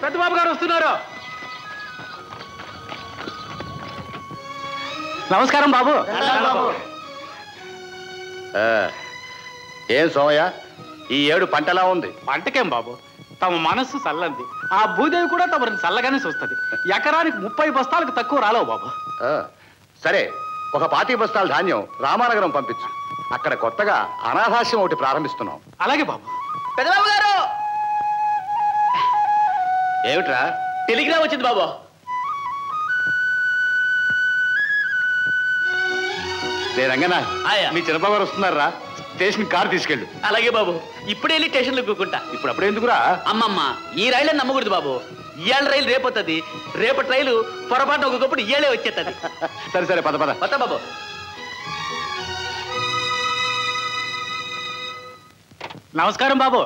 పెద్దబాబు గారు వస్తున్నారు. నమస్కారం బాబు. ఏం సోమయ్య, ఈ ఏడు పంటలా ఉంది? పంటకేం బాబు, తమ మనస్సు చల్లంది. ఆ భూదేవి కూడా తమని చల్లగానే చూస్తుంది. ఎకరానికి 30 బస్తాలకు తక్కువ రాలేవు బాబు. సరే, ఒక 25 బస్తాల ధాన్యం రామానగరం పంపించు. అక్కడ కొత్తగా అనాథాశ్యం ఒకటి ప్రారంభిస్తున్నాం. అలాగే బాబు. పెద్దబాబు గారు, ఏమిట్రా? టెలిగ్రామ్ వచ్చింది బాబు. రంగనా, ఆయా. మీ చిన్నబాబు గారు వస్తున్నారా? స్టేషన్ కారు తీసుకెళ్ళు. అలాగే బాబు, ఇప్పుడే వెళ్ళి స్టేషన్లో కూకుంటా. ఇప్పుడు అప్పుడు ఎందుకురా? అమ్మమ్మ, ఈ రైలు నమ్మకూడదు బాబు. ఇవాళ రైలు రేపొస్తుంది, రేపటి రైలు పొరపాటున ఒకప్పుడు ఇయ్యాలే వచ్చేస్తుంది. సరే సరే, పద పద. వస్తా బాబు. నమస్కారం బాబు.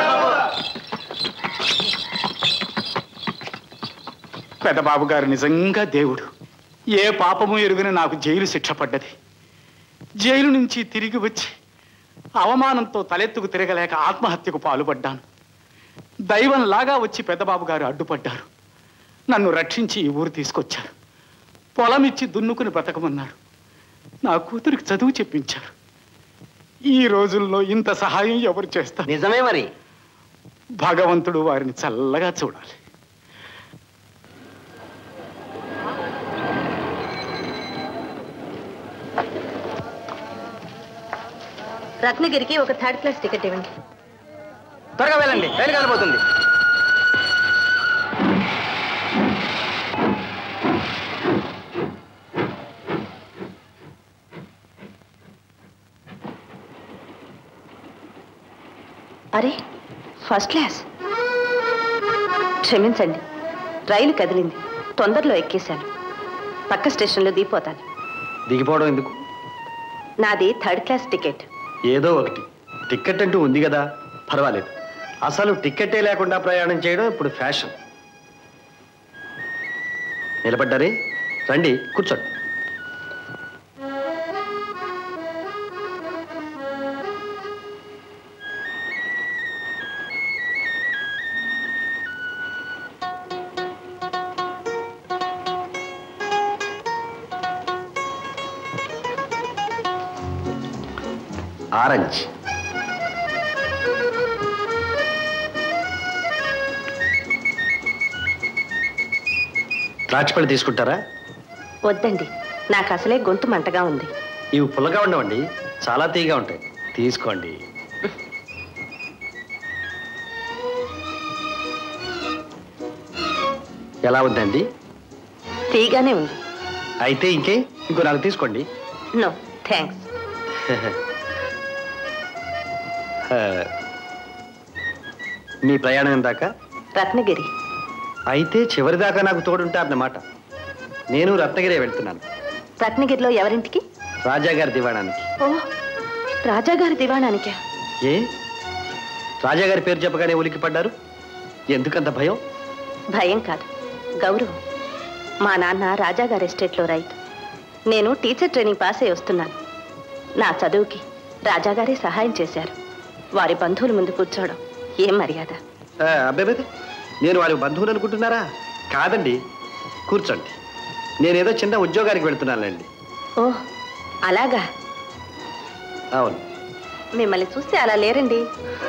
పెద్దబాబు గారు నిజంగా దేవుడు. ఏ పాపము ఎరుగని నాకు జైలు శిక్ష పడ్డది. జైలు నుంచి తిరిగి వచ్చి అవమానంతో తలెత్తుకు తిరగలేక ఆత్మహత్యకు పాల్పడ్డాను. దైవంలాగా వచ్చి పెద్దబాబు గారు అడ్డుపడ్డారు. నన్ను రక్షించి ఈ ఊరు తీసుకొచ్చారు. పొలం ఇచ్చి దున్నుకుని బ్రతకమన్నారు. నా కూతురికి చదువు చెప్పించారు. ఈ రోజుల్లో ఇంత సహాయం ఎవరు చేస్తారు? నిజమే మరి. భగవంతుడు వారిని చల్లగా చూడాలి. రత్నగిరికి ఒక 3rd క్లాస్ టికెట్ ఇవ్వండి. త్వరగా వెళ్ళండి, రైలు కాలిపోతుంది. అరే, 1st క్లాస్. క్షమించండి, రైలు కదిలింది. తొందరలో ఎక్కేశాను. పక్క స్టేషన్లో దిగిపోతాను. దిగిపోవడం ఎందుకు? నాది 3rd క్లాస్ టికెట్. ఏదో ఒకటి. టికెట్ అంటూ ఉంది కదా, పర్వాలేదు. అసలు టికెటే లేకుండా ప్రయాణం చేయడం ఇప్పుడు ఫ్యాషన్. నిలబడ్డారే, రండి కూర్చోండి. ఆరెంజ్. ద్రాక్ష పళ్ళు తీసుకుంటారా? వద్దండి, నాకు అసలే గొంతు మంటగా ఉంది. ఇవి పుల్లగా ఉండవండి, చాలా తీయగా ఉంటాయి. తీసుకోండి. ఎలా ఉందండి? తీగానే ఉంది. అయితే ఇంకో 4 తీసుకోండి. No thanks. మీ ప్రయాణం ఎందాక? రత్నగిరి. అయితే చివరిదాకా నాకు తోడుంటారన్నమాట. నేను రత్నగిరే వెళ్తున్నాను. రత్నగిరిలో ఎవరింటికి? రాజాగారి దివాణానికి. ఓ, రాజాగారి దివాణానికా? ఏ, రాజాగారి పేరు చెప్పగానే ఉలికి పడ్డారు? ఎందుకంత భయం? భయం కాదు, గౌరవం. మా నాన్న రాజాగారి ఎస్టేట్లో రైతు. నేను టీచర్ ట్రైనింగ్ పాస్ అయి వస్తున్నాను. నా చదువుకి రాజాగారే సహాయం చేశారు. వారి బంధువుల ముందు కూర్చోవడం ఏం మర్యాద? అబ్బాయి, నేను వారి బంధువులు అనుకుంటున్నారా? కాదండి, కూర్చోండి. నేనేదో చిన్న ఉద్యోగానికి వెళ్తున్నానండి. ఓ, అలాగా? అవును. మిమ్మల్ని చూస్తే అలా లేరండి.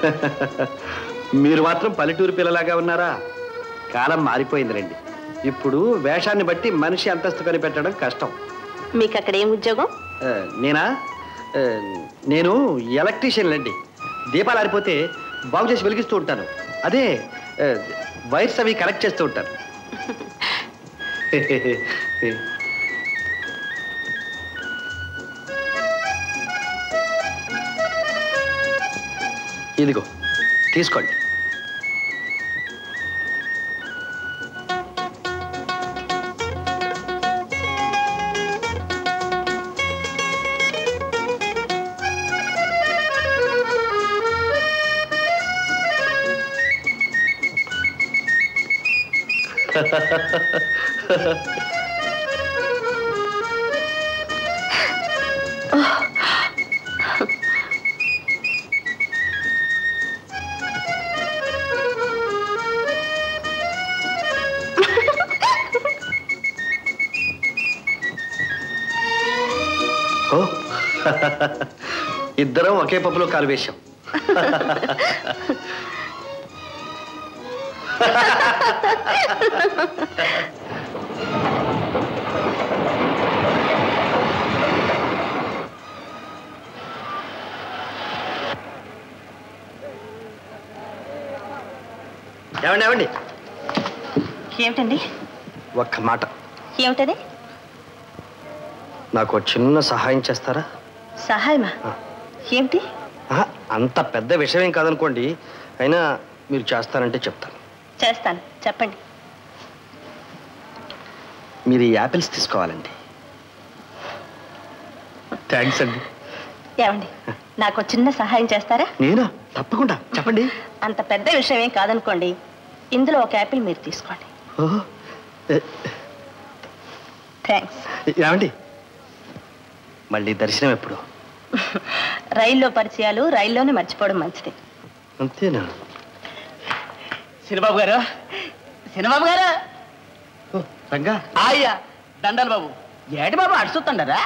మీరు మాత్రం పల్లెటూరు పిల్లలాగా ఉన్నారా? కాలం మారిపోయిందిరండి. ఇప్పుడు వేషాన్ని బట్టి మనిషి అంతస్తు కనిపెట్టడం కష్టం. మీకు అక్కడ ఏం ఉద్యోగం? నేను ఎలక్ట్రీషియన్ అండి. దీపాలు ఆరిపోతే బాగు చేసి వెలిగిస్తూ ఉంటాను. అదే వైర్స్ అవి కనెక్ట్ చేస్తూ ఉంటాను. ఇదిగో తీసుకోండి. ఓ ఇద్దరం ఒకే పప్పులో కాలు వేశాం. ఏమండి ఏమండి ఏమిటండి? ఒక్క మాట. ఏమిటది? నాకు చిన్న సహాయం చేస్తారా? సహాయమా? ఏమిటి? అంత పెద్ద విషయం ఏం కాదనుకోండి, అయినా మీరు చేస్తానంటే చెప్తాను. చేస్తాను, చెప్పండి. మీరు ఈ యాపిల్స్ తీసుకోవాలండి. థ్యాంక్స్ అండి. ఏమండి, నాకు చిన్న సహాయం చేస్తారా? నేనా? తప్పకుండా చెప్పండి. అంత పెద్ద విషయం ఏం కాదనుకోండి, ఇందులో ఒక యాపిల్ మీరు తీసుకోండి. థ్యాంక్స్. ఏమండి, మళ్ళీ దర్శనం ఎప్పుడు? రైల్లో పరిచయాలు రైల్లోనే మర్చిపోవడం మంచిది. అంతేనా? సినిబాబు గారు, సినిబాబు గారు. రంగా. అయ్యా దండాలు బాబు. ఏటి బాబు అడుచుతుండరా?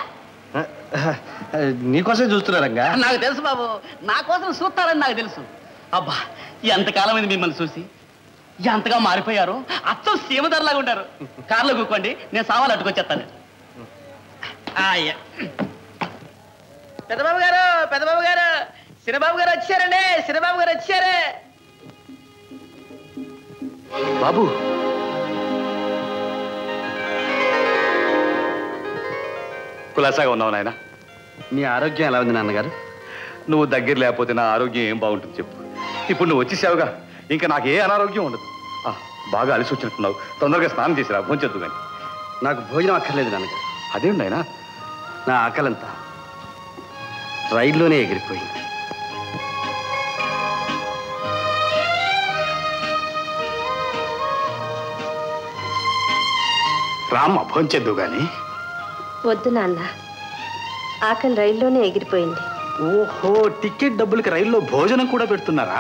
నీకోసం చూస్తున్నా రంగా. నాకు తెలుసు బాబు, నా కోసం చూస్తారని నాకు తెలుసు. అబ్బా, ఎంతకాలం అయింది మిమ్మల్ని చూసి. ఎంతగా మారిపోయారు. అచ్చం సీమధరలాగా ఉంటారు. కార్లో కూకోండి, నేను సామాన్లు అట్టుకొచ్చేస్తాను. అయ్యా పెద్దబాబు గారు, పెద్దబాబు గారు, సినిబాబు గారు వచ్చారండి. సినిబాబు గారు వచ్చారే. బాబు, కులాసాగా ఉన్నావు నాయన? మీ ఆరోగ్యం ఎలా ఉంది నాన్నగారు? నువ్వు దగ్గర లేకపోతే నా ఆరోగ్యం ఏం బాగుంటుంది చెప్పు. ఇప్పుడు నువ్వు వచ్చేసావుగా, ఇంకా నాకు ఏ అనారోగ్యం ఉండదు. బాగా అలసి వచ్చినట్టున్నావు, తొందరగా స్నానం చేసిరా, భోంచొద్దు కానీ. నాకు భోజనం అక్కర్లేదు నాన్నగారు. అదేంటి నాయనా? నా ఆకలంతా రైల్లోనే ఎగిరిపోయింది. రామ్మ, భోంచెద్దు గాని. వద్దు నాన్న, ఆకలి రైల్లోనే ఎగిరిపోయింది. ఓహో, టికెట్ డబ్బులకి రైల్లో భోజనం కూడా పెడుతున్నారా?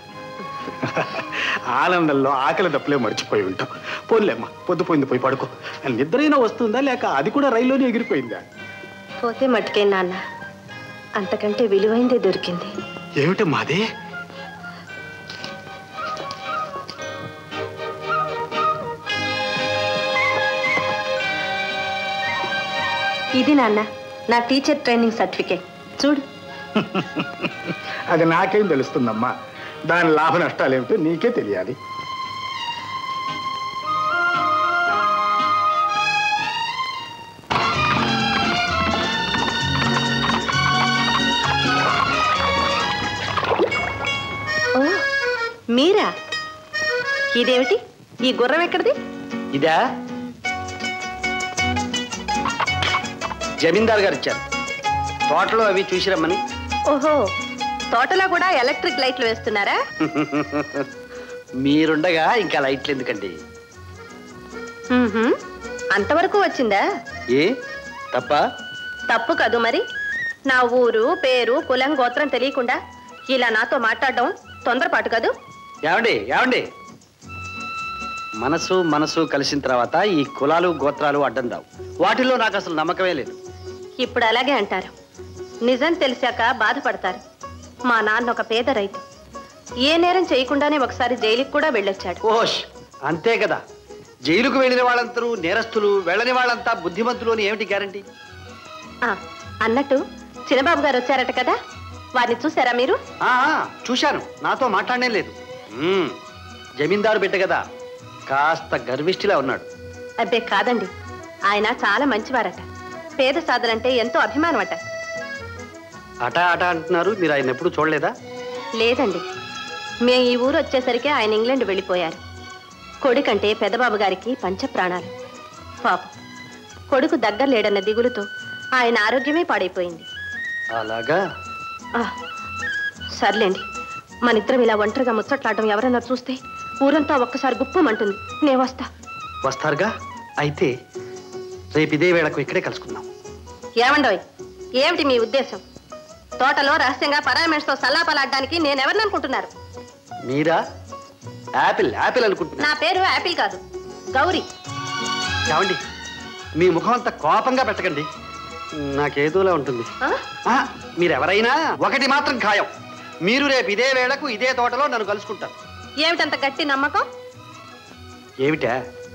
ఆనందంలో ఆకలి దప్పులే మర్చిపోయి ఉంటాం. పోన్లేమ్మా, పొద్దుపోయింది, పోయి పడుకో. నిద్రైనా వస్తుందా లేక అది కూడా రైల్లోనే ఎగిరిపోయిందా? పోతే మట్టుకే నాన్న, అంతకంటే విలువైందే దొరికింది. ఏమిటి మాది? ఇది నాన్న, నా టీచర్ ట్రైనింగ్ సర్టిఫికేట్. చూడు. అది నాకేం తెలుస్తుందమ్మా, దాని లాభ నష్టాలు ఏమిటో నీకే తెలియాలి. ఓ, మీరా? ఇదేమిటి? ఈ గుర్రం ఎక్కడిది? ఇదా? జమీందార్ గారు ఇచ్చారు. తోటలో అవి చూసి రమ్మని. ఓహో, తోటలో కూడా ఎలక్ట్రిక్ లైట్లు వేస్తున్నారా? మీరుండగా ఇంకా లైట్లు ఎందుకండి? అంతవరకు వచ్చిందా? ఏ తప్ప? తప్పు కాదు మరి. నా ఊరు, పేరు, కులం, గోత్రం తెలియకుండా ఇలా నాతో మాట్లాడడం తొందరపాటు కాదు. ఏమండి ఏమండి, మనసు మనసు కలిసిన తర్వాత ఈ కులాలు గోత్రాలు అడ్డం రావు. వాటిల్లో నాకు అసలు నమ్మకమే లేదు. ఇప్పుడు అలాగే అంటారు, నిజం తెలిసాక బాధపడతారు. మా నాన్న ఒక పేద రైతు. ఏ నేరం చేయకుండానే ఒకసారి జైలుకి కూడా వెళ్ళొచ్చాడు. ఓష్, అంతే కదా. జైలుకు వెళ్ళిన వాళ్ళందరూ నేరస్తులు, వెళ్ళని వాళ్ళంతా బుద్ధిమంతులు అని ఏమిటి గ్యారంటీ? అన్నట్టు చిన్నబాబు గారు వచ్చారట కదా, వారిని చూసారా మీరు? చూశాను, నాతో మాట్లాడనే లేదు. జమీందారు బిడ్డ కదా, కాస్త గర్విష్ఠిలా ఉన్నాడు. అబ్బే కాదండి, ఆయన చాలా మంచివారట. పేద సాధనంటే ఎంతో అభిమానం అట. అట అట అంటున్నారు, మీరు ఆయన ఎప్పుడు చూడలేదా? లేదండి, మేము ఈ ఊరు వచ్చేసరికి ఆయన ఇంగ్లాండ్ వెళ్ళిపోయారు. కొడుకంటే పెద్దబాబు గారికి పంచప్రాణాలు. పాపం, కొడుకు దగ్గర లేడన్న దిగులుతో ఆయన ఆరోగ్యమే పాడైపోయింది. అలాగా? సర్లేండి, మనిద్దరం ఇలా ఒంటరిగా ముచ్చట్లాడటం ఎవరన్నా చూస్తే ఊరంతా ఒక్కసారి గుప్పమంటుంది. నే వస్తా. వస్తారుగా? అయితే రేపు ఇదే వేళకు ఇక్కడే కలుసుకుందాం. ఏమండోయ్, ఏమిటి మీ ఉద్దేశం? తోటలో రహస్యంగా పరామర్శతో సల్లాపలాడడానికి నేనెవరిని అనుకుంటున్నారు? మీరా? యాపిల్ యాపిల్ అనుకుంటున్నా. నా పేరు యాపిల్ కాదు, గౌరీ. ఏమండి, మీ ముఖం అంతా కోపంగా పెట్టకండి. నాకేదోలా ఉంటుంది. మీరెవరైనా ఒకటి మాత్రం ఖాయం, మీరు రేపు ఇదే వేళకు ఇదే తోటలో నన్ను కలుసుకుంటారు. ఏమిటంత గట్టి నమ్మకం? ఏమిటా?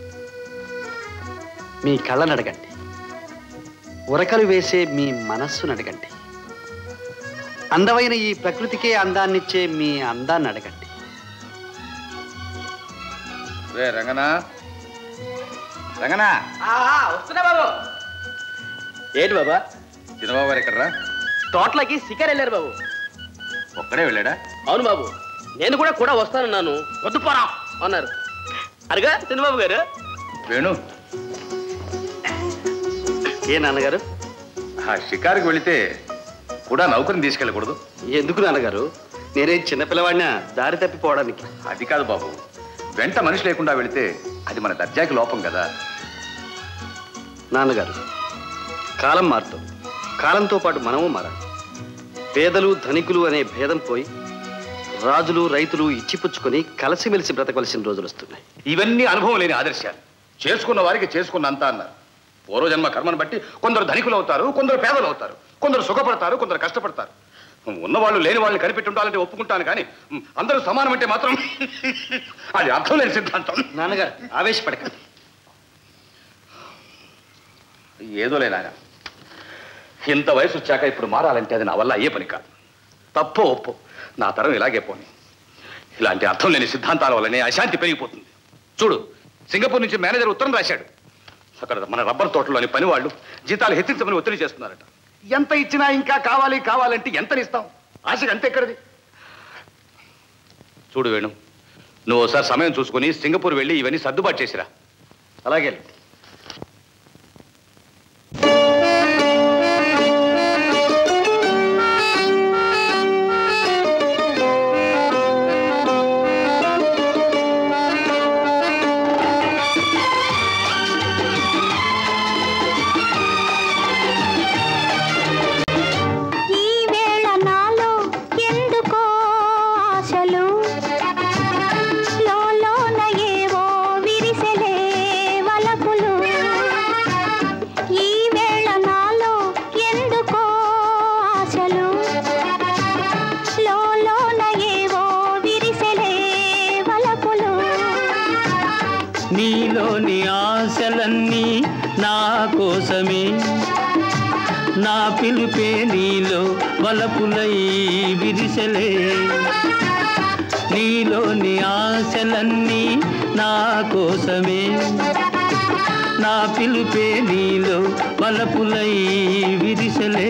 మీ కళ్ళను అడగండి, ఉరకలు వేసే మీ మనస్సును అడగండి, అందమైన ఈ ప్రకృతికే అందాన్నిచ్చే మీ అందాన్ని అడగండి. రంగనా రంగనా, వస్తున్నా బాబు. ఏంటి బాబా? చిన్నబాబు గారు ఎక్కడరా? తోటలోకి శిఖర్ వెళ్ళారు బాబు. ఒక్కడే వెళ్ళాడా? అవును బాబు, నేను కూడా వస్తానన్నాను. వద్దు పోరా అన్నారు. అరగా చంద్రబాబు గారు. వేణు, ఏ నాన్నగారు? ఆ షికారుకి వెళితే కూడా నౌకరిని తీసుకెళ్ళకూడదు? ఎందుకు నాన్నగారు? నేనే చిన్నపిల్లవాడినా దారి తప్పిపోవడానికి. అది కాదు బాబు, వెంట మనిషి లేకుండా వెళితే అది మన దర్జాకి లోపం కదా. నాన్నగారు, కాలం మారుతుంది, కాలంతో పాటు మనము మారాలి. పేదలు ధనికులు అనే భేదం పోయి రాజులు రైతులు ఇచ్చిపుచ్చుకొని కలిసిమెలిసి బ్రతకవలసిన రోజులు వస్తున్నాయి. ఇవన్నీ అనుభవం లేని ఆదర్శాలు. చేసుకున్న వారికి చేసుకున్నంత అన్నారు. పూర్వజన్మ కర్మను బట్టి కొందరు ధనికులు అవుతారు, కొందరు పేదలు అవుతారు, కొందరు సుఖపడతారు, కొందరు కష్టపడతారు. ఉన్నవాళ్ళు లేని వాళ్ళని కనిపెట్టి ఉండాలంటే ఒప్పుకుంటాను, కానీ అందరూ సమానం అంటే మాత్రం అది అర్థం లేని సిద్ధాంతం. నాన్నగారు ఆవేశపడకండి. ఏదో లేనాయన, ఇంత వయసు వచ్చాక ఇప్పుడు మారాలంటే అది నా వల్ల అయ్యే పని కాదు. తప్పో ఒప్పో నా తరం ఇలాగే పోని. ఇలాంటి అర్థం లేని సిద్ధాంతాల వల్లనే అశాంతి పెరిగిపోతుంది. చూడు, సింగపూర్ నుంచి మేనేజర్ ఉత్తరం రాశాడు. అక్కడ మన రబ్బర్ తోటలోని పని వాళ్ళు జీతాలు హెచ్చించమని ఒత్తిడి చేస్తున్నారట. ఎంత ఇచ్చినా ఇంకా కావాలి కావాలంటే ఎంతనిస్తాం? ఆశకి అంత ఎక్కడిది? చూడు వేణు, నువ్వు ఒకసారి సమయం చూసుకుని సింగపూర్ వెళ్ళి ఇవన్నీ సర్దుబాటు చేసిరా. అలాగే. నీలోని ఆశలన్నీ నా కోసమే, నా పిలుపే నీలో వలపులై విరిసెలే. నీలోని ఆశలన్నీ నా కోసమే, నా పిలుపే నీలో వలపులై విరిసెలే.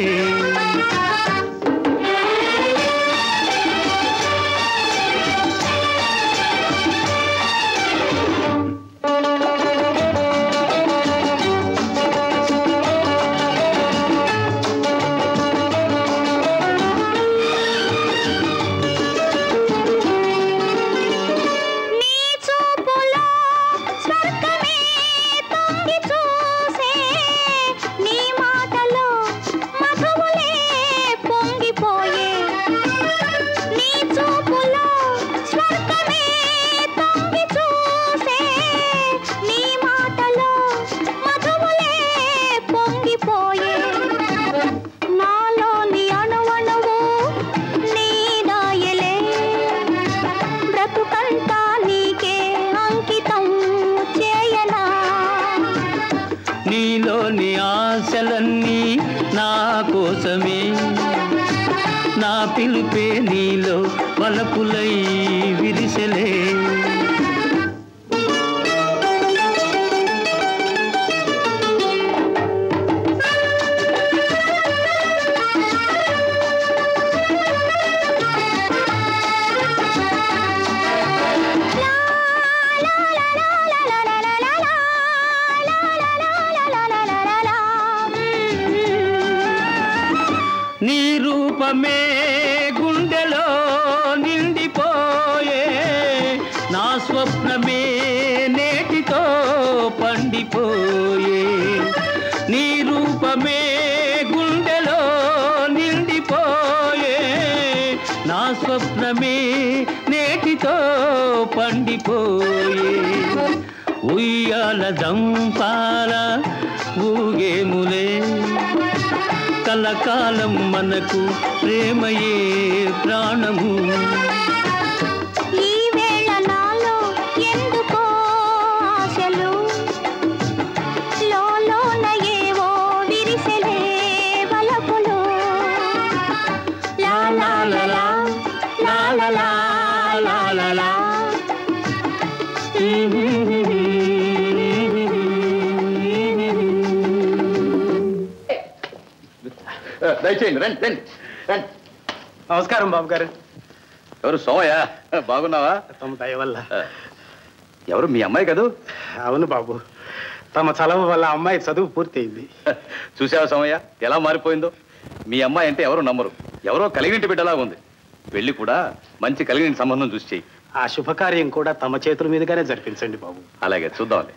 నీలోని ఆశలన్నీ నా కోసమే, నా పిలుపే నీలో వలపులై విరిసెలే. నీ రూపమే గుండెలో నిండిపోయే, నా స్వప్నమే నేటితో పండిపోయే. నీ రూపమే గుండెలో నిండిపోయే, నా స్వప్నమే నేటితో పండిపోయే. ఉయ్యాల దంపాల ఊగేములే, కలకాలం మనకు ప్రేమయే ప్రాణము. ఈ వేళ నాలో ఎందుకో ఆశలు, లోలోన ఏవో విరిసెలే వలపులు. లా లా లా లా లా లా లా లా లా. దయచేయండి, రండి రండి రండి. నమస్కారం బాబు గారు. ఎవరు సోమయ్య? బాగున్నావా? తమ దయ వల్ల. ఎవరు మీ అమ్మాయి కదూ? అవును బాబు, తమ చలవ వల్ల అమ్మాయి చదువు పూర్తయింది. చూసావా సోమయ్య ఎలా మారిపోయిందో? మీ అమ్మాయి అంటే ఎవరు నమ్మరు, ఎవరో కలిగింటి బిడ్డలా ఉంది. వెళ్ళి కూడా మంచి కలిగిన సంబంధం చూసి చెయ్యి. ఆ శుభకార్యం కూడా తమ చేతుల మీదుగానే జరిపించండి బాబు. అలాగే చూద్దాంలే.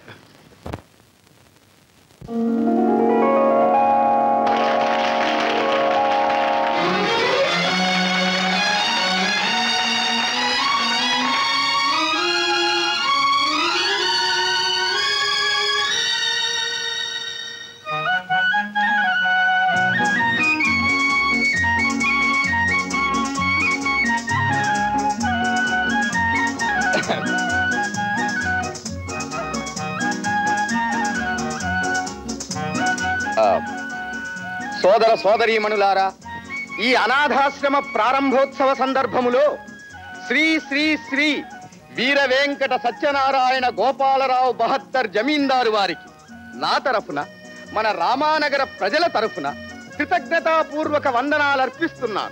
సోదర సోదరీమణులారా, ఈ అనాథాశ్రమ ప్రారంభోత్సవ సందర్భములో శ్రీ శ్రీ శ్రీ వీర వెంకట సత్యనారాయణ గోపాలరావు బహద్దర్ జమీందారు వారికి నా తరఫున, మన రామానగర ప్రజల తరఫున కృతజ్ఞతాపూర్వక వందనాలు అర్పిస్తున్నాను.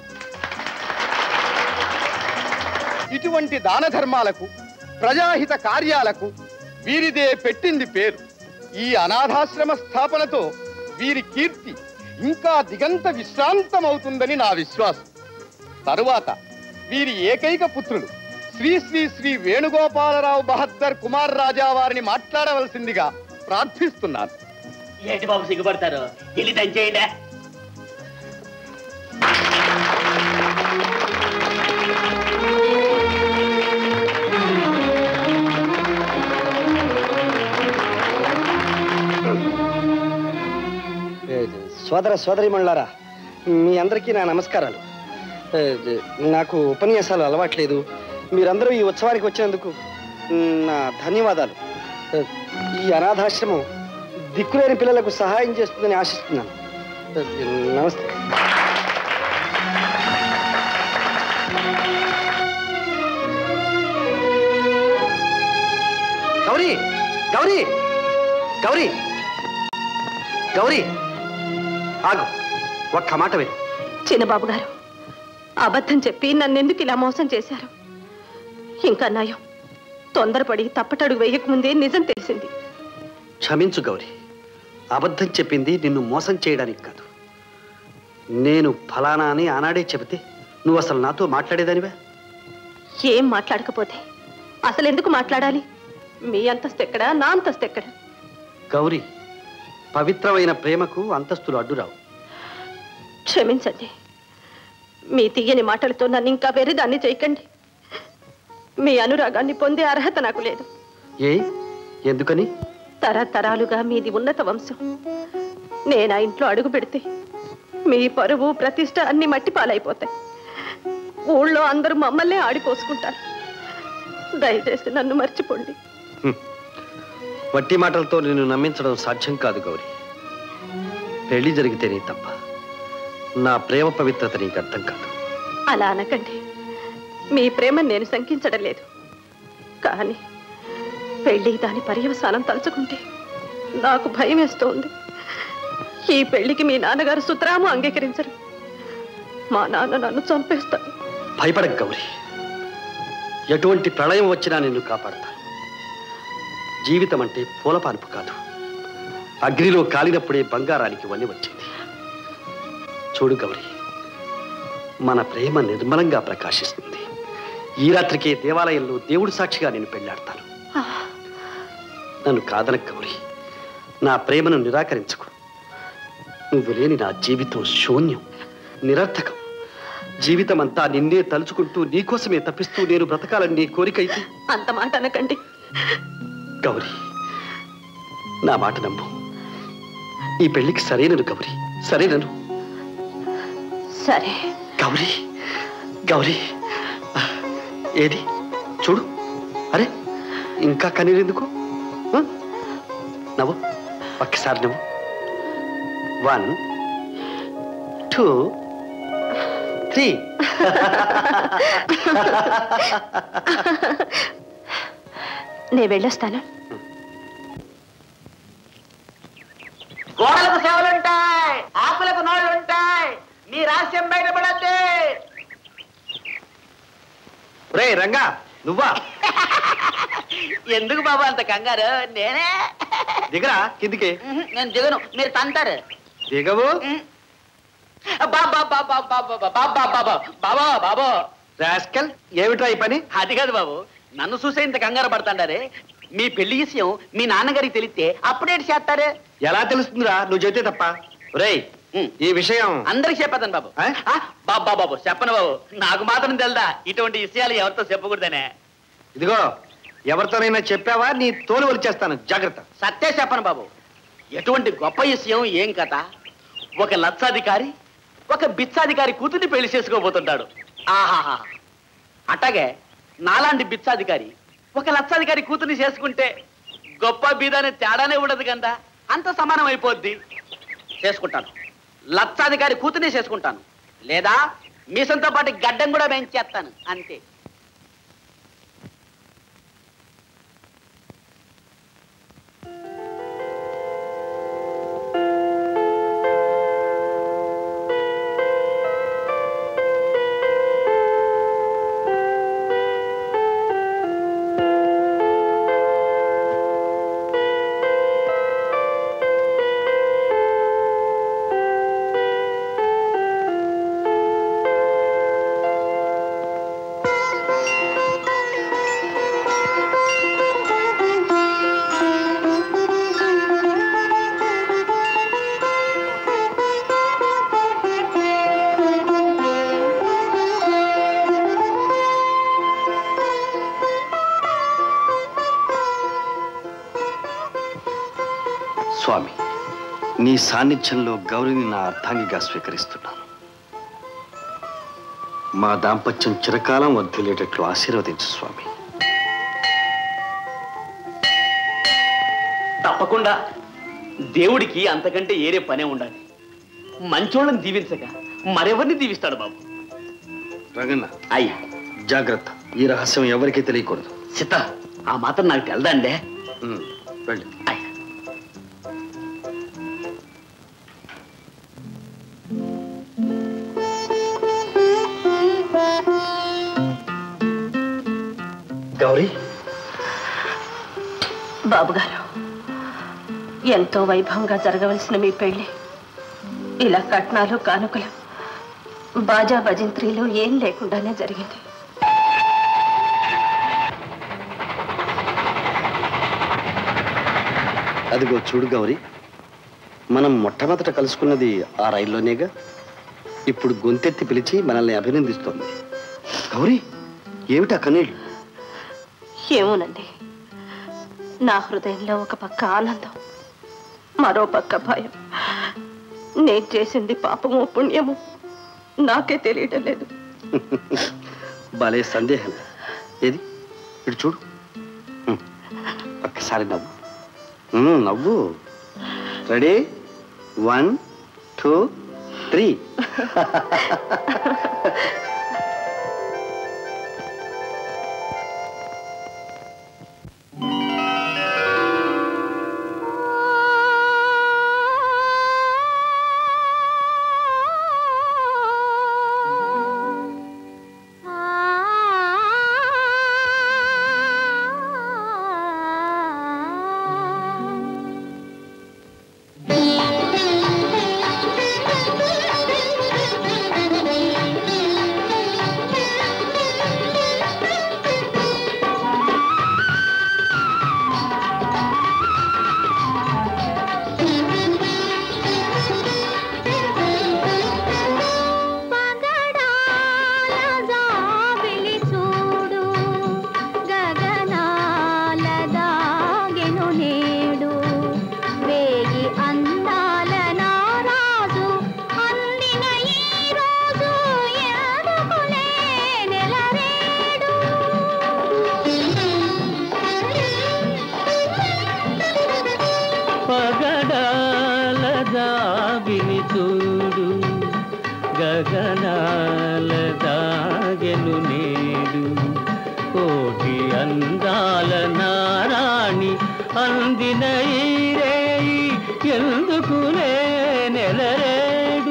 ఇటువంటి దాన ధర్మాలకు, ప్రజాహిత కార్యాలకు వీరిదే పెట్టింది పేరు. ఈ అనాథాశ్రమ స్థాపనతో వీరి కీర్తి ఇంకా దిగంత విశ్రాంతమవుతుందని నా విశ్వాసం. తరువాత వీరి ఏకైక పుత్రుడు శ్రీ శ్రీ శ్రీ వేణుగోపాలరావు బహద్దర్ కుమార్ రాజా వారిని మాట్లాడవలసిందిగా ప్రార్థిస్తున్నాను. ఏంటి బాబు సిగ్గుపడతారు? వెళ్ళి దంచేయండి. సోదర సోదరీమణులారా, మీ అందరికీ నా నమస్కారాలు. నాకు ఉపన్యాసాలు అలవాట్లేదు. మీరందరూ ఈ ఉత్సవానికి వచ్చినందుకు నా ధన్యవాదాలు. ఈ అనాథాశ్రమం దిక్కులేని పిల్లలకు సహాయం చేస్తుందని ఆశిస్తున్నాను. నమస్తే. గౌరీ గౌరీ గౌరీ గౌరీ, ఆగు, ఒక్క మాట విను. చిన్నబాబు గారు, అబద్ధం చెప్పి నన్నెందుకు ఇలా మోసం చేశారు? ఇంకా నయం, తొందరపడి తప్పటడుగు వేయకముందే నిజం తెలిసింది. క్షమించు గౌరీ, అబద్ధం చెప్పింది నిన్ను మోసం చేయడానికి కాదు. నేను ఫలానా అని ఆనాడే చెబితే నువ్వు అసలు నాతో మాట్లాడేదానివే. ఏం మాట్లాడకపోతే అసలు ఎందుకు మాట్లాడాలి? మీ అంతస్తు ఎక్కడా, నా అంతస్తు ఎక్కడా? గౌరీ, పవిత్రమైన ప్రేమకు అంతస్తులు అడ్డురావు. క్షమించండి, మీ తీయని మాటలతో నన్ను ఇంకా వేరేదాన్ని చేయకండి. మీ అనురాగాన్ని పొందే అర్హత నాకు లేదు. ఎందుకని? తరతరాలుగా మీది ఉన్నత వంశం. నేను ఆ ఇంట్లో అడుగు పెడితే మీ పరువు, ప్రతిష్ట అన్ని మట్టి పాలైపోతాయి. ఊళ్ళో అందరూ మమ్మల్నే ఆడిపోసుకుంటారు. దయచేసి నన్ను మర్చిపోండి. వట్టి మాటలతో నిన్ను నమ్మించడం సాధ్యం కాదు గౌరీ. పెళ్లి జరిగితేనే తప్ప నా ప్రేమ పవిత్రత నీకు అర్థం కాదు. అలా అనకండి. మీ ప్రేమను నేను శంకించడం లేదు. కానీ పెళ్లి దాని పర్యవసానం తలుచుకుంటే నాకు భయం వేస్తోంది. ఈ పెళ్లికి మీ నాన్నగారు సుతరాము అంగీకరించరు. మా నాన్న నన్ను చంపేస్తాడు. భయపడక గౌరీ, ఎటువంటి ప్రళయం వచ్చినా నిన్ను కాపాడతాను. జీవితం అంటే పూలపాన్పు కాదు. అగ్నిలో కాలినప్పుడే బంగారానికి వన్ని వచ్చింది. చూడు గౌరీ, మన ప్రేమ నిర్మలంగా ప్రకాశిస్తుంది. ఈ రాత్రికే దేవాలయంలో దేవుడి సాక్షిగా నేను పెళ్లాడతాను. నన్ను కాదనక గౌరీ, నా ప్రేమను నిరాకరించుకు. నువ్వు లేని నా జీవితం శూన్యం, నిరర్థకం. జీవితం అంతా నిన్నే తలుచుకుంటూ నీకోసమే తప్పిస్తూ నేను బ్రతకాలని నీ కోరికైతే. అంత మాట అనకండి గౌరీ, నా మాట నమ్ము. ఈ పెళ్లికి సరైనను గౌరీ, సరైనను. సరే. గౌరీ గౌరీ ఏది చూడు. అరే ఇంకా కన్నీరు ఎందుకు? నవ్వు ఒక్కసారి నవ్వు. 1 2 3. నేను వెళ్ళొస్తాను. గోడలకు సేవలుంటాయి, ఆకులకు నోళ్ళుంటాయి, మీ రహస్యం బయటపడద్దే. రే రంగా నువ్వా? ఎందుకు బాబు అంత కంగారు? నేనే. దిగరా కిందికి. నేను దిగను, మీరు తంటారు. దిగవు. బాబా బాబా రాస్కల్, ఏమిట్రా ఈ పని? అది కాదు బాబు, నన్ను చూసే ఇంత కంగారు పడతాండారే. మీ పెళ్లి విషయం మీ నాన్నగారికి తెలిస్తే అప్డేట్ చేస్తారే. ఎలా తెలుస్తుందిరా నువ్వు చెబితే తప్ప? రేయ్ ఈ విషయం అందరికి చెప్పేద్దాను బాబు. బాబా బాబు చెప్పను బాబు, నాకు మాత్రం తెలుదా ఇటువంటి విషయాలు ఎవరితో చెప్పకూడదనే. ఇదిగో ఎవరితోనైనా చెప్పావా నీ తోలు వచ్చేస్తాను, జాగ్రత్త. సత్తే చెప్పను బాబు. ఎటువంటి గొప్ప విషయం ఏం కథ. ఒక లక్షాధికారి ఒక బిచ్చాధికారి కూతుర్ని పెళ్లి చేసుకోబోతుంటాడు. ఆహాహా. అట్లాగే నాలాంటి బిచ్చాధికారి ఒక లక్షాధికారి కూతుర్ని చేసుకుంటే గొప్ప బీదనే తేడానే ఉండదు కదా, అంత సమానం అయిపోద్ది. చేసుకుంటాను, లక్షాధికారి కూతుర్ని చేసుకుంటాను, లేదా మీసంతో పాటు గడ్డం కూడా పెంచేస్తాను, అంతే. స్వామి, నీ సాన్నిధ్యంలో గౌరిని నా అర్థాంగిగా స్వీకరిస్తున్నాను. మా దాంపత్యం చిరకాలం వర్ధిల్లేటట్లు ఆశీర్వదించు స్వామి. తప్పకుండా. దేవుడికి అంతకంటే ఏరే పనే ఉండాలి. మంచోళ్ళని దీవించక మరెవరిని దీవిస్తాడు బాబు. రంగన్న అయ్యా జాగ్రత్త, ఈ రహస్యం ఎవరికీ తెలియకూడదు. చిత్త ఆ మాత్రం నాకు తెలదండే. వెళ్ళి. అయ్యా గౌరీ. బాబుగారు, ఎంతో వైభవంగా జరగవలసిన మీ పెళ్లి ఇలా కట్నాలు కానుకలు బాజా భజంత్రీలు ఏం లేకుండానే జరిగింది. అదిగో చూడు గౌరీ, మనం మొట్టమొదట కలుసుకున్నది ఆ రైల్లోనేగా. ఇప్పుడు గొంతెత్తి పిలిచి మనల్ని అభినందిస్తోంది. గౌరీ ఏమిటా కన్నీళ్ళు? ఏమోనండి, నా హృదయంలో ఒక పక్క ఆనందం, మరో పక్క భయం. నేను చేసింది పాపమో పుణ్యమో నాకే తెలియడం లేదు. భలే సందేహం. ఏది ఇటు చూడు, ఒక్కసారి నవ్వు. నవ్వు. రెడీ? 1 2 3. ఆ జాబిని చూడు గగనాల దాగెను నేడు కోటి అందాల నారాణి అందిన ఈ రేయి ఎందుకులే నెలరేడు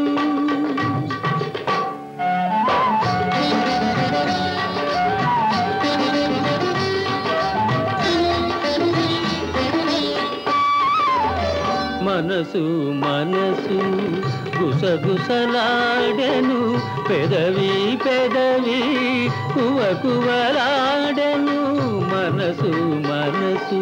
మనసు మనసు గుసగుసలాడెను పెదవి పెదవి కువకువలాడెను మనసు మనసు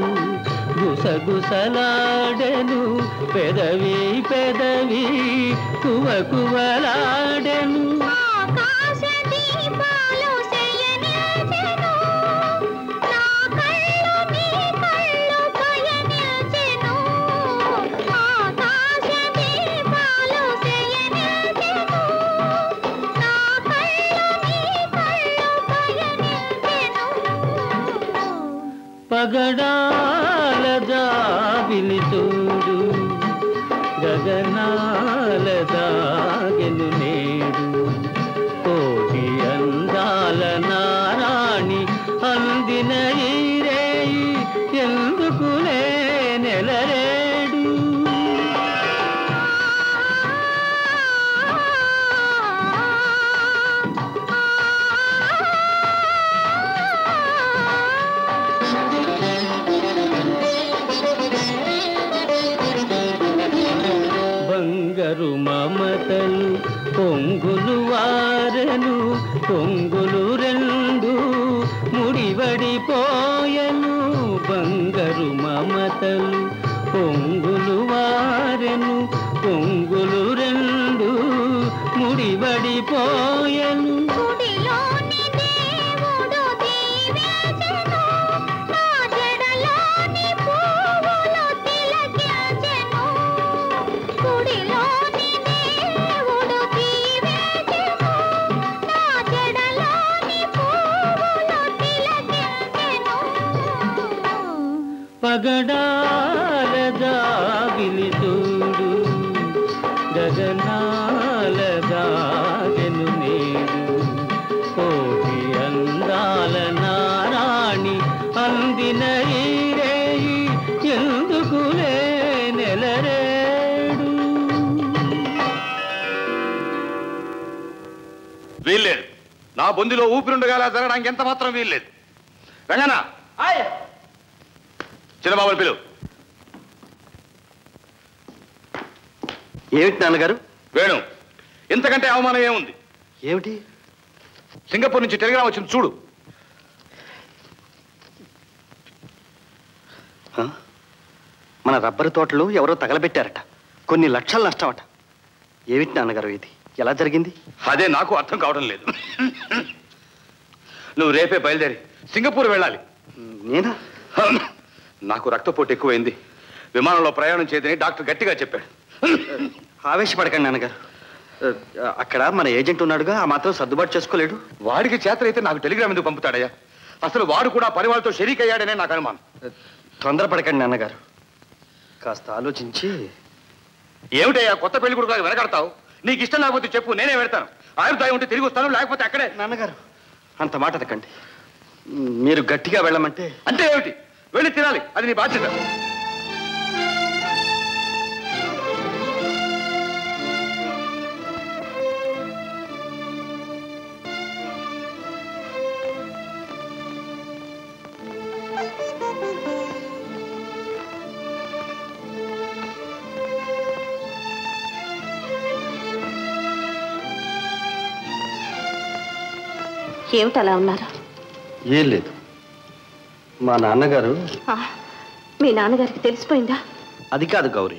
గుసగుసలాడెను పెదవి పెదవి కువకువలాడెను ఆకాశ దీపాలు శయనించెను నా కళ్ళు నీ కళ్ళు పయనించెను ఆకాశ దీపాలు శయనించెను నా కళ్ళు నీ కళ్ళు పయనించెను పగడాల జాబిలి చూడు గగనాల దాగెను నేడు కోటి అందాల నారాణి అందిన ఈ రేయి ఎందుకులే నెలరేడు బంగారు మమతలు పొంగులు వారెను పొంగులు రెండు ముడివడిపోయెను బంగారు మమతలు పొంగులు వారెను పొంగులు రెండు ముడివడిపోయెను గుడిలోని దేవుడు దీవించెను నా జడలోని పువ్వులు తిలకించెను గుడిలోని దేవుడు దీవించెను నా జడలోని పువ్వులు తిలకించెను పగడాల జాబిలి చూడు గగనాల దాగెను నేడు కోటి అందాల నారాణి అందిన ఈ రేయి ఎందుకులే నెలరేడు వీల్లేదు. నా బొందిలో ఊపిరుండగా అలా జరగడానికి ఎంత మాత్రం వీల్లేదు. రంగనా చిన్నబాబుని పిలువు. ఏమిటి నాన్నగారు? వేణు, ఇంతకంటే అవమానం ఏముంది? ఏమిటి? సింగపూర్ నుంచి టెలిగ్రామ్ వచ్చింది చూడు. మన రబ్బరు తోటలు ఎవరో తగలబెట్టారట, కొన్ని లక్షల నష్టమట. ఏమిటి నాన్నగారు ఇది? ఎలా జరిగింది? అదే నాకు అర్థం కావడం లేదు. నువ్వు రేపే బయలుదేరి సింగపూర్ వెళ్ళాలి. నేనా? నాకు రక్తపోటు ఎక్కువైంది, విమానంలో ప్రయాణం చేయదని డాక్టర్ గట్టిగా చెప్పాడు. ఆవేశపడకండి నాన్నగారు. అక్కడ మన ఏజెంట్ ఉన్నాడుగా, ఆ మాత్రం సర్దుబాటు చేసుకోలేడు. వాడికి చేతనైతే నాకు టెలిగ్రామ్ ఎందుకు పంపుతాడయ్యా? అసలు వాడు కూడా పరివాళ్ళతో షరీక్ అయ్యాడనే నాకు అనుమానం. తొందరపడకండి నాన్నగారు, కాస్త ఆలోచించి. ఏమిటయ్యా కొత్త పెళ్లి కొడుకు వెనకడతావు? నీకు ఇష్టం లేకపోతే చెప్పు, నేనే వెళ్తాను. ఆయుర్దాయం ఉంటే తిరిగి వస్తాను, లేకపోతే అక్కడే. నాన్నగారు అంత మాట అనకండి. మీరు గట్టిగా వెళ్ళమంటే. అంటే ఏమిటి? వెళ్ళి తినాలి, అది నీ బాధ్యత. ఏమిటి అలా ఉన్నారు? ఏం లేదు, మా నాన్నగారు. మీ నాన్నగారికి తెలిసిపోయిందా? అది కాదు గౌరీ,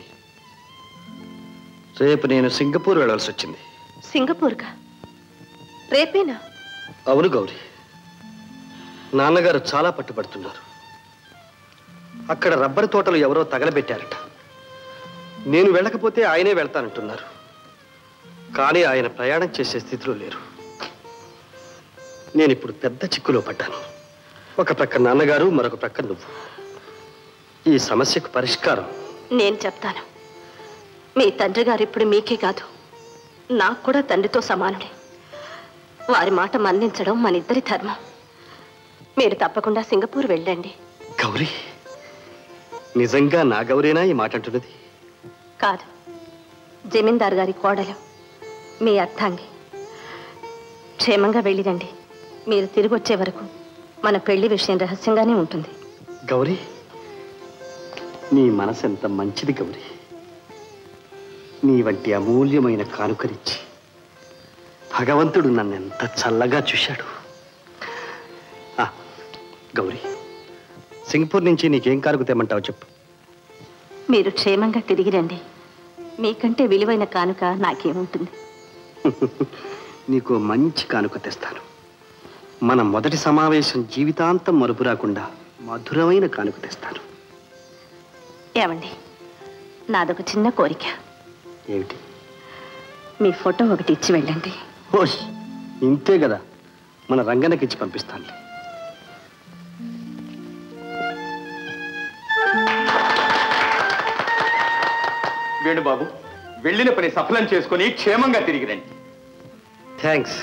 రేపు నేను సింగపూర్ వెళ్ళాల్సి వచ్చింది. సింగపూర్గా? రేపేనా? అవును గౌరీ, నాన్నగారు చాలా పట్టుబడుతున్నారు. అక్కడ రబ్బరు తోటలు ఎవరో తగలబెట్టారట. నేను వెళ్ళకపోతే ఆయనే వెళ్తానంటున్నారు. కానీ ఆయన ప్రయాణం చేసే స్థితిలో లేరు. నేను ఇప్పుడు పెద్ద చిక్కులో పడ్డాను. ఒక ప్రక్క నాన్నగారు, మరొక ప్రక్క నువ్వు. ఈ సమస్యకు పరిష్కారం నేను చెప్తాను. మీ తండ్రి గారు ఇప్పుడు మీకే కాదు నాకు కూడా తండ్రితో సమానుడే. వారి మాట మన్నించడం మన ఇద్దరి ధర్మం. మీరు తప్పకుండా సింగపూర్ వెళ్ళండి. గౌరీ, నిజంగా నా గౌరీనా ఈ మాట అంటున్నది? కాదు, జమీందార్ గారి కోడలు, మీ అర్థాంగి. క్షేమంగా వెళ్ళిరండి. మీరు తిరిగి వచ్చే వరకు మన పెళ్లి విషయం రహస్యంగానే ఉంటుంది. గౌరీ, నీ మనసు ఎంత మంచిది గౌరీ. నీ వంటి అమూల్యమైన కానుకరిచ్చి భగవంతుడు నన్ను ఎంత చల్లగా చూశాడు. గౌరీ, సింగపూర్ నుంచి నీకేం కానుక తెమ్మంటావు చెప్పు. మీరు క్షేమంగా తిరిగి రండి. మీకంటే విలువైన కానుక నాకేముంటుంది? నీకు మంచి కానుక తెస్తాను. మన మొదటి సమావేశం జీవితాంతం మరుపు రాకుండా మధురమైన కానుక తెస్తాను. ఏమండి, నాదొక చిన్న కోరిక. ఏమిటి? మీ ఫోటో ఒకటి ఇచ్చి వెళ్ళండి. ఓష్, ఇంతే కదా, మన రంగనకి ఇచ్చి పంపిస్తాను. వేణుబాబు, వెళ్ళిన పని సఫలం చేసుకుని క్షేమంగా తిరిగి రండి. థ్యాంక్స్.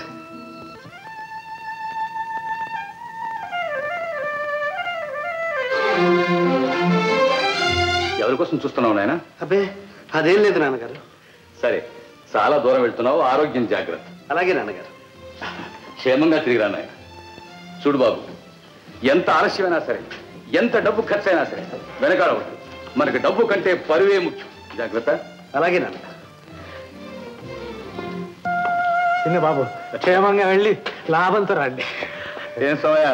ఎవరి కోసం చూస్తున్నావు నాయన? అబ్బే, అదేం లేదు నాన్నగారు. సరే, చాలా దూరం వెళ్తున్నావు, ఆరోగ్యం జాగ్రత్త. అలాగే నాన్నగారు. క్షేమంగా తిరిగిరా నాయన. చూడు బాబు, ఎంత ఆలస్యమైనా సరే, ఎంత డబ్బు ఖర్చు అయినా సరే వెనకాడవద్దు. మనకి డబ్బు కంటే పరువే ముఖ్యం. జాగ్రత్త. అలాగే నాన్నగారు. చిన్న బాబు, క్షేమంగా వెళ్ళి లాభంతో రండి. ఏం సమయ?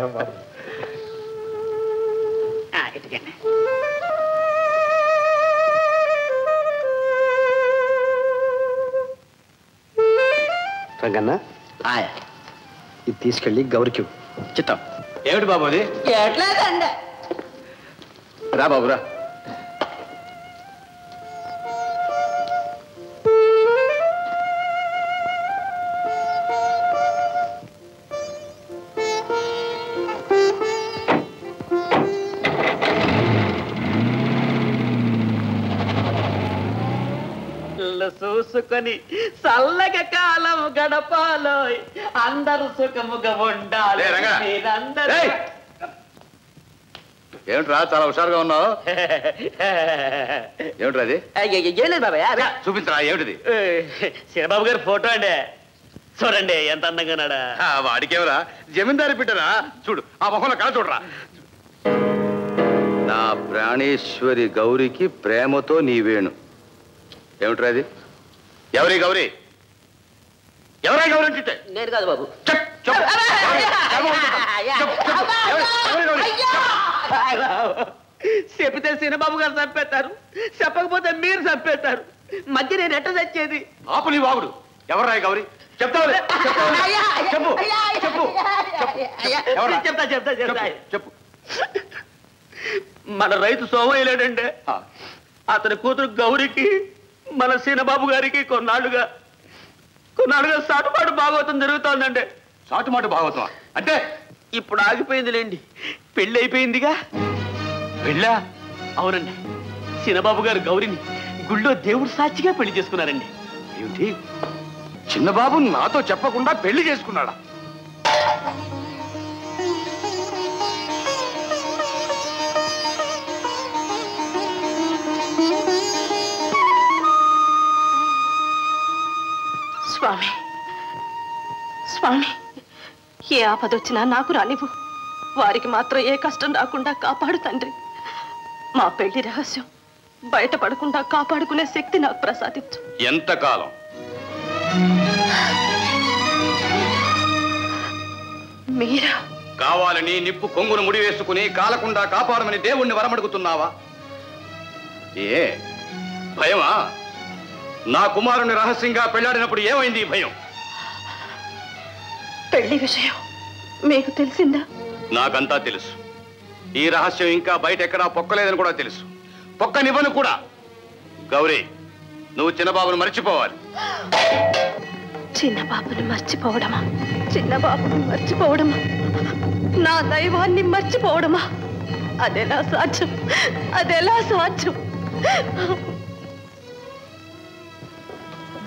రంగన్న, ఇది తీసుకెళ్ళి గౌరికి చిత్తం. ఏమిటి బాబు అది? రా బాబు రా. చూసుకొని చల్లగా కాలం గడపాలో, అందరూ సుఖముగా ఉండాలి. మీరందరూ ఏమిట్రా చాలా హుషారుగా ఉన్నావు? ఏమిట్రా అది? ఏం లేదు బాబాయ్, చూపించరా ఏమిటిది? చిరబాబు గారి ఫోటో అండి. చూడండి ఎంత అందంగా ఉన్నాడా. వాడికేవరా జమీందారి బిడ్డరా? చూడు ఆ మొహంలో కళ చూడరా. నా ప్రాణేశ్వరి గౌరికి ప్రేమతో నీ వేణు. ఏమిట్రా అది? ఎవరి గౌరీ? ఎవరై గౌరీ అంటే? నేను కాదు బాబు. చెప్తే సినిబాబు గారు చంపేస్తారు, చెప్పకపోతే మీరు చంపేస్తారు. మధ్య నేను ఎట్ట తెచ్చేది? ఆపు నీ వాగుడు. ఎవరాయి గౌరీ? చెప్తావు? చెప్పు చెప్పు చెప్తా చెప్తా చెప్తా చెప్పు. మన రైతు సోమయ్య లేడండి, అతని కూతురు గౌరికి మన సీనబాబు గారికి కొన్నాళ్ళుగా సాటుపాటు భాగవతం జరుగుతోందండి. సాటుమాటు భాగవతం అంటే? ఇప్పుడు ఆగిపోయిందిలేండి, పెళ్లి అయిపోయిందిగా. పెళ్ళా? అవునండి, సీనబాబు గారు గౌరిని గుళ్ళో దేవుడు సాక్షిగా పెళ్లి చేసుకున్నారండి. ఏమిటి? చిన్నబాబు నాతో చెప్పకుండా పెళ్లి చేసుకున్నాడా? స్వామి, స్వామి, ఏ ఆపదొచ్చినా నాకు రానివ్వు. వారికి మాత్రం ఏ కష్టం రాకుండా కాపాడు తండ్రి. మా పెళ్లి రహస్యం బయటపడకుండా కాపాడుకునే శక్తి నాకు ప్రసాదించు. ఎంతకాలం? మీరా? కావాలని నిప్పు కొంగును ముడివేసుకుని కాలకుండా కాపాడమని దేవుణ్ణి వరమడుగుతున్నావా? ఏ భయమా? నా కుమారుని రహస్యంగా పెళ్లాడినప్పుడు ఏమైంది ఈ భయం? పెళ్లి విషయం మీకు తెలిసిందా? నాకంతా తెలుసు. ఈ రహస్యం ఇంకా బయట ఎక్కడా పొక్కలేదని కూడా తెలుసు. పొక్కనివ్వను కూడా. గౌరీ, నువ్వు చిన్నబాబును మర్చిపోవాలి. చిన్నబాబుని మర్చిపోవడమా? చిన్నబాబుని మర్చిపోవడమా? నా దైవాన్ని మర్చిపోవడమా? అదెలా సాధ్యం? అదెలా సాధ్యం?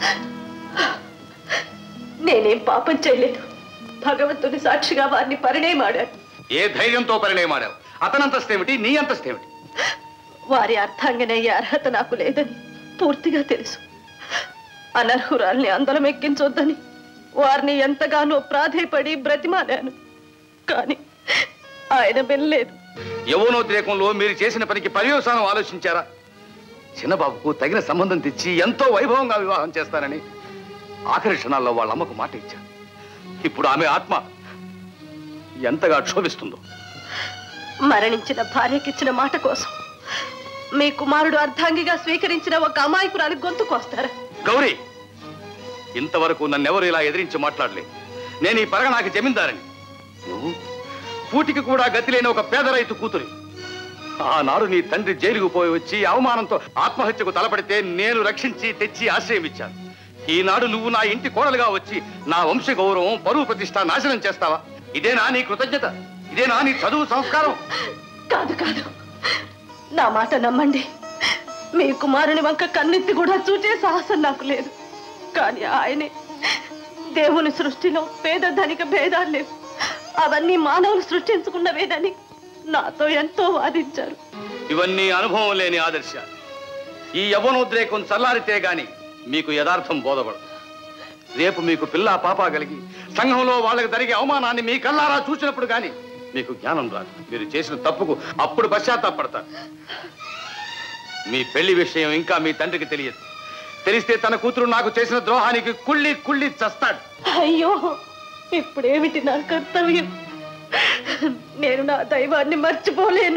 నేనేం పాపం చేయలేదు. భగవంతుని సాక్షిగా వారిని పరిణయమాడాను. ఏ ధైర్యంతో పరిణయమాడావు? అతనంతస్తేమిటి, నీ అంతస్తేమిటి? వారి అర్థాంగనయ్యే అర్హత నాకు లేదని పూర్తిగా తెలుసు. అనర్హురాల్ని అందలం ఎక్కించొద్దని వారిని ఎంతగానో ప్రాధేయపడి బ్రతిమాలాను. కానీ ఆయన వెళ్ళలేదు. యవ్వనోద్రేకంలో మీరు చేసిన పనికి పర్యవసానం ఆలోచించారా? చిన్నబాబుకు తగిన సంబంధం తెచ్చి ఎంతో వైభవంగా వివాహం చేస్తానని ఆఖరి క్షణాల్లో వాళ్ళ అమ్మకు మాట ఇచ్చారు. ఇప్పుడు ఆమె ఆత్మ ఎంతగా క్షోభిస్తుందో. మరణించిన భార్యకిచ్చిన మాట కోసం మీ కుమారుడు అర్ధాంగిగా స్వీకరించిన ఒక అమాయకురాలి గొంతు కోస్తారా? గౌరీ, ఇంతవరకు నన్నెవరు ఇలా ఎదిరించి మాట్లాడలేదు. నేను ఈ పరగనాకి జమీందారని. నువ్వు కూటికి కూడా గతి లేని ఒక పేద రైతు కూతురి. ఆనాడు నీ తండ్రి జైలుకు పోయి వచ్చి అవమానంతో ఆత్మహత్యకు తలపడితే నేను రక్షించి తెచ్చి ఆశ్రయం ఇచ్చాను. ఈనాడు నువ్వు నా ఇంటి కోడలుగా వచ్చి నా వంశ గౌరవం, పరువు ప్రతిష్ట నాశనం చేస్తావా? ఇదేనా నీ కృతజ్ఞత? ఇదేనా నీ చదువు సంస్కారం? కాదు కాదు, నా మాట నమ్మండి. మీ కుమారుని వంక కన్నెత్తి కూడా చూచే సాహసం నాకు లేదు. కానీ ఆయనే దేవుని సృష్టిలో పేద ధనిక భేదాలు లేవు, అవన్నీ మానవులు సృష్టించుకున్నవేదని నాతో ఎంతో వాదించారు. ఇవన్నీ అనుభవం లేని ఆదర్శాలు. ఈ యవ్వనోద్రేకం చల్లారితే గాని మీకు యథార్థం బోధపడదు. రేపు మీకు పిల్ల పాప కలిగి సంఘంలో వాళ్ళకి జరిగే అవమానాన్ని మీ కళ్ళారా చూసినప్పుడు గాని మీకు జ్ఞానం రాదు. మీరు చేసిన తప్పుకు అప్పుడు పశ్చాత్తాపడతారు. మీ పెళ్లి విషయం ఇంకా మీ తండ్రికి తెలియదు. తెలిస్తే తన కూతురు నాకు చేసిన ద్రోహానికి కుళ్ళి కుళ్ళి చస్తాడు. అయ్యో, ఇప్పుడేమిటి నా కర్తవ్యం? నేను నా దైవాన్ని మర్చిపోలేను.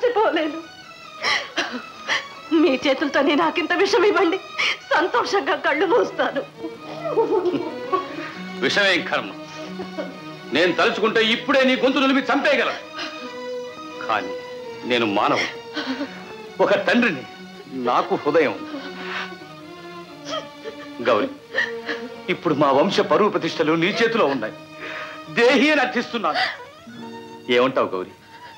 మీ చేతులతోనే నాకింత విషం ఇవ్వండి, సంతోషంగా కళ్ళు మూస్తాను. విషమేం కర్మ. నేను తలుచుకుంటే ఇప్పుడే నీ గొంతు నిలిపి చంపేయగలను. కానీ నేను మానవు, ఒక తండ్రిని. నాకు హృదయం. గౌరీ, ఇప్పుడు మా వంశ పరువు ప్రతిష్టలు నీ చేతిలో ఉన్నాయి. దేహి అని అర్థిస్తున్నాను. ఏమంటావు గౌరీ?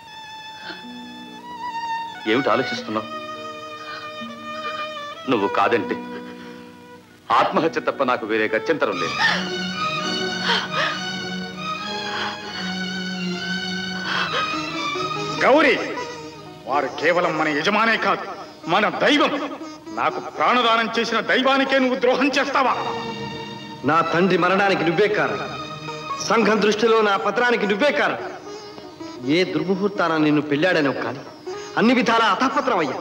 ఏమిటి ఆలోచిస్తున్నావు? నువ్వు కాదంటే ఆత్మహత్య తప్ప నాకు వేరే గత్యంతరం లేదు. గౌరీ, వారు కేవలం మన యజమానే కాదు, మన దైవం. నాకు ప్రాణదానం చేసిన దైవానికే నువ్వు ద్రోహం చేస్తావా? నా తండ్రి మరణానికి నువ్వే కారణం. సంఘం దృష్టిలో నా పత్రానికి నువ్వే కారణం. ఏ దుర్ముహూర్తాన నిన్ను పెళ్ళాడనో కానీ అన్ని విధాలా అతపత్రం అయ్యా.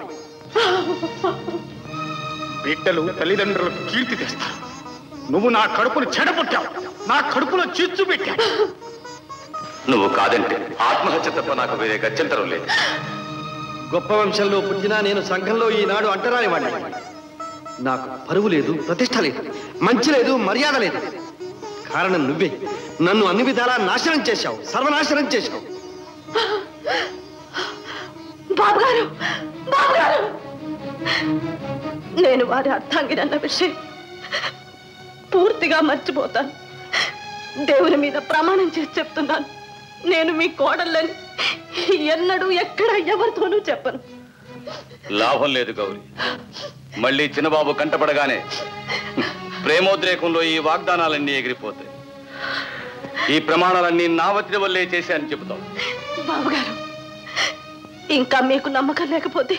బిడ్డలు తల్లిదండ్రులకు కీర్తి తెస్తారు. నువ్వు నా కడుపును చెడపుట్టావు, నా కడుపులో చిచ్చు పెట్టావు. నువ్వు కాదంటే ఆత్మహత్య తప్ప నాకు వేరే గత్యంతరం లేదు. గొప్ప వంశంలో పుట్టినా నేను సంఘంలో ఈనాడు అంటరాని వాడిని. నాకు పరువు లేదు, ప్రతిష్ట లేదు, మంచి లేదు, మర్యాద లేదు. కారణం నువ్వే. నన్ను అన్ని విధాలా నాశనం చేశావు, సర్వనాశనం చేశావు. బాబుగారు, బాబుగారు, నేను వారి అర్థాంగినన్న విషయం పూర్తిగా మర్చిపోతాను. దేవుని మీద ప్రమాణం చేసి చెప్తున్నాను, నేను మీ కోడళ్ళని ఎన్నడూ ఎక్కడ ఎవరితోనూ చెప్పను. లాభం లేదు గౌరీ. మళ్ళీ చిన్నబాబు కంటపడగానే ప్రేమోద్రేకంలో ఈ వాగ్దానాలన్నీ ఎగిరిపోతాయి. ఈ ప్రమాణాలన్నీ నా ఒత్తిడి వల్లే చేశానని చెబుతాం. బాబుగారు, ఇంకా మీకు నమ్మకం లేకపోతే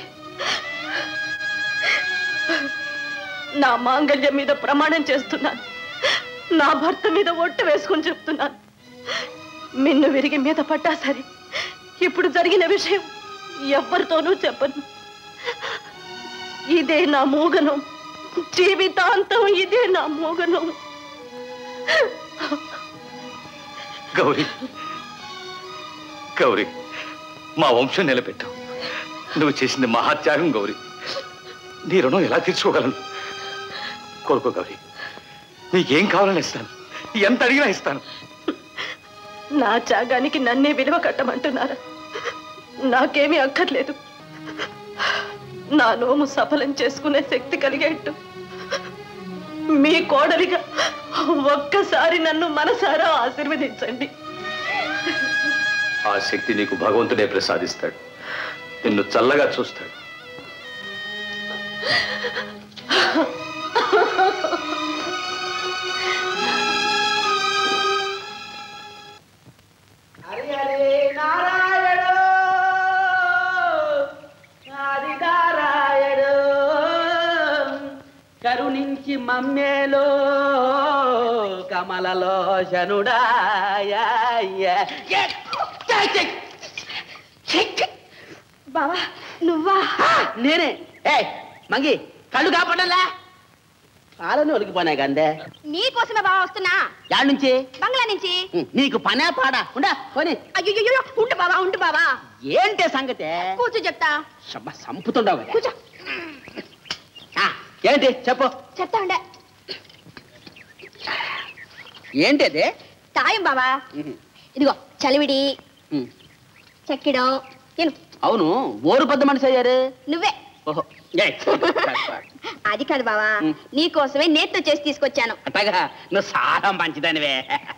నా మాంగళ్యం మీద ప్రమాణం చేస్తున్నాను. నా భర్త మీద ఒట్టు వేసుకుని చెప్తున్నాను. మిన్ను విరిగి మీద పడ్డా సరే, ఇప్పుడు జరిగిన విషయం ఎవ్వరితోనూ చెప్పను. ఇదే నా మోగనం, జీవితాంతం ఇదే నా మోగనం. గౌరీ, గౌరీ, మా వంశం నిలబెట్టావు. నువ్వు చేసింది మహాత్యాగం గౌరీ. నీ రుణం ఎలా తీర్చుకోగలను? కోరుకో గౌరీ, నీకేం కావాలని ఇస్తాను, ఎంత అడిగినా ఇస్తాను. నా త్యాగానికి నన్నే విలువ కట్టమంటున్నారా? నాకేమీ అక్కర్లేదు. నా నోము సఫలం చేసుకునే శక్తి కలిగేట్టు మీ కోడలిగా ఒక్కసారి నన్ను మనసారా ఆశీర్వదించండి. ఆ శక్తి నీకు భగవంతుడే ప్రసాదిస్తాడు. నిన్ను చల్లగా చూస్తాడు. కరుణించి మమ్మేలో కమలలోచనుడా బావా నువ్వా? నేనే. ఏ మంగి కళ్ళు కాపాడలా కాలని ఒలికిపోయినాయి కందే. నీకోసమే బావా వస్తున్నా. యాడ్ నుంచి? బంగ్లా నుంచి. నీకు పనే పాడా ఉండా పోనీ. అయ్యో ఉండు బావా ఉండు బావా. ఏంటే సంగతే? కూర్చో చెప్తా. సంపుతుండవు కదా. కూర్చో. ఏంటి చెప్పు. చెప్తా ఉండే. ఏంటి అది? తాయం బావా. ఇదిగో చలివిడి చెక్కిడం. అవును ఓరు పెద్ద మనిషి అయ్యారు. నువ్వే. ఓహో అది కాదు బావా, నీకోసమే నేత్తో చేసి తీసుకొచ్చాను. అట్టగా నువ్వు చాలా మంచిదానివే.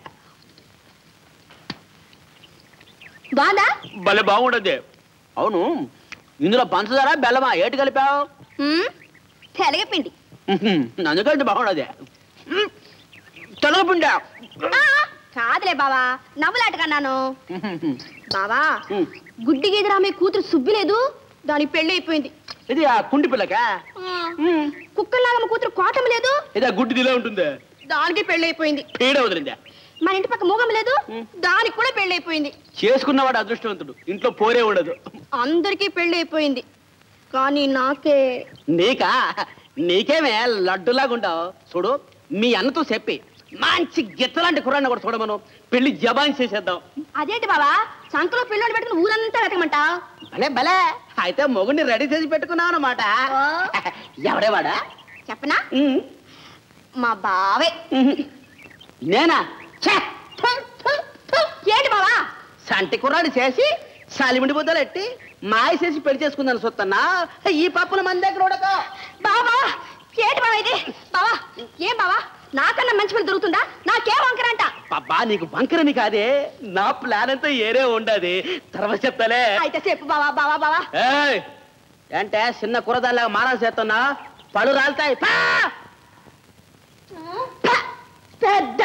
బాదా? భలే బాగుండదు. అవును ఇందులో పంచదార బెల్లమా ఏటి కలిపావు? తెలగపిండి. అందుకంటే బాగుండదు. తెలగపిండి కాదులే బావా, నవ్వులాట కన్నాను. బావా గుడ్డి గీదరామే కూతురు సుబ్బి లేదు, దానికి పెళ్లి అయిపోయింది. ఇది ఆ కుండి పిల్లక. కుక్కల్లాగమ్మ కూతురు కోటం లేదు, ఇది ఆ గుడ్డిదిలా ఉంటుంది, దానికి పెళ్లి అయిపోయింది. పేడ వదిలిందా? మన ఇంటి పక్క మూగం లేదు, దానికి కూడా పెళ్లి అయిపోయింది. చేసుకున్నవాడు అదృష్టవంతుడు, ఇంట్లో పోరే ఉండదు. అందరికీ పెళ్లి అయిపోయింది, కానీ నాకే. నీకా? నీకేమే లడ్డులాగా ఉంటావు. చూడు మీ అన్నతో చెప్పి మంచి గిత్తలాంటి కుర్రాన్ని కూడా చూడమను, పెళ్లి జబాన్ చేసేద్దాం. అదేంటి బావా సంకలో పెళ్ళి పెట్టుకుని ఊరంతా వెతకమంటా? భలే భలే, అయితే మొగుడిని రెడీ చేసి పెట్టుకున్నావు అన్నమాట. ఎవడేవాడా చెప్పనా? మా బావే. నేనా? ఏంటి బావా? సంటి కుర్రాడు చేసి సాలిమిడి బుద్ధలు ఎట్టి మాయ చేసి పెళ్లి చేసుకుందాను చూస్తున్నా. ఈ పప్పుల మన దగ్గర ఉడక. బావా ఏంటి బావా ఇది? బావా ఏం బావా, నాకన్నా మంచి పిల్ల దొరుకుతుందా? నాకేం వంకరంట? బాబా నీకు వంకరని కాదే, నా ప్లాన్ అంతా ఏరే ఉండదు, తర్వాత చెప్తాలే. అయితే చెప్పు బావా. బావా బావా అంటే చిన్న కూరదాల్లాగా మారా చేస్తున్నా, పళ్ళు రాలుతాయి. పెద్ద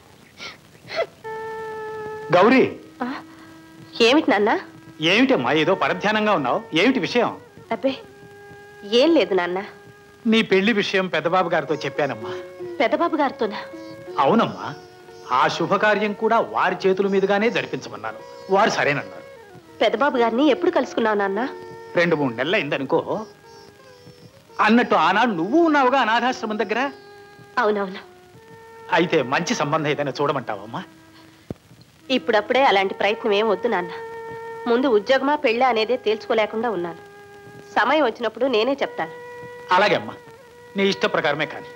గౌరీ, ఏమిటి నాన్న? ఏమిటమ్మా ఏదో పరధ్యానంగా ఉన్నావు? ఏమిటి విషయం? అబ్బే ఏం లేదు నాన్న. నీ పెళ్లి విషయం పెద్దబాబు గారితో చెప్పానమ్మా. పెద్దబాబు గారితోనా? అవునమ్మా, ఆ శుభకార్యం కూడా వారి చేతుల మీదుగానే జరిపించమన్నాను. వారు సరేనన్నారు. పెద్దబాబు గారిని ఎప్పుడు కలుసుకున్నావు నాన్న? 2-3 నెలలు అయిందనుకో. అన్నట్టు ఆనాడు నువ్వు ఉన్నావుగా అనాథాశ్రమం దగ్గర. అవునవును. అయితే మంచి సంబంధం ఏదైనా చూడమంటావమ్మా? ఇప్పుడప్పుడే అలాంటి ప్రయత్నం ఏం వద్దు నాన్న. ముందు ఉద్యోగమా పెళ్ళా అనేదే తేల్చుకోలేకుండా ఉన్నాను. సమయం వచ్చినప్పుడు నేనే చెప్తాను. అలాగే అమ్మా, నీ ఇష్ట ప్రకారమే కానీ.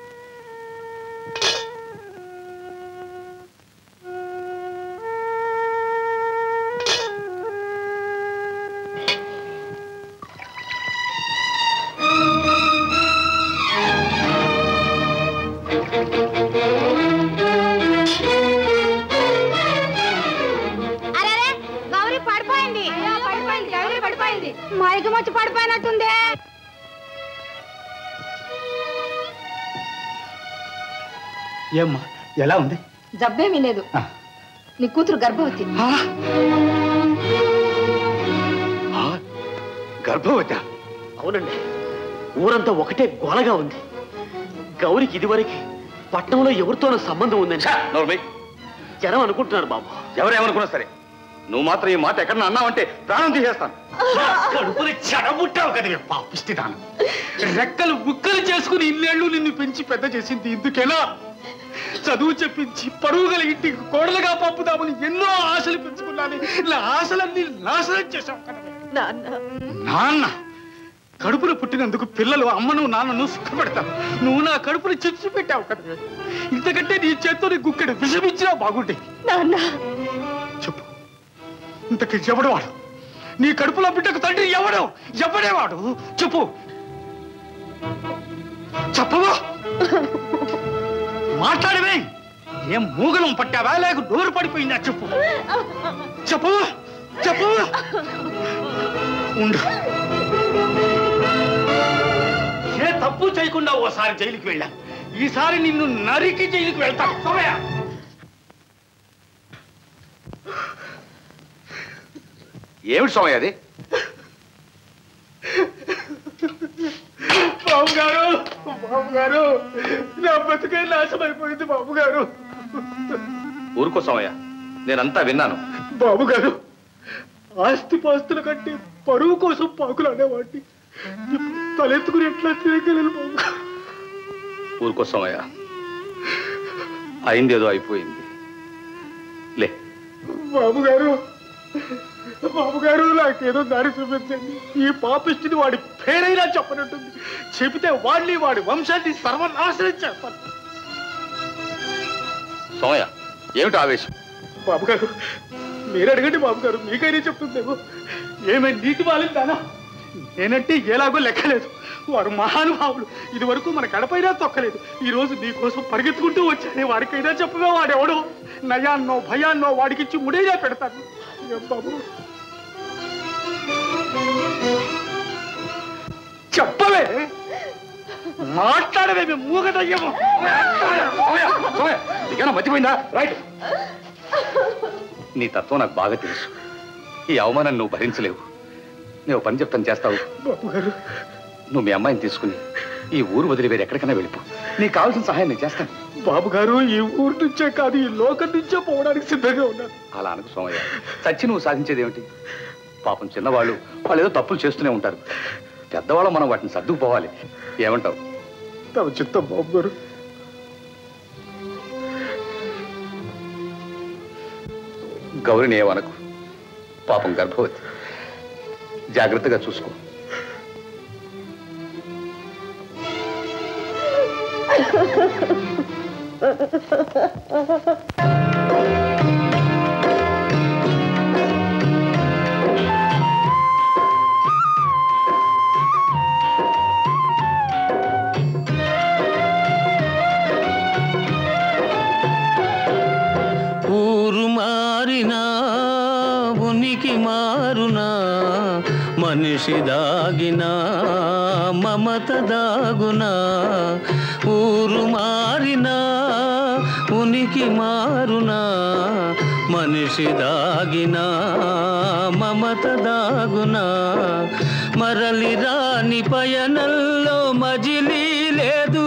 మైకమొచ్చి పడిపోయినట్టుందే. ఏమ్మా ఎలా ఉంది? జబ్బేమీ లేదు, నీ కూతురు గర్భవతి. గర్భవతి? అవునండి, ఊరంతా ఒకటే గోలగా ఉంది. గౌరికి ఇదివరకు పట్టణంలో ఎవరితోనో సంబంధం ఉందని జనం అనుకుంటున్నారు బాబు. ఎవరేమనుకున్నా సరే, నువ్వు మాత్రం ఈ మాట ఎక్కడన్నా అన్నావంటే ప్రాణం తీసేస్తాను. కడుపుని చెడబుట్టావు కదా పాపిష్టిదాను. రెక్కలు ముక్కలు చేసుకుని ఇన్నేళ్లు నిన్ను పెంచి పెద్ద చేసింది ఇందుకేనా? చదువు చెప్పించి పరువుగల ఇంటికి కోడలుగా పంపుదామని ఎన్నో ఆశలు పెంచుకున్నాను. ఇలా ఆశలన్నీ నాశనం చేశావు కదా నాన్న. కడుపును పుట్టినందుకు పిల్లలు అమ్మను నాన్నను సుఖపెడతాను. నువ్వు నా కడుపును చిచ్చు పెట్టావు కదా. ఇంతకంటే నీ చేత్తో గుక్కడి విషమిచ్చినా బాగుంటే. చెప్పు, ఇంతకి ఎవడవాడు? నీ కడుపులో బిడ్డకు తండ్రి ఎవడు? ఎవడేవాడు? చెప్పు, చెప్పవా? మాట్లాడవే. ఏం మూగలం పట్టావా లేక నోరు పడిపోయిందా? చెప్పు చెప్పు చెప్పు. ఉండు, ఏ తప్పు చేయకుండా ఓసారి జైలుకి వెళ్ళా. ఈసారి నిన్ను నరికి జైలుకి వెళ్తాను. సమయ ఏమిటి సమయ అది? బాబు గారు, బాబు గారు, నా బతుకే నాశమైపోయింది బాబు గారు. ఊరుకోసమయ్యా, నేనంతా విన్నాను. బాబు గారు, ఆస్తిపాస్తుల కంటే పరువు కోసం పాకులు అనేవాడిని తలెత్తుకుని ఎట్లా తిరగలను బాబు గారు. ఊరుకోసమయ్యా, అయిందేదో అయిపోయింది. లే బాబు గారు, బాబు గారు, నాకేదో దారి చూపించండి. ఈ పాపిష్టిని వాడి పేరైనా చెప్పనుంటుంది. చెబితే వాడిని వాడి వంశాన్ని సర్వనాశనం చేస్తాను. సోమయ్య, ఏమిటి ఆవేశం? బాబు గారు, మీరు అడగండి బాబు గారు, మీకైనా చెప్తుందేమో. ఏమైనా నీతి బాలిందానా? నేనంటే ఎలాగో లెక్కలేదు. వారు మహానుభావులు. ఇది వరకు మన గడపైనా తొక్కలేదు. ఈ రోజు నీకోసం పరిగెత్తుకుంటూ వచ్చానే. వాడికైనా చెప్పగా వాడెవడో నయాన్నో భయాన్నో వాడికిచ్చి ముడేలా పెడతాను. బాబు చెప్పవే, మాట్లాడవేమి మూగదయ్యమో. మర్చిపోయిందా? రైట్, నీ తత్వం నాకు బాగా తెలుసు. ఈ అవమానం నువ్వు భరించలేవు. నువ్వు పని చెప్తాను, చేస్తావు. బాబు గారు, నువ్వు మీ అమ్మాయిని తీసుకుని ఈ ఊరు వదిలి వేరే ఎక్కడికైనా వెళ్ళిపో. నీకు కావాల్సిన సహాయం నేను చేస్తాను. బాబు గారు, ఈ ఊరు నుంచే కాదు, ఈ లోకం నుంచే పోవడానికి సిద్ధంగా ఉన్నాను. అలా అనుకు సోమయ్య. చచ్చి నువ్వు సాధించేది ఏమిటి? పాపం చిన్నవాళ్ళు, వాళ్ళు ఏదో తప్పులు చేస్తూనే ఉంటారు. పెద్దవాళ్ళు మనం వాటిని సర్దుకుపోవాలి. ఏమంటావు? తమ చిత్తం బాబు గారు. గౌరిని ఏమనకు, పాపం గర్భవతి. జాగ్రత్తగా చూసుకో. ఊరు మారినా ఉనికి మారునా, మనిషి దాగినా మమత దాగునా. ఊరు మారినా ఉనికి మారునా, మనిషి దాగినా మమత దాగునా. మరలి రాని పయనంలో మజిలీ లేదు,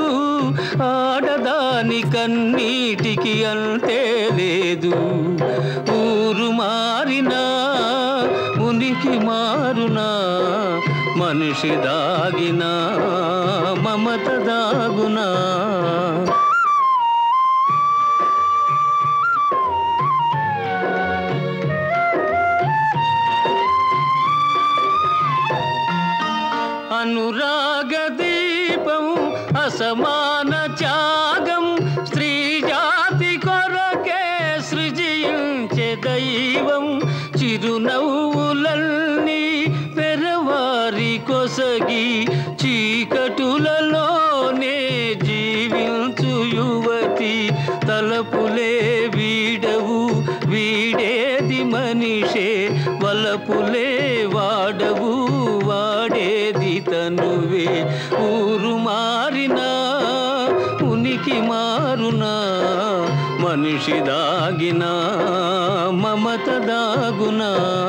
ఆడదాని కన్నీటికి అంతే లేదు. ఊరు మారినా ఉనికి మారునా, మనిషి దాగినా మమత దాగునా. అనురాగ దీపం అసమాన త్యాగం, స్త్రీ జాతి కొరకే సృజించే దైవం. చిరునవ్వులన్నీ పెరవారి కొసగి, చీకటులలోనే జీవించు యువతి. తలపులే వీడవు వీడేది మనిషే, వలపులే వాడవు వాడేది తనువే. ఊరు మారినా ఉనికి మారునా, మనిషి దాగినా మమత దాగునా.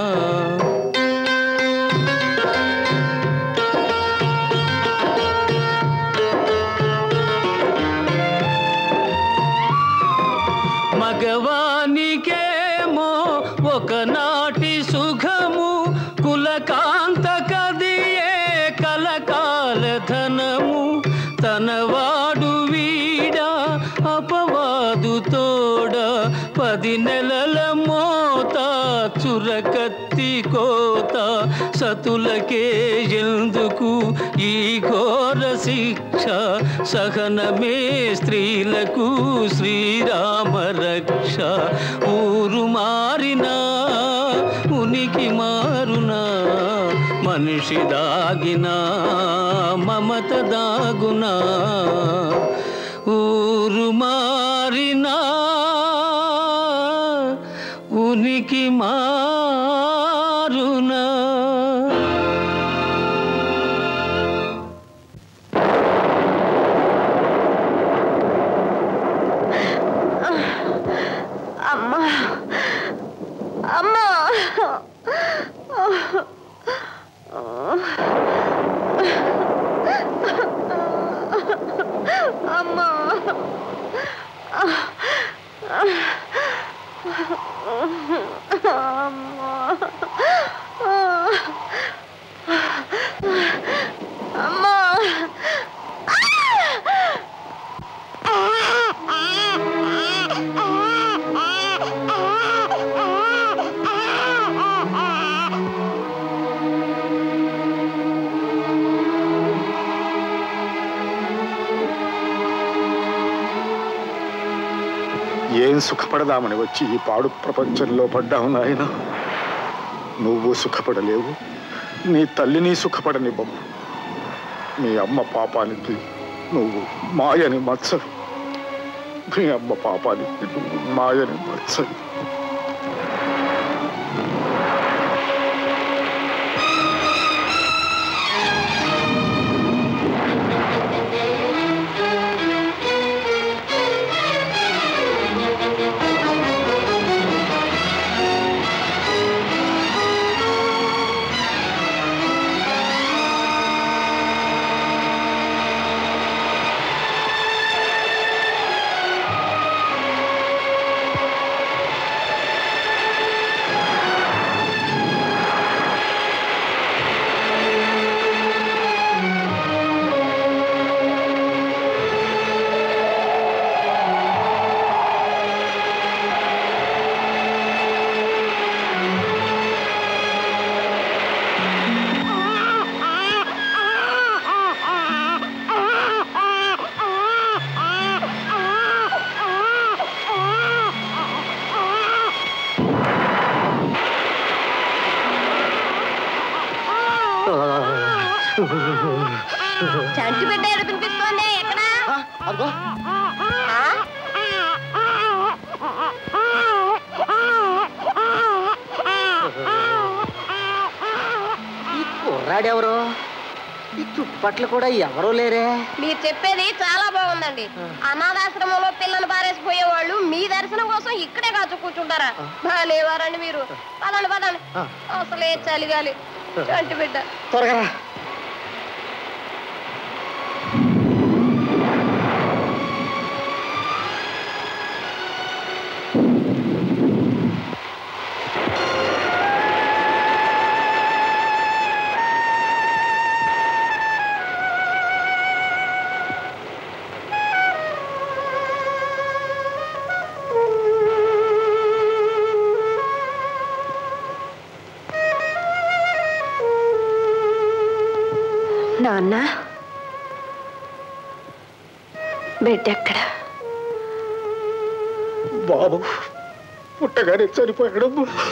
మగవానికేమో ఒకనాటి సుఖము, కులకాంత కదియే కలకాల ధనము. తనవాడు వీడా అపవాదు తోడ, 10 నెలల మోత చురకత్తి కోత. సతులకే ఎందుకు ఈ ఘోర శిక్ష, సహనమే స్త్రీలకు శ్రీరామ రక్ష. ఊరు మారినా ఉనికి మారునా, మనిషి దాగినా మమత దాగునా. ఊరు మారినా ఉనికి మారునా. అమ్మా, అమ్మా, ఏం సుఖపడదామని వచ్చి ఈ పాడు ప్రపంచంలో పడ్డావు నాయన. నువ్వు సుఖపడలేవు, నీ తల్లిని సుఖపడనివ్వము. మీ అమ్మ పాపానికి నువ్వు మాయని మచ్చలు. మీ అమ్మ పాపానికి నువ్వు మాయని మచ్చలు. చంటి బిడ్డ ఏడిపిస్తోంది ఎక్కడ? ఈ కుర్రాడెవరు? ఈ చుట్టుపట్ల కూడా ఎవరూ లేరే. మీరు చెప్పేది చాలా బాగుందండి. అనాథాశ్రమంలో పిల్లలు బారేసిపోయేవాళ్ళు మీ దర్శనం కోసం ఇక్కడే కాచు కూర్చుంటారా? బాగాలేవారండి మీరు. పదండి పదండి, అసలే చలిగాలి. చంటి బిడ్డ త్వరగా నాన్న, బిడ్డెక్కడ? బాబు పుట్టగానే చనిపోయాడు.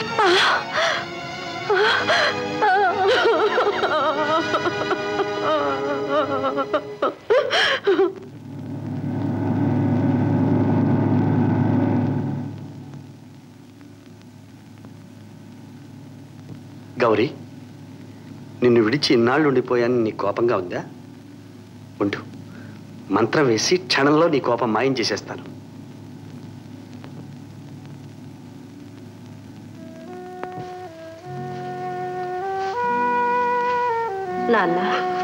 గౌరీ, నిన్ను విడిచి ఇన్నాళ్ళు ఉండిపోయాను, నీ కోపంగా ఉందా? ఉండు, మంత్రం వేసి క్షణంలో నీ కోపం మాయం చేసేస్తాను. నాన్న,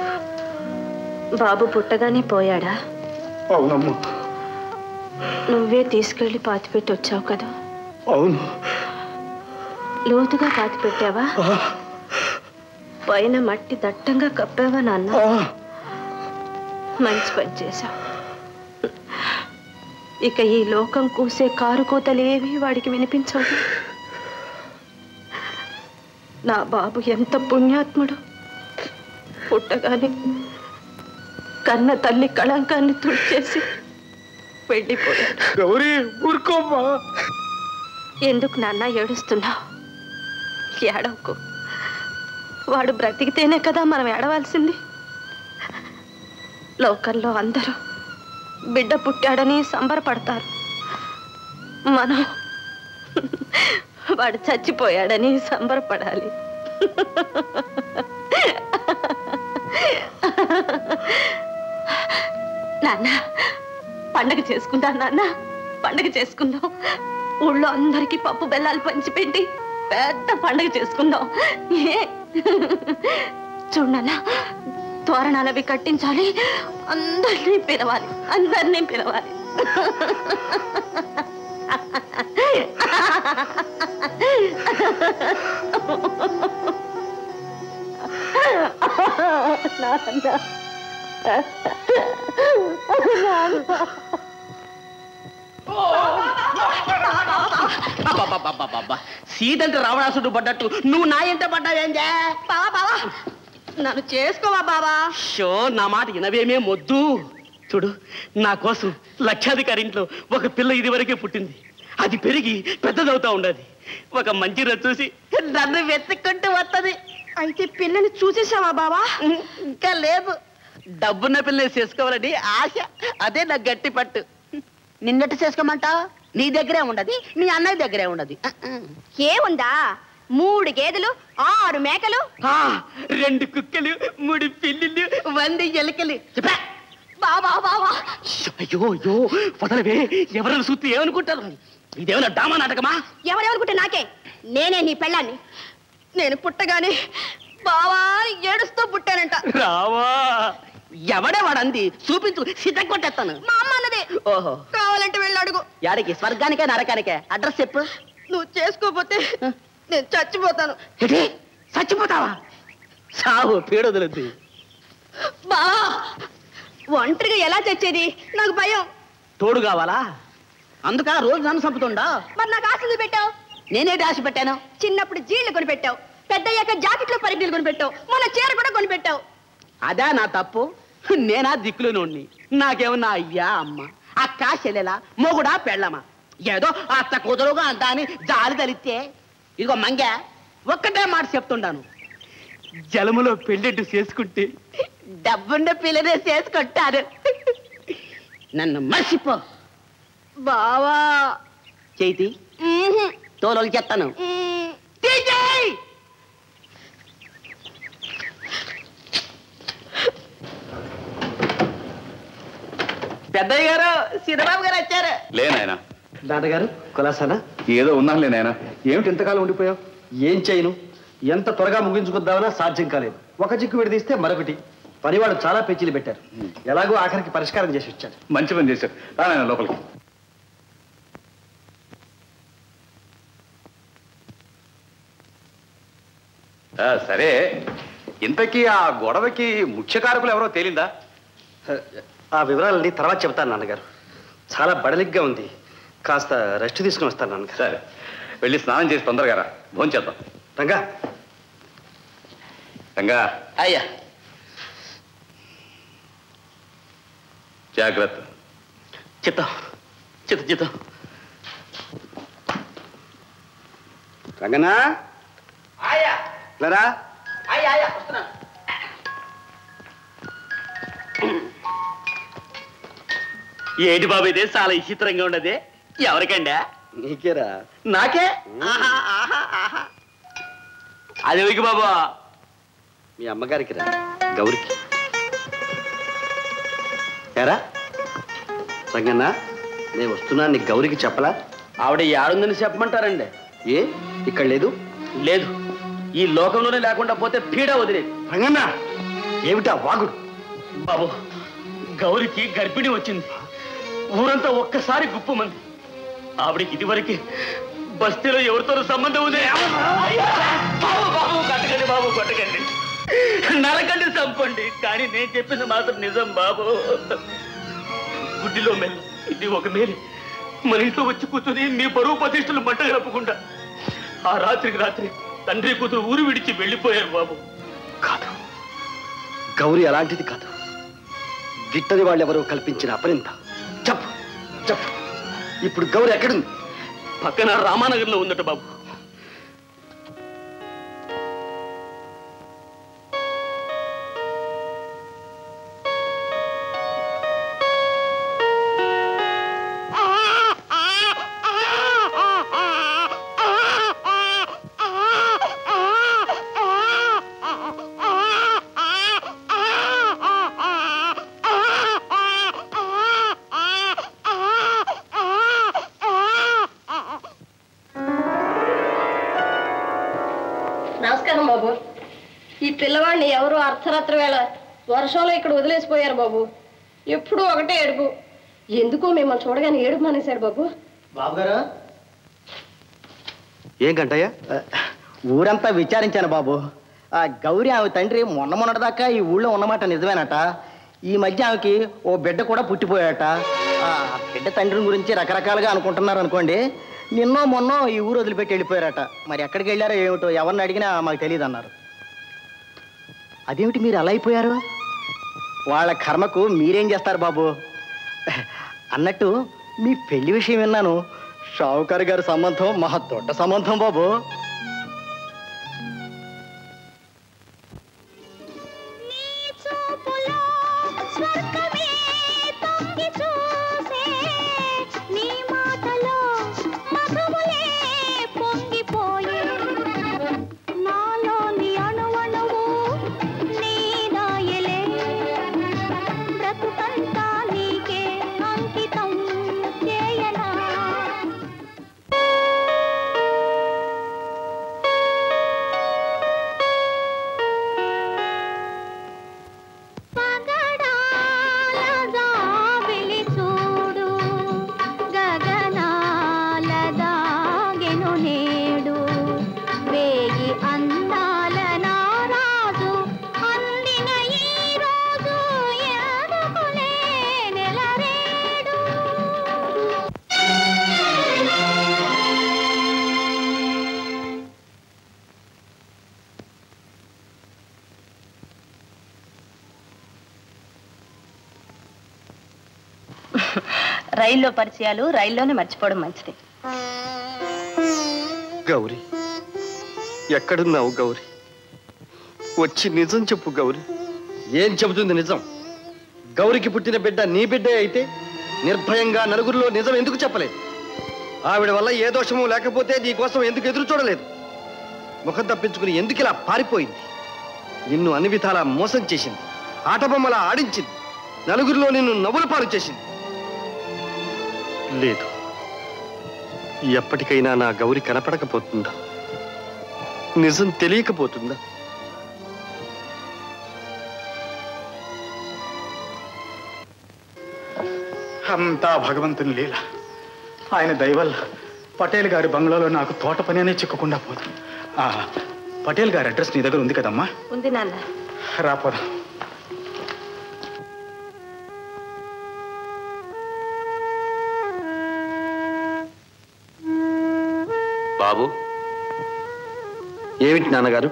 బాబు పుట్టగానే పోయాడా? అవునమ్మా. నువ్వే తీసుకెళ్లి పాతిపెట్టి వచ్చావు కదా? అవును. లోతుగా పాతిపెట్టావా? పైన మట్టి దట్టంగా కప్పావా నాన్న? మంచి పని చేశావు. ఇక ఈ లోకం కూసే కారు కోతలేవి వాడికి వినిపించవు. నా బాబు ఎంత పుణ్యాత్ముడు. పుట్టగానే కన్న తల్లి కళంకాన్ని తుడిచేసి వెళ్ళిపోయాడు. గౌరీ ఊరుకోమ్మా. ఎందుకు నాన్న ఏడుస్తున్నావు? ఏడవకు. వాడు బ్రతికితేనే కదా మనం ఏడవలసింది. లోకంలో అందరూ బిడ్డ పుట్టాడని సంబరపడతారు. మనం వాడు చచ్చిపోయాడని సంబరపడాలి. నాన్న, పండగ చేసుకుందాం నాన్న, పండగ చేసుకుందాం. ఊళ్ళో అందరికీ పప్పు బెల్లాలు పంచిపెట్టి పెద్ద పండగ చేసుకుందాం. చూడన్నా, తోరణాలవి కట్టించాలి, అందరినీ పిలవాలి, అందరినీ పిలవాలి. సీతంటే రావణాసుడు పడ్డట్టు నువ్వు నా ఎంట పడ్డావేంజా? బావా బావా, నన్ను చేసుకోవా బావా. షో, నా మాట వినవేమే మొద్దు. చూడు, నా కోసం లక్షాధికారి ఇంట్లో ఒక పిల్ల ఇదివరకే పుట్టింది. అది పెరిగి పెద్దదవుతా ఉండదు. ఒక మంచి రోజు చూసి నన్ను వెతుక్కుంటూ వస్తుంది. అయితే పిల్లని చూసేసావా బావా? ఇంకా లేదు. డబ్బున్న పిల్లని చేసుకోవాలని ఆశ. అదే నా గట్టి పట్టు. నిన్నట్టు చేసుకోమంటా? నీ దగ్గరే ఉండదు, నీ అన్నయ్య దగ్గరే ఉండదు. ఏముందా? 3 గేదెలు, 6 మేకలు, 2 కుక్కలు, 3 పిల్లులు, 100 ఎలుకలు. బావా బావా. అయ్యో అయ్యో వదలవే. ఎవరైనా చూస్తే ఏమనుకుంటారు? ఇదేమైనా డామా నాటకమా? ఎవరెవరుకుంటే నాకే. నేనే నీ పెళ్ళాన్ని. నేను పుట్టగానే బావా ఏడుస్తూ పుట్టానంట. రావా? ఎవడే వాడంది? చూపించు, సిద్ధం కొట్టేస్తాను. మా అమ్మ అన్నదే. ఓహో, కావాలంటే వెళ్ళి అడుగు. యాడికి? స్వర్గానికే నరకానికే? అడ్రస్ చెప్పు. నువ్వు చేసుకోపోతే నేను చచ్చిపోతాను. ఏంటి? చచ్చిపోతావా? సావు పీడొదలద్దు. బావా, ఒంటరిగా ఎలా చచ్చేది? నాకు భయం. తోడు కావాలా? అందుక రోజు నన్ను చంపుతుండా? మరి నాకు ఆశలు పెట్టావు. నేనేటి ఆశ పెట్టాను? చిన్నప్పుడు జీళ్లు కొనిపెట్టావు, పెద్దయ్యాక జాకెట్లు పరిగిలు కొనిపెట్టావు, మన చీర కూడా కొనిపెట్టావు. అదా నా తప్పు? నేనా దిక్కులోనోడిని? నాకేమన్నా అయ్యా అమ్మ, అక్క చెల్లెలా, మొగుడా పెళ్ళమా? ఏదో అత్త కుదరుగా అంతా అని జాలి తలిస్తే. ఇదిగో మంగ, ఒక్కటే మాట చెప్తుండాను. జలములో పెళ్ళెట్టు చేసుకుంటే డబ్బున్న పిల్లనే చేసుకుంటారు. నన్ను మర్చిపో. బావా చేతి తోలు చెప్తాను. పెద్దయ్య గారు, సీతారాము గారు వచ్చారు. లేనాయన. నాన్నగారు కులాసానా? ఏదో ఉన్నాను లేనాయన. ఏమిటి ఇంతకాలం ఉండిపోయావు? ఏం చేయను? ఎంత త్వరగా ముగించుకుందామన్నా సాధ్యం కాలేదు. ఒక చిక్కు విడదీస్తే మరొకటి. పనివాడు చాలా పేచీలు పెట్టారు. ఎలాగో ఆఖరికి పరిష్కారం చేసి వచ్చారు. మంచి పని చేశారు. నాయన లోపలికి. సరే, ఇంతకీ ఆ గొడవకి ముఖ్య కారకులు ఎవరో తేలిందా? ఆ వివరాలన్నీ తర్వాత చెబుతాను నాన్నగారు. చాలా బడలిగ్గా ఉంది. కాస్త రెస్ట్ తీసుకుని వస్తాను నాన్నగారు. సరే, వెళ్ళి స్నానం చేసి తొందరగా రా. భోంచేద్దాం. రంగా. రంగా. అయ్యా. జాగ్రత్త. చిత్తం చిత్తం చిత్తం. రంగనా, ఆయా లరా. ఆయా వస్తున్నా. ఏంటి బాబు ఇది? చాలా విచిత్రంగా ఉండదు. ఎవరికండా? నీకేరా. నాకే? ఆహా ఆహా ఆహా. అది ఎవరికి బాబు? మీ అమ్మగారికి రా, గౌరికి. ఎరా రంగన్న, నేను వస్తున్నాను. నీకు గౌరికి చెప్పలా? ఆవిడ ఏడుందని చెప్పమంటారండి. ఏ ఇక్కడ లేదు? లేదు, ఈ లోకంలోనే లేకుండా పోతే పీడ వదిలేదు. రంగన్న, ఏమిటా వాగుడు? బాబు, గౌరికి గర్భిణి వచ్చింది. ఊరంతా ఒక్కసారి గుప్పమంది. ఆవిడకి ఇదివరకే బస్తీలో ఎవరితో సంబంధం ఉంది. బాబు బాబు కొట్టకండి, బాబు కొట్టకండి, నరకండి, చంపండి. కానీ నేను చెప్పింది మాత్రం నిజం బాబు. గుడ్డిలో మెల్ల ఇది ఒక మేలు. మన ఇంట్లో వచ్చి కూర్చొని మీ బరువు ప్రతిష్టలు మంట గడపకుండా ఆ రాత్రికి రాత్రి తండ్రి కూతురు ఊరు విడిచి వెళ్ళిపోయారు బాబు. కాదు, గౌరి అలాంటిది కాదు. గిట్టని వాళ్ళెవరో కల్పించిన అపరింత. చెప్పు చెప్పు, ఇప్పుడు గౌరి ఎక్కడుంది? పక్కన రామానగర్లో ఉందట బాబు. నమస్కారం బాబు. ఈ పిల్లవాడిని ఎవరు అర్ధరాత్రి వేళ వర్షంలో ఇక్కడ వదిలేసిపోయారు బాబు. ఎప్పుడూ ఒకటే ఏడుపు. ఎందుకో మిమ్మల్ని చూడగానే ఏడుపు మానేశాడు బాబు. బాబు గారు. ఏం గంటయ్య? ఊరంతా విచారించాను బాబు. ఆ గౌరి ఆమె తండ్రి మొన్నదాకా ఈ ఊళ్ళో ఉన్నమాట నిజమేనట. ఈ మధ్య ఆమెకి ఓ బిడ్డ కూడా పుట్టిపోయాట. ఆ బిడ్డ తండ్రిని గురించి రకరకాలుగా అనుకుంటున్నారు అనుకోండి. నిన్నో మొన్నో ఈ ఊరు వదిలిపెట్టి వెళ్ళిపోయారట. మరి ఎక్కడికి వెళ్ళారో ఏమిటో, ఎవరిని అడిగినా మాకు తెలియదు అన్నారు. అదేమిటి మీరు అలా అయిపోయారు? వాళ్ళ కర్మకు మీరేం చేస్తారు బాబు? అన్నట్టు మీ పెళ్లి విషయం విన్నాను. షావుకారు గారి సంబంధం మహా దొడ్డ సంబంధం బాబు. రైల్లో పరిచయాలు రైల్లోనే మర్చిపోవడం మంచిది. గౌరీ, ఎక్కడున్నావు గౌరీ? వచ్చి నిజం చెప్పు గౌరీ. ఏం చెబుతుంది నిజం? గౌరికి పుట్టిన బిడ్డ నీ బిడ్డే అయితే నిర్భయంగా నలుగురిలో నిజం ఎందుకు చెప్పలేదు? ఆవిడ వల్ల ఏ దోషము లేకపోతే నీ కోసం ఎందుకు ఎదురు చూడలేదు? ముఖం తప్పించుకుని ఎందుకు ఇలా పారిపోయింది? నిన్ను అన్ని విధాలా మోసం చేసింది, ఆటబొమ్మలా ఆడించింది, నలుగురిలో నిన్ను నవ్వుల పాలు చేసింది. లేదు, ఎప్పటికైనా నా గౌరి కనపడకపోతుందా? నిజం తెలియకపోతుందా? అంతా భగవంతుని లీల. ఆయన దయవల్ల పటేల్ గారి బంగ్లాలో నాకు తోట పని అనే చిక్కకుండా పోదు. పటేల్ గారి అడ్రస్ నీ దగ్గర ఉంది కదమ్మా? ఉంది నాన్న. రాపోదా. బాబు, ఏమిటి నాన్నగారు?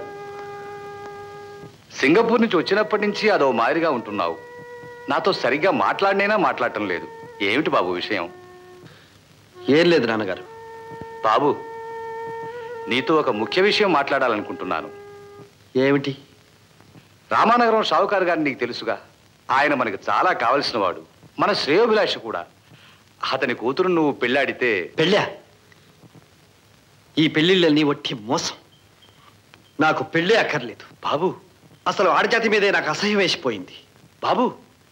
సింగపూర్ నుంచి వచ్చినప్పటి నుంచి అదో మాదిరిగా ఉంటున్నావు. నాతో సరిగ్గా మాట్లాడినైనా మాట్లాడటం లేదు. ఏమిటి బాబు విషయం? ఏం లేదు నాన్నగారు. బాబు, నీతో ఒక ముఖ్య విషయం మాట్లాడాలనుకుంటున్నాను. ఏమిటి? రామానగరం షావుకారు గారిని నీకు తెలుసుగా. ఆయన మనకు చాలా కావలసిన వాడు, మన శ్రేయోభిలాషి కూడా. అతని కూతురు నువ్వు పెళ్ళాడితే... పెళ్ళా? ఈ పెళ్లిళ్ళని ఒట్టి మోసం. నాకు పెళ్ళే అక్కర్లేదు బాబు. అసలు ఆడజాతి మీదే నాకు అసహ్యం వేసిపోయింది బాబు.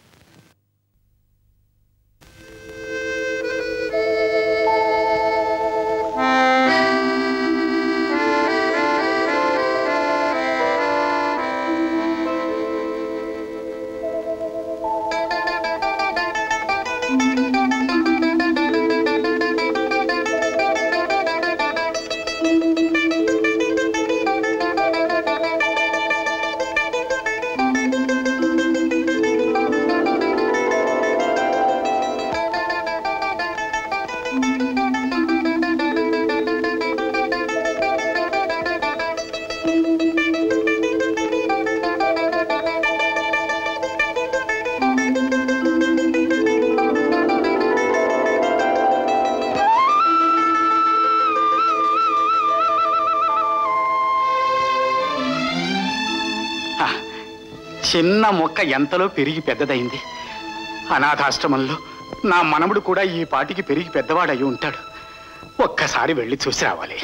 చిన్న మొక్క ఎంతలో పెరిగి పెద్దదైంది. అనాథాశ్రమంలో నా మనముడు కూడా ఈ పాటికి పెరిగి పెద్దవాడయి ఉంటాడు. ఒక్కసారి వెళ్ళి చూసి రావాలి.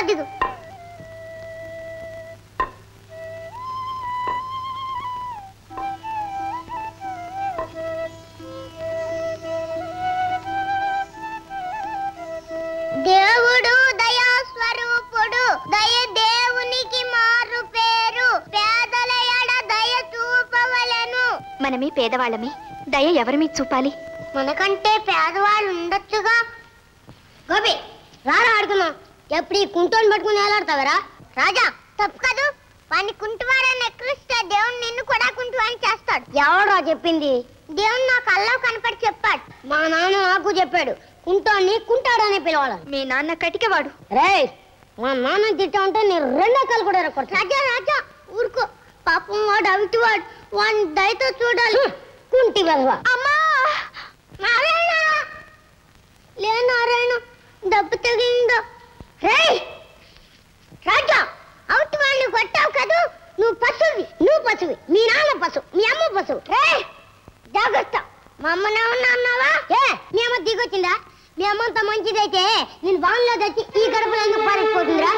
దిగు. దేవుడు దయా స్వరూపుడు, దయ దేవునికి మారు పేరు, పేదల ఎడ దయ చూపవలెను. మనమే పేదవాళ్ళమే, దయ ఎవరి మీద చూపాలి? మనకంటే పేదవాళ్ళు ఉండొచ్చుగా. గోపి రారా ఆడుకున్నాం. ఎప్పుడు ఈ కుంటోని పట్టుకుని వేలాడతావరా? రాజా తప్పు కాదు. వాడిని కుంటువాడని ఎక్కిస్తే దేవుడు నిన్ను కూడా కుంటువాడిని చేస్తాడు. ఎవడో చెప్పింది? దేవుడు నా కల్లో కనపడి చెప్పాడు. మా నాన్న నాకు చెప్పాడు, కుంటోని కుంటాడని పిలవాలని. మీ నాన్న కటికవాడు. రే, మా నాన్న తిట్టా ఉంటే నేను రెండో కళ్ళు కూడా రెక్కొడతా. రాజా రాజా ఊరుకో, పాపం వాడు అవిటి వాడు, వాడిని దయతో చూడాలి. కుంటి వెధవ. అమ్మా నారాయణ, లే నారాయణ, దెబ్బ తగిందో. రే రాజా, అవుట్ వాళ్ళు కొట్టావు కదూ, నువ్వు పశువి, నువ్వు పశువి, మీ నాన్న పశువు, మీ అమ్మ పశువు. రే జాగ్రత్త. మా అమ్మ నాన్న అన్నావా? ఏ మీ అమ్మ దిగొచ్చిందా? మీ అమ్మంత మంచిదైతే నేను బాగులో తెచ్చి ఈ గడపలో ఎందుకు పారేసిపోతుందిరా?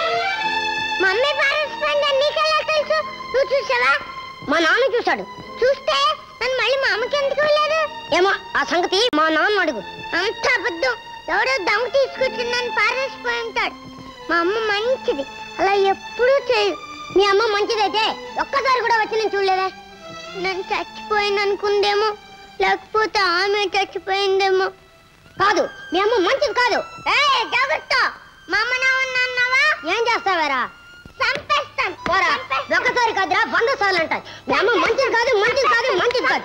మా అమ్మే పారేసిపోయిందని నీకెలా తెలుసు? నువ్వు చూసావా? మా నాన్న చూశాడు. చూస్తే నన్ను మళ్ళీ మా అమ్మకి ఎందుకు వెళ్ళాడు ఏమో, ఆ సంగతి మా నాన్న అడుగు. అంత అబద్ధం. ఎవడో దమ్ము తీసుకొచ్చి నన్ను పారేసిపోయి ఉంటాడు. మా అమ్మ మంచిది, అలా ఎప్పుడూ చేయదు. మీ అమ్మ మంచిదైతే ఒక్కసారి కూడా వచ్చి నేను చూడలేదా? నన్ను చచ్చిపోయింది అనుకుందేమో, లేకపోతే ఆమె చచ్చిపోయిందేమో. కాదు, మీ అమ్మ మంచిది కాదు. జాగ్రత్త. మా అమ్మ అన్నావా? ఏం చేస్తావారా? చంపేస్తాను. ఒకసారి కాదురా, 100 సార్లు అంటారు. మీ అమ్మ మంచిది కాదు, మంచిది కాదు, మంచిది కాదు.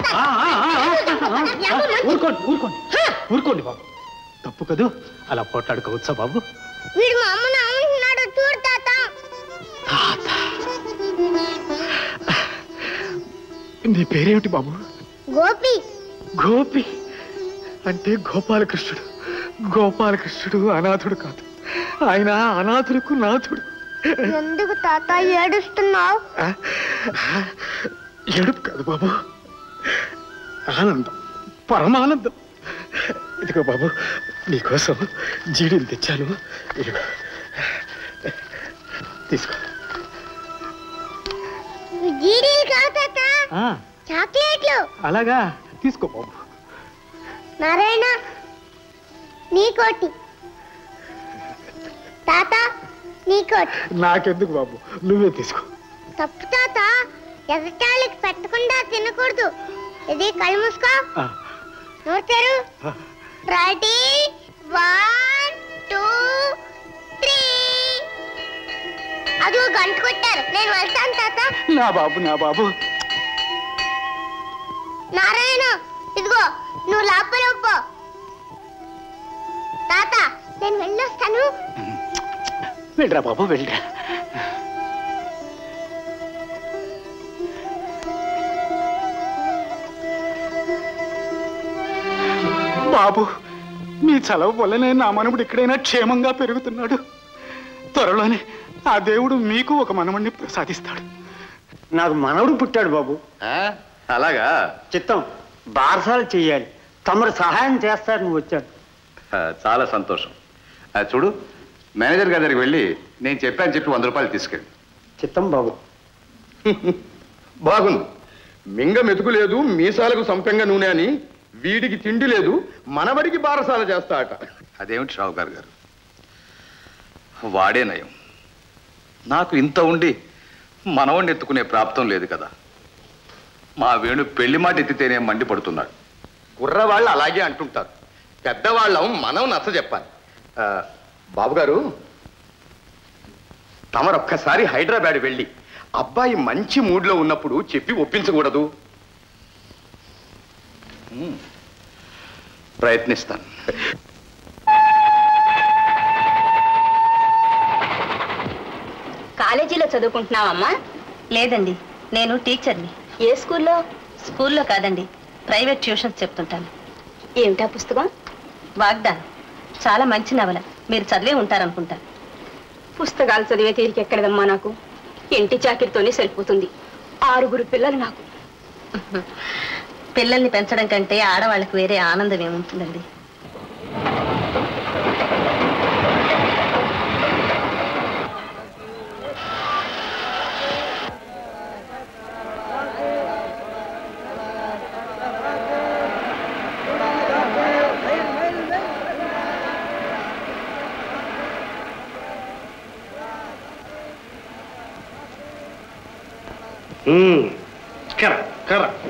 ఊరుకోండి ఊరుకోండి ఊరుకోండి బాబు, తప్పు కదూ, అలా పోట్లాడుకోవచ్చా బాబు? వీడు మా అమ్మను అంటున్నాడు, చూడు తాత. నీ పేరేమిటి బాబు? గోపి. గోపి అంటే గోపాలకృష్ణుడు. గోపాలకృష్ణుడు అనాథుడు కాదు, ఆయన అనాథులకు నాథుడు. ఎందుకు తాత ఏడుస్తున్నావు? ఏడుపు కాదు బాబు, ఆనందం, పరమానందం. ఇదిగో బాబు, నీకోసం జీడీలు తెచ్చాను, ఇదిగో తీసుకో. జీడీలు కాదు తాత, చాక్లెట్లు. అలాగా, తీసుకో బాబు. నారాయణ నీకోటి, తాత నీకోటి. నాకెందుకు బాబు, నువ్వే తీసుకో. తప్పు తాత, ఎగటాళికి పెట్టకుండా తినకూడదు. ఇది కళ్ళు మూసుకో, నోరు. రెడీ, 1 2 3. అది గంట కొట్టారు, నేను వెళ్తాను తాత. నా బాబు, నా బాబు. నారాయణ ఇదిగో, నువ్వు లోపల పో. తాత నేను వెళ్ళొస్తాను. వెళ్ళరా బాబు, వెళ్ళరా. బాబు, మీ చలవ వల్లనే నా మనవుడు ఎక్కడైనా క్షేమంగా పెరుగుతున్నాడు. త్వరలోనే ఆ దేవుడు మీకు ఒక మనవడిని ప్రసాదిస్తాడు. నాకు మనవడు పుట్టాడు బాబు. అలాగా? చిత్తం, బారసాలు చెయ్యాలి, తమరు సహాయం చేస్తారని వచ్చాడు. చాలా సంతోషం. చూడు, మేనేజర్ గారి దగ్గరికి వెళ్ళి నేను చెప్పాను చెప్పి 100 రూపాయలు తీసుకెళ్ళి. చిత్తం బాబు. బాగుంది. మింగ మెతుకు లేదు, మీసాలకు సంపెంగ నూనె అని వీడికి తిండి లేదు, మనవడికి బారసాల చేస్తా అట. అదేమిటి షావుకారు గారు, వాడే నయం. నాకు ఇంత ఉండి మనవణ్ణి ఎత్తుకునే ప్రాప్తం లేదు కదా. మా వేణు పెళ్లి మాట ఎత్తితేనే మండిపడుతున్నాడు. కుర్రవాళ్ళు అలాగే అంటుంటారు, పెద్దవాళ్ళం మనం నచ్చ చెప్పాలి. బాబుగారు, తమరొక్కసారి హైదరాబాద్ వెళ్ళి అబ్బాయి మంచి మూడ్లో ఉన్నప్పుడు చెప్పి ఒప్పించకూడదు? ప్రయత్నిస్తాను. కాలేజీలో చదువుకుంటున్నావమ్మా? లేదండి, నేను టీచర్ని. ఏ స్కూల్లో? స్కూల్లో కాదండి, ప్రైవేట్ ట్యూషన్స్ చెప్తుంటాను. ఏమిటా పుస్తకం? వాగ్దానం. చాలా మంచి నవల, మీరు చదివే ఉంటారనుకుంటా. పుస్తకాలు చదివే తీరిక ఎక్కడదమ్మా నాకు. ఇంటి చాకిరితోనే సరిపోతుంది. 6 పిల్లలు నాకు. పిల్లల్ని పెంచడం కంటే ఆడవాళ్ళకి వేరే ఆనందం ఏముంటుందండి. కరెక్ట్.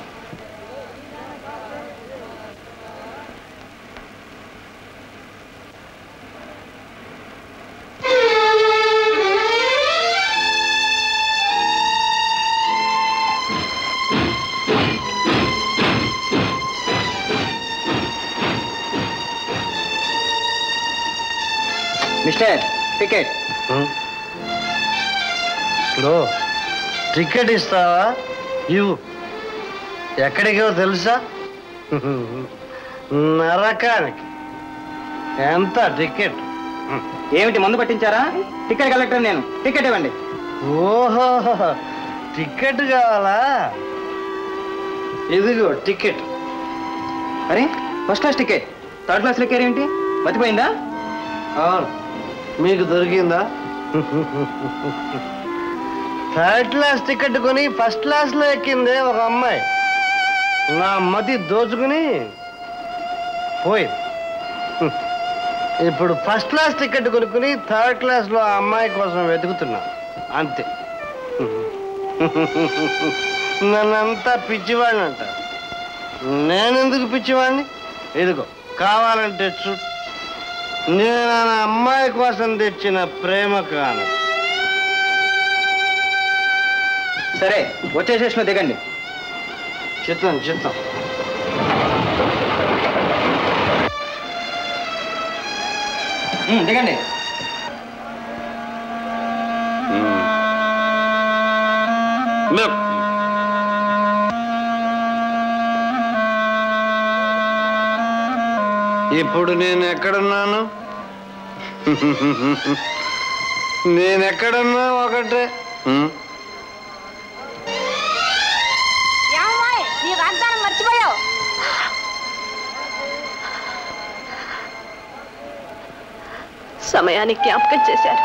Mister ticket. టికెట్ ఇస్తావా? ఇవ్వు. ఎక్కడికో తెలుసా? నరకానికి. ఎంత టికెట్? ఏమిటి మందు పట్టించారా? టికెట్ కలెక్టర్ నేను. టికెట్ ఇవ్వండి. ఓహో, టికెట్ కావాలా? ఇదిగో టికెట్. అరే, first class ticket. Third class లెక్కారు ఏంటి? మర్చిపోయిందా? అవును, మీకు దొరికిందా? థర్డ్ క్లాస్ టికెట్ కొని ఫస్ట్ క్లాస్లో ఎక్కిందే ఒక అమ్మాయి. నా మతి దోచుకుని పోయింది. ఇప్పుడు ఫస్ట్ క్లాస్ టికెట్ కొనుక్కుని థర్డ్ క్లాస్లో ఆ అమ్మాయి కోసం వెతుకుతున్నా. అంతే. నన్నంతా పిచ్చివాడిని అంటారు. నేనెందుకు పిచ్చివాడిని? ఇదిగో కావాలంటే చూ. నేను ఆ అమ్మాయి కోసం తెచ్చిన ప్రేమ కాను. సరే, వచ్చే స్టేషన్లో దిగండి. చిత్తం. దిగండి. ఇప్పుడు నేను ఎక్కడున్నాను? నేనెక్కడున్నా ఒకటే. నీ వాగ్దానం మర్చిపోయావు. సమయానికి జ్ఞాపకం చేశారు.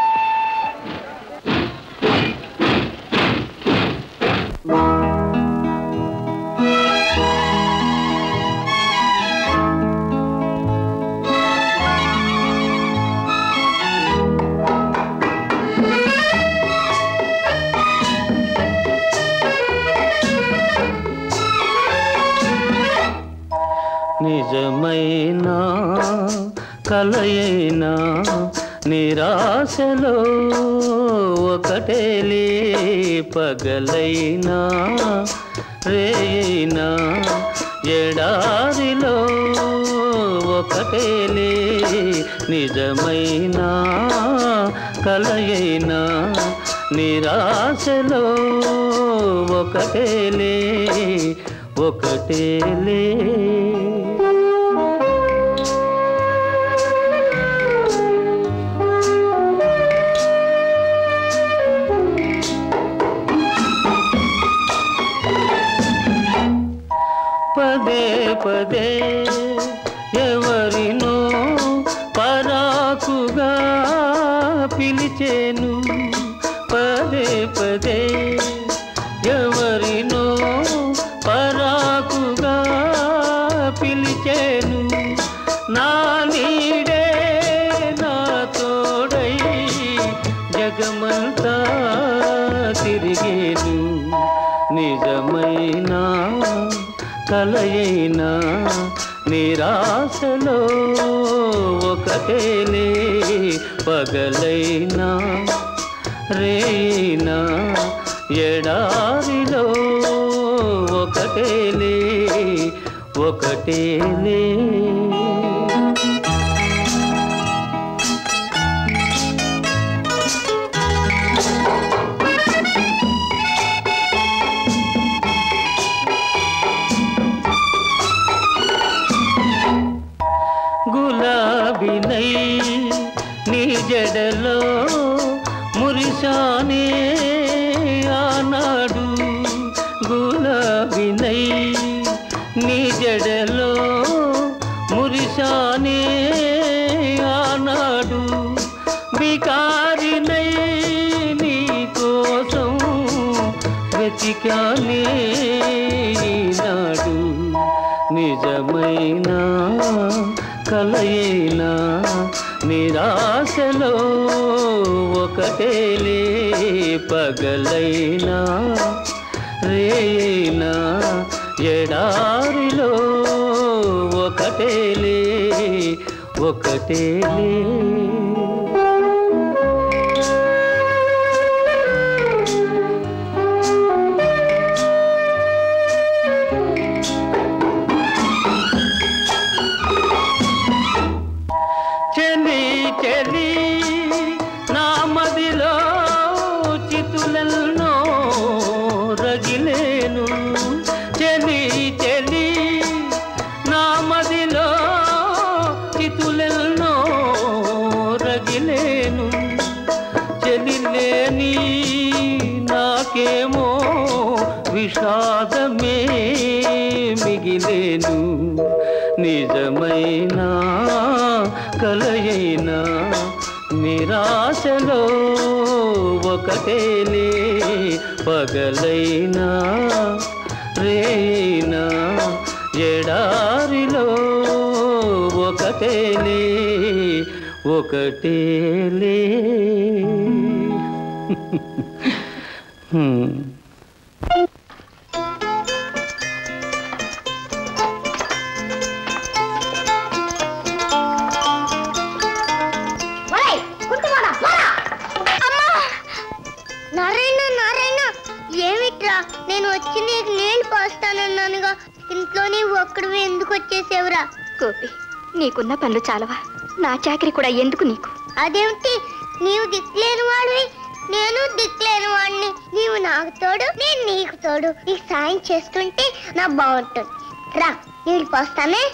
నిజమైనా కలయైనా నిరాశలో ఒకటేలే, పగలైనా రేయినా ఎడారిలో ఒకటేలే. నిజమైనా కలయైనా నిరాశలో ఒకటేలే, ఒకటేలే. పదే పదే ఎవరినో పరాకుగా పిలిచేను, పదే పదే ఎవరినో పరాకుగా పిలిచేను. నా నీడే నా తోడై జగమంతా తిరిగేను. నిజమైనా కలయైనా నిరాశలో ఒకటేలే, పగలైనా రేయినా ఎడారిలో ఒకటేలే, ఒకటేలే. గులాబీనై నీ జడలో మురిశానే ఆనాడు, గులాబీనై నీ జడలో మురిశానే ఆనాడు. బికారినై నీ కోసం వెతికానే నాడు. నిజమైనా కలయైనా నిరాశలో ఒకటేలే, పగలైనా రేయినా ఎడారిలో ఒకటేలే ఒకటేలే. చెలి చెలి నా మదిలో చితులెన్నో రగిలేను. చెలి చెలి నా మదిలో చితులెన్నో రగిలేను. చెలి లేని నాకేమో విషాదమే మిగిలేను. నిజమైనా కలయైనా నిరాశలో ఒకటేలే. పగలైనా రేయినా ఎడారిలో ఒకటేలే ఒకటేలే. ఏమిట్రా, నేను వచ్చి నీకు నీళ్ళు పోస్తానన్నానుగా, ఇంట్లోనే ఒక్కడివి ఎందుకు వచ్చేసేవరా? గోపి, నీకున్న పనులు చాలవా? నా చాకరీ కూడా ఎందుకు నీకు? అదేమిటి, నీవు దిక్కులేని వాడివి, నేను దిక్కులేని వాడిని. నీవు నాకు తోడు, నేను నీకు తోడు. నీకు సాయం చేస్తుంటే నా బాగుంటుంది. రా, నీళ్ళు పోస్తానే.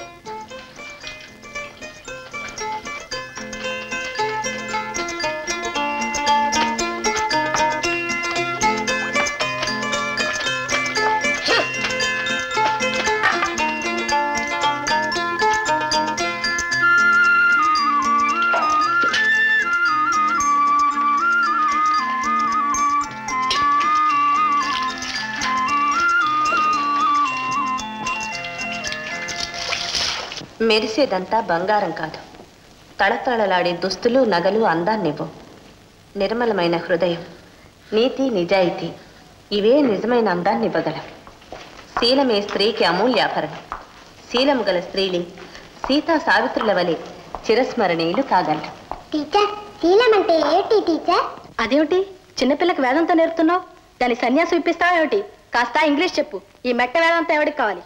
మెరిసేదంతా బంగారం కాదు. తళతళలాడే దుస్తులు నగలు అందాన్నివ్వవు. నిర్మలమైన హృదయం, నీతి నిజాయితీ ఇవే నిజమైన అందాన్ని ఇవ్వగలవు. శీలమే స్త్రీకి అమూల్యాభరణం. శీలము గల స్త్రీలు సీతా సావిత్రుల వలె చిరస్మరణీయులు కాగలరు. టీచర్, శీలం అంటే ఏంటి టీచర్? అదేమిటి, చిన్నపిల్లకి వేదంతో నేర్పుతున్నావు? దాని సన్యాసం ఇప్పిస్తావా ఏమిటి? కాస్త ఇంగ్లీష్ చెప్పు. ఈ మెట్ట వేదంతో ఎవరికి కావాలి?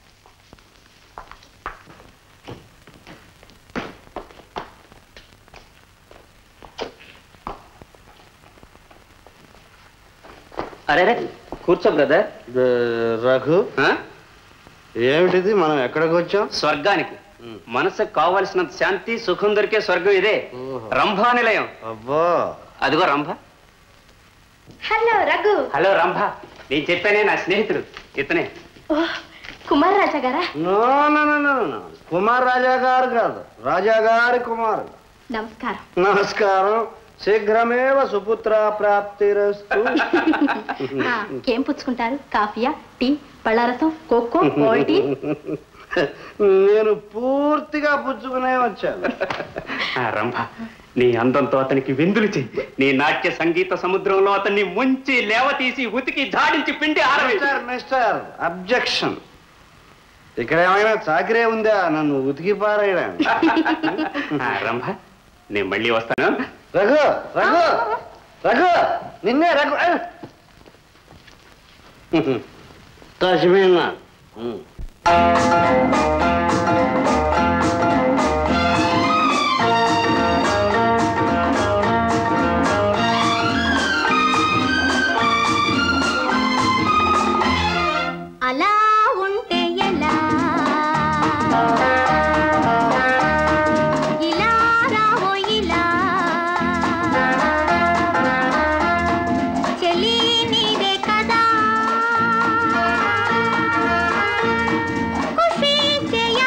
అరే కూర్చో బ్రదర్. రఘు, ఏమిటిది? మనం ఎక్కడికి వచ్చాం? స్వర్గానికి. మనసుకు కావలసినంత శాంతి సుఖం దొరికే స్వర్గం ఇదే, రంభా నిలయం. అబ్బా, అదిగో రంభ. హలో రఘు. హలో రంభ, నేను చెప్పానే, నా స్నేహితుడు ఇతనే. కుమార్ రాజా గారా? No no no no no, Kumar Raja గారు కాదు, రాజా గారి కుమారు. నమస్కారం. నమస్కారం. శీఘ్రమేవ సుపుత్ర ప్రాప్తిరస్తు. ఏం పుచ్చుకుంటారు? కాఫీయా, టీ, పళ్ళరసం, కోకో, కోల్టీ? నేను పూర్తిగా పుచ్చుకునే వచ్చాను. రంభ, నీ అందంతో అతనికి విందులు చెయ్యి. నీ నాట్య సంగీత సముద్రంలో అతన్ని ముంచి లేవతీసి ఉతికి జాడించి పిండి మిస్టర్ మిస్టర్ అబ్జెక్షన్. ఇక్కడ ఏమైనా చాకరీ ఉందా నన్ను ఉతికి పారేయడానికి? రంభ, నేను మళ్ళీ వస్తాను. రఘు రఘు రఘు, నిన్నే రఘు. తస్మీనా అలా ఉంటే ఎలా, ఇలా రావో ఇలా, చెలి నీదే కదా, ఖుషి చేయ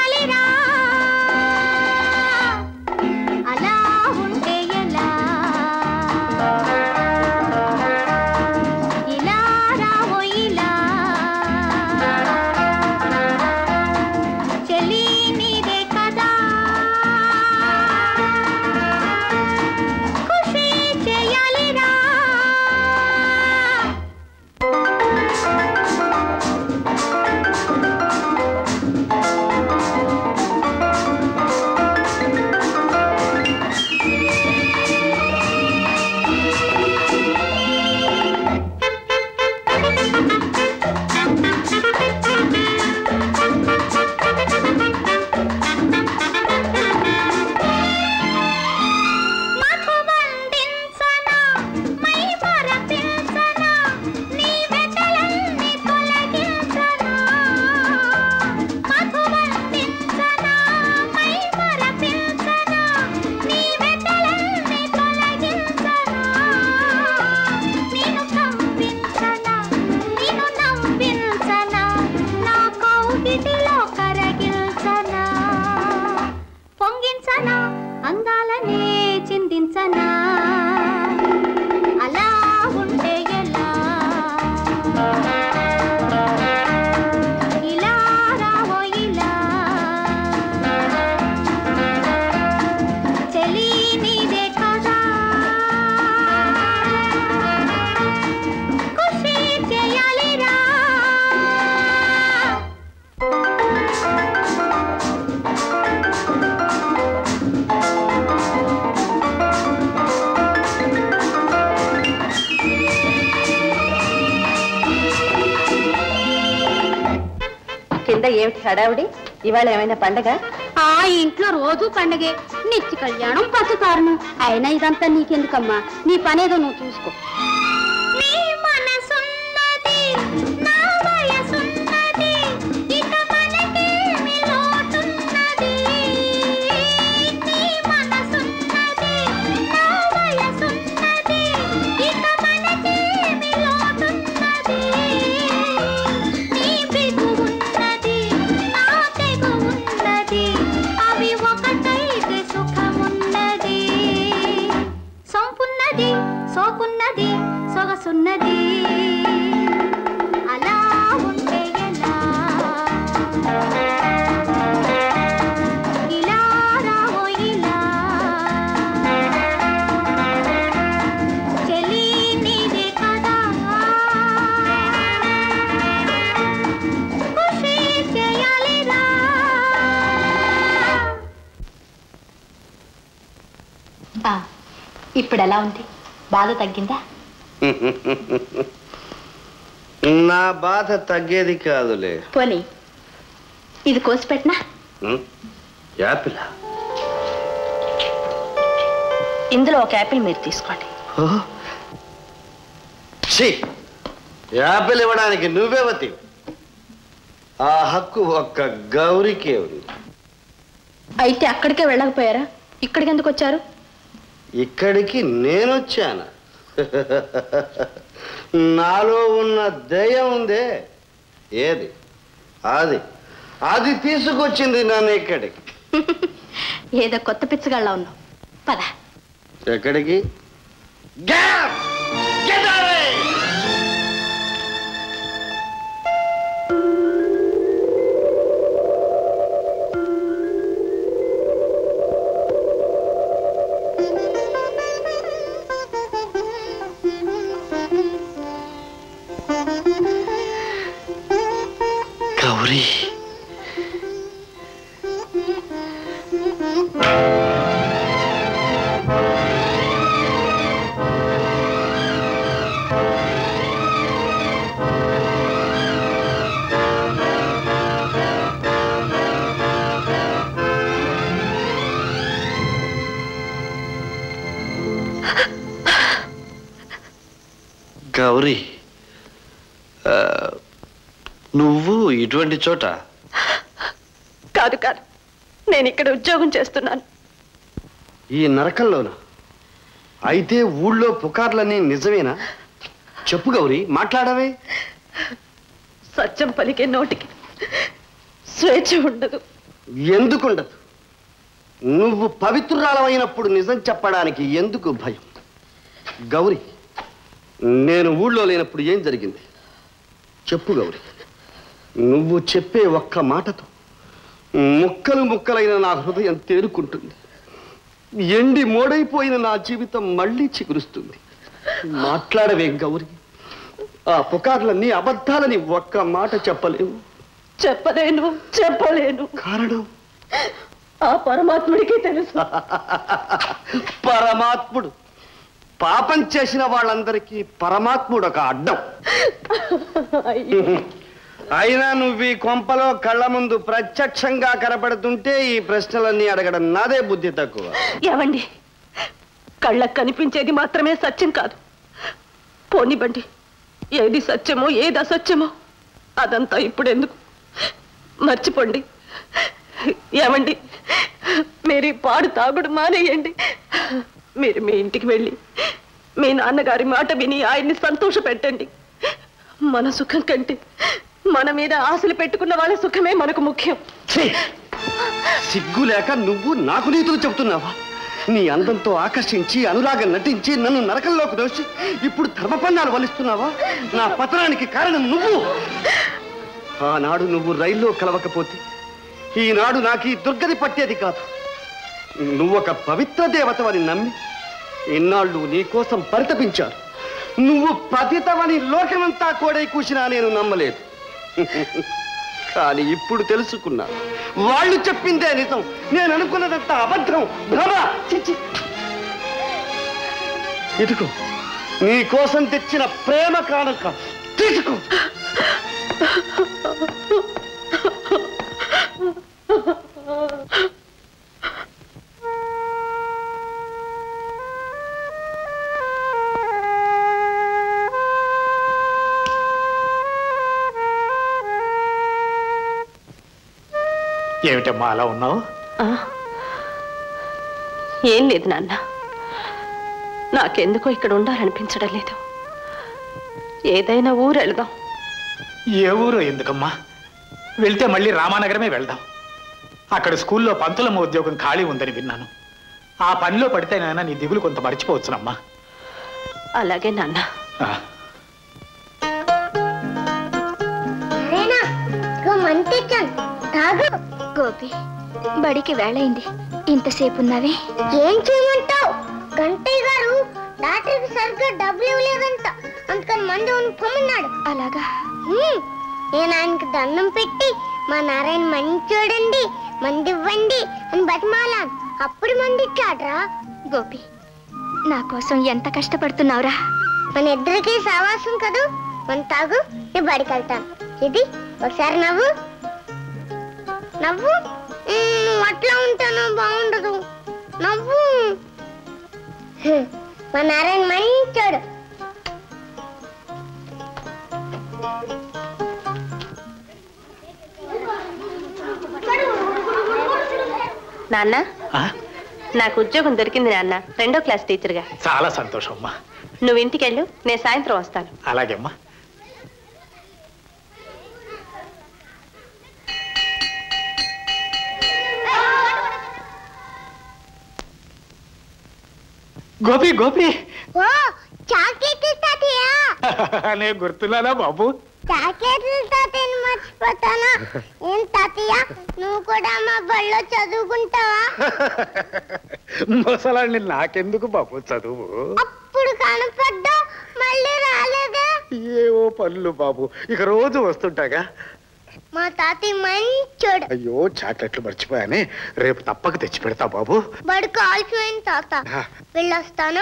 అయిందా ఏమిటి హడావుడి? ఇవాళ ఏమైనా పండగ? ఆ ఇంట్లో రోజు పండగే, నిత్య కళ్యాణం పసు కారణం. అయినా ఇదంతా నీకెందుకమ్మా, నీ పనేదో నువ్వు చూసుకో. సోకున్నది సొగసున్నది అలా ఉంటే ఎలా, ఇలా రావో ఇలా చెలి నీదే కదా ఖుషి చేయాలిరా. ఇప్పుడు ఎలా ఉంది? బాధ తగ్గిందా? నా బాధ తగ్గేది కాదులే. పోనీ ఇది కోసి పెట్టినా? యాపిల్? ఇందులో ఒక యాపిల్ మీరు తీసుకోండి. యాపిల్ ఇవ్వడానికి నువ్వెవతి? ఆ హక్కు ఒక్క గౌరీకే ఉంది. అయితే అక్కడికే వెళ్ళకపోయారా? ఇక్కడికి ఎందుకు వచ్చారు? ఇక్కడికి నేనొచ్చాను. నాలో ఉన్న దయ ఉందే, ఏది అది అది తీసుకొచ్చింది నన్ను ఇక్కడికి. ఏదో కొత్త పిచ్చగాళ్ళ ఉన్నావు. పద. ఎక్కడికి? గౌరీ, గౌరీ, నువ్వు ఇటువంటి చోట? కాదు కాదు, నేను ఇక్కడ ఉద్యోగం చేస్తున్నాను. ఈ నరకంలోనా? అయితే ఊళ్ళో పుకార్లన్నీ నిజమేనా? చెప్పు గౌరీ, మాట్లాడవే. సత్యం పలికే నోటికి స్వేచ్ఛ ఉండదు. ఎందుకుండదు? నువ్వు పవిత్రురాలమైనప్పుడు నిజం చెప్పడానికి ఎందుకు భయం? గౌరీ, నేను ఊళ్ళో లేనప్పుడు ఏం జరిగింది చెప్పు గౌరీ. నువ్వు చెప్పే ఒక్క మాటతో ముక్కలు ముక్కలైన నా హృదయం తేరుకుంటుంది. ఎండి మోడైపోయిన నా జీవితం మళ్ళీ చిగురుస్తుంది. మాట్లాడవే గౌరీ. ఆ పుకార్లన్నీ అబద్ధాలని ఒక్క మాట చెప్పలేవు. చెప్పలేను, చెప్పలేను. కారణం ఆ పరమాత్ముడికి తెలుసు. పరమాత్ముడు? పాపం చేసిన వాళ్ళందరికీ పరమాత్ముడు ఒక అడ్డం. అయినా నువ్వు ఈ కొంపలో కళ్ళ ముందు ప్రత్యక్షంగా కనపడుతుంటే ఈ ప్రశ్నలన్నీ అడగడం నాదే బుద్ధి తక్కువ. ఏవండి, కళ్ళకు కనిపించేది మాత్రమే సత్యం కాదు. పోనివ్వండి, ఏది సత్యమో ఏది అసత్యమో అదంతా ఇప్పుడు ఎందుకు, మర్చిపోండి. ఏమండి, మీరు పాడు తాగుడు మానేయండి. మీరు మీ ఇంటికి వెళ్ళి మీ నాన్నగారి మాట విని ఆయన్ని సంతోష పెట్టండి. మన సుఖం కంటే మన మీద ఆశలు పెట్టుకున్న వాళ్ళ సుఖమే మనకు ముఖ్యం. సిగ్గు లేక నువ్వు నాకు నీతులు చెబుతున్నావా? నీ అందంతో ఆకర్షించి అనురాగం నటించి నన్ను నరకంలోకి దోచి ఇప్పుడు ధర్మపన్నాలు వలిస్తున్నావా? నా పతనానికి కారణం నువ్వు. ఆనాడు నువ్వు రైల్లో కలవకపోతే ఈనాడు నాకు ఈ దుర్గతి పట్టేది కాదు. నువ్వొక పవిత్ర దేవతవని నమ్మి ఇన్నాళ్ళు నీ కోసం పరితపించారు. నువ్వు పతితవని లోకమంతా కోడై కూసినా నేను నమ్మలేదు. కానీ ఇప్పుడు తెలుసుకున్నా, వాళ్ళు చెప్పిందే నిజం, నేను అనుకున్నదంతా అబద్ధం, భ్రమ. ఇదిగో నీ కోసం తెచ్చిన ప్రేమ కానుక, తీసుకో. ఏమిటమ్మా అలా ఉన్నావు? ఏం లేదు నాన్న, నాకెందుకో ఇక్కడ ఉండాలనిపించడం లేదు. ఏదైనా ఊరు వెళదాం. ఏ ఊరు ఎందుకమ్మా? వెళ్తే మళ్ళీ రామానగరమే వెళ్దాం. అక్కడ స్కూల్లో పంతులమ్మ ఉద్యోగం ఖాళీ ఉందని విన్నాను. ఆ పనిలో పడితేనైనా నీ దిగులు కొంత మర్చిపోవచ్చునమ్మా. అలాగే నాన్న. గోపి, బడికి వేళైంది, ఇంతసేపు ఉన్నావే? ఏం చేయమంటావు? గంటయ్య గారు డాక్టర్కి సరిగ్గా డబ్బులు ఇవ్వలేదంట, అందుకని మందు పొమ్మన్నాడు. అలాగా? నేను ఆయనకి దండం పెట్టి మా నారాయణ మంచోడండి, మంది ఇవ్వండి అని బతిమాలాను. అప్పుడు మంది ఇచ్చాడ్రా. గోపి, నా కోసం ఎంత కష్టపడుతున్నావురా. మన ఇద్దరికి సావాసం కదూ. మన తాగు, నేను బడికి వెళ్తాను. ఇది ఒకసారి నవ్వు నవ్వు. నువ్వు అట్లా ఉంటానో బాగుండదు. నవ్వు. మా నారాయణ మంచోడు. నాన్న, నాకు ఉద్యోగం దొరికింది నాన్న, 2వ క్లాస్ టీచర్గా. చాలా సంతోషం అమ్మా. నువ్వు ఇంటికెళ్ళు, నేను సాయంత్రం వస్తాను. అలాగే అమ్మా. గోపి గోపి, చాక్లెట్ తాతయ్యా. నేను గుర్తున్నానా బాబు? చాక్లెట్లు తాతయ్యని మర్చిపోతానా? ఏం తాతయ్య, నువ్వు కూడా మా బడిలో చదువుకుంటావా? ముసలాన్ని నాకెందుకు బాబు చదువు? అప్పుడు కనపడ్డా మళ్ళీ రాలేదా? ఏవో పనులు బాబు, ఇక రోజు వస్తుంటాగా. మా తాతయ్య మంచోడు. అయ్యో, చాక్లెట్లు మర్చిపోయానే, రేపు తప్పక తెచ్చి పెడతా బాబు. బడి కాల్చిపోయింది తాత, వెళ్ళొస్తాను.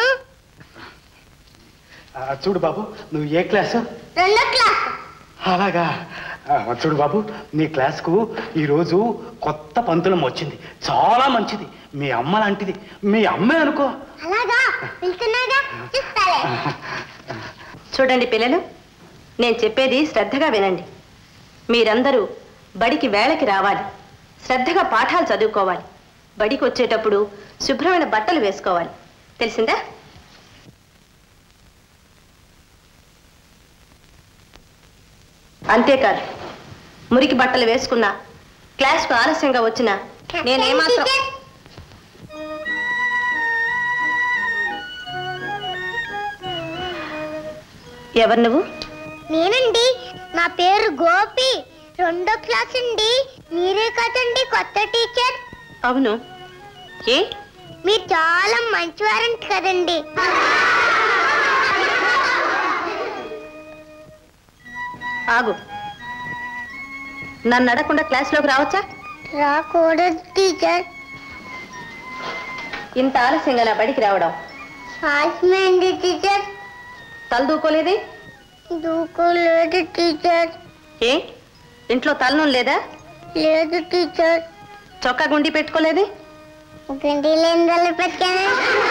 చూడు బాబు, నువ్వు ఏ క్లాసు? 2వ క్లాస్. అలాగా? చూడు బాబు, నీ క్లాస్కు ఈరోజు కొత్త పంతులం వచ్చింది, చాలా మంచిది. మీ అమ్మ లాంటిది, మీ అమ్మే అనుకో. అలాగా? వెళ్తున్నాగా, చూస్తాలే. చూడండి పిల్లలు, నేను చెప్పేది శ్రద్ధగా వినండి. మీరందరూ బడికి వేళకి రావాలి, శ్రద్ధగా పాఠాలు చదువుకోవాలి. బడికి వచ్చేటప్పుడు శుభ్రమైన బట్టలు వేసుకోవాలి, తెలిసిందా? అంతేకాదు, మురికి బట్టలు వేసుకున్నా, క్లాస్కు ఆలస్యంగా వచ్చినా నేనేమాత్రం... ఎవరు నువ్వు? నేనండి, నా పేరు గోపి, 2వ క్లాస్ అండి. మీరే కదండి కొత్త టీచర్? అవును. ఏ, మీరు చాలా మంచివారంట కదండి. ఆగు, నన్ను అడగకుండా క్లాస్లోకి రావచ్చా? రాకూడదు టీచర్. ఇంత ఆలస్యంగా నా బడికి రావడం? ఆలస్యమైంది టీచర్. తల దూకోలేదే? దూకోలేదు టీచర్. ఏ, ఇంట్లో తలనం లేదా? లేదు టీచర్. చొక్కా గుండి పెట్టుకోలేదే? గుండి లేని పెట్టాను.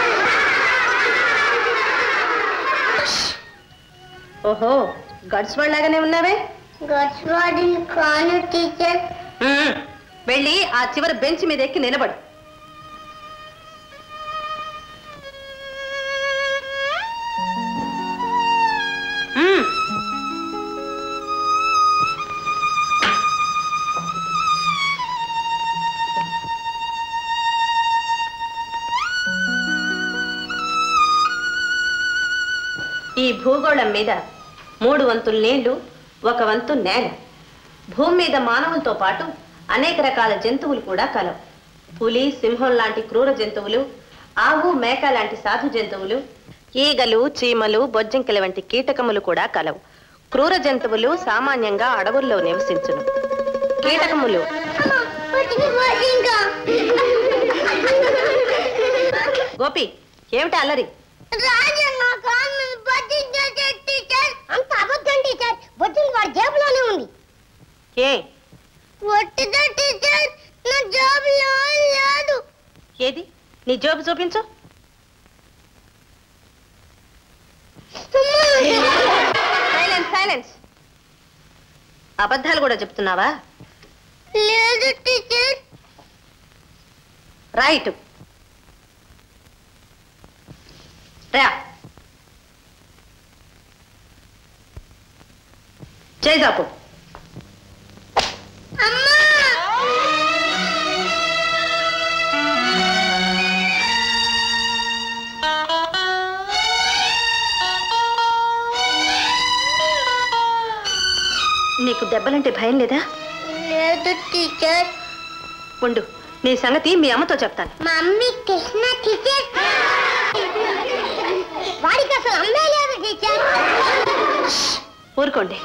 ఓహో, గడ్స్ వాళ్ళలాగానే ఉన్నావే. గడ్స్ వాడిని కాను టీచర్. వెళ్ళి ఆ చివరి బెంచ్ మీద ఎక్కి నిలబడు. ఈ భూగోళం మీద 3 వంతుల నీళ్లు, 1 వంతు నేల. భూమి మీద మానవులతో పాటు అనేక రకాల జంతువులు కూడా కలవు. పులి, సింహం లాంటి క్రూర జంతువులు, ఆవు, మేక లాంటి సాధు జంతువులు, ఈగలు, చీమలు, బొజ్జంకిల వంటి కీటకములు కూడా కలవు. క్రూర జంతువులు సామాన్యంగా అడవుల్లో నివసించును. కీటకములు గోపి, ఏమిటి అల్లరి? అంత అబద్ధం టీచర్, బొజ్జింగ్ వాడి జేబులోనే ఉంది. ఏ, ఒట్టిదా టీచర్, నా జేబులో లేదు. ఏది, నీ జేబు చూపించు. Silence, silence. అబద్ధాలు కూడా చెప్తున్నావా? లేదు టీచర్. రైట్ రా చేసాపు. నీకు దెబ్బలంటే భయం లేదా? లేదు టీచర్. ఉండు, నీ సంగతి మీ అమ్మతో చెప్తాను. Mummy Krishna teacher. వాడికి అసలు అమ్మే లేదు టీచర్. ఊరుకోండి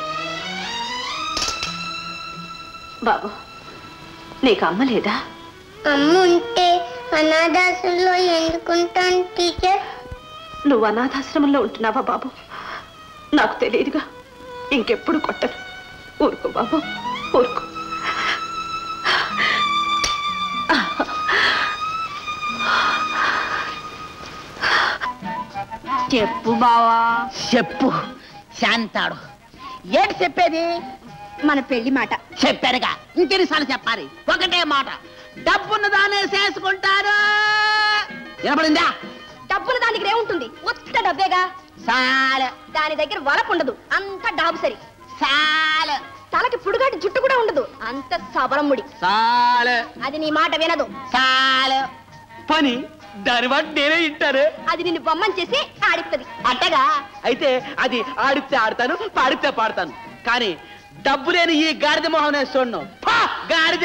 బాబు. నీకు అమ్మ లేదా? అమ్మ ఉంటే అనాథాశ్రమంలో ఎందుకుంటాను టీచర్? నువ్వు అనాథాశ్రమంలో ఉంటున్నావా బాబు? నాకు తెలియదుగా. ఇంకెప్పుడు కొట్టను. ఊరుకో బాబు, ఊరుకో. చెప్పు బావా. చెప్పు శాంతాడు. ఏంటి చెప్పేది? మన పెళ్లి మాట చెప్పారుగా, ఇంకెన్నిసార్లు చెప్పాలి? ఒకటే మాట, డబ్బున్న దానే చేసుకుంటారు. వినపడిందా? డబ్బులు దానికి ఏముంటుంది? ఒక్క డబ్బేగా. సాల దాని దగ్గర వలపుండదు, అంత డాబు సరి. సాల తలకి పుడుగాటి జుట్టు కూడా ఉండదు, అంత సబరముడి. సాల అది నీ మాట వినదు. సాల పని దాని మాట నేనే ఇంటారు. అది నిన్ను బొమ్మని చేసి ఆడిస్తుంది. అట్టగా అయితే అది ఆడితే ఆడతాను, పాడితే పాడతాను. కానీ డబ్బు లేని ఈ గాడిద మొహం నేను చూడను. గాడిద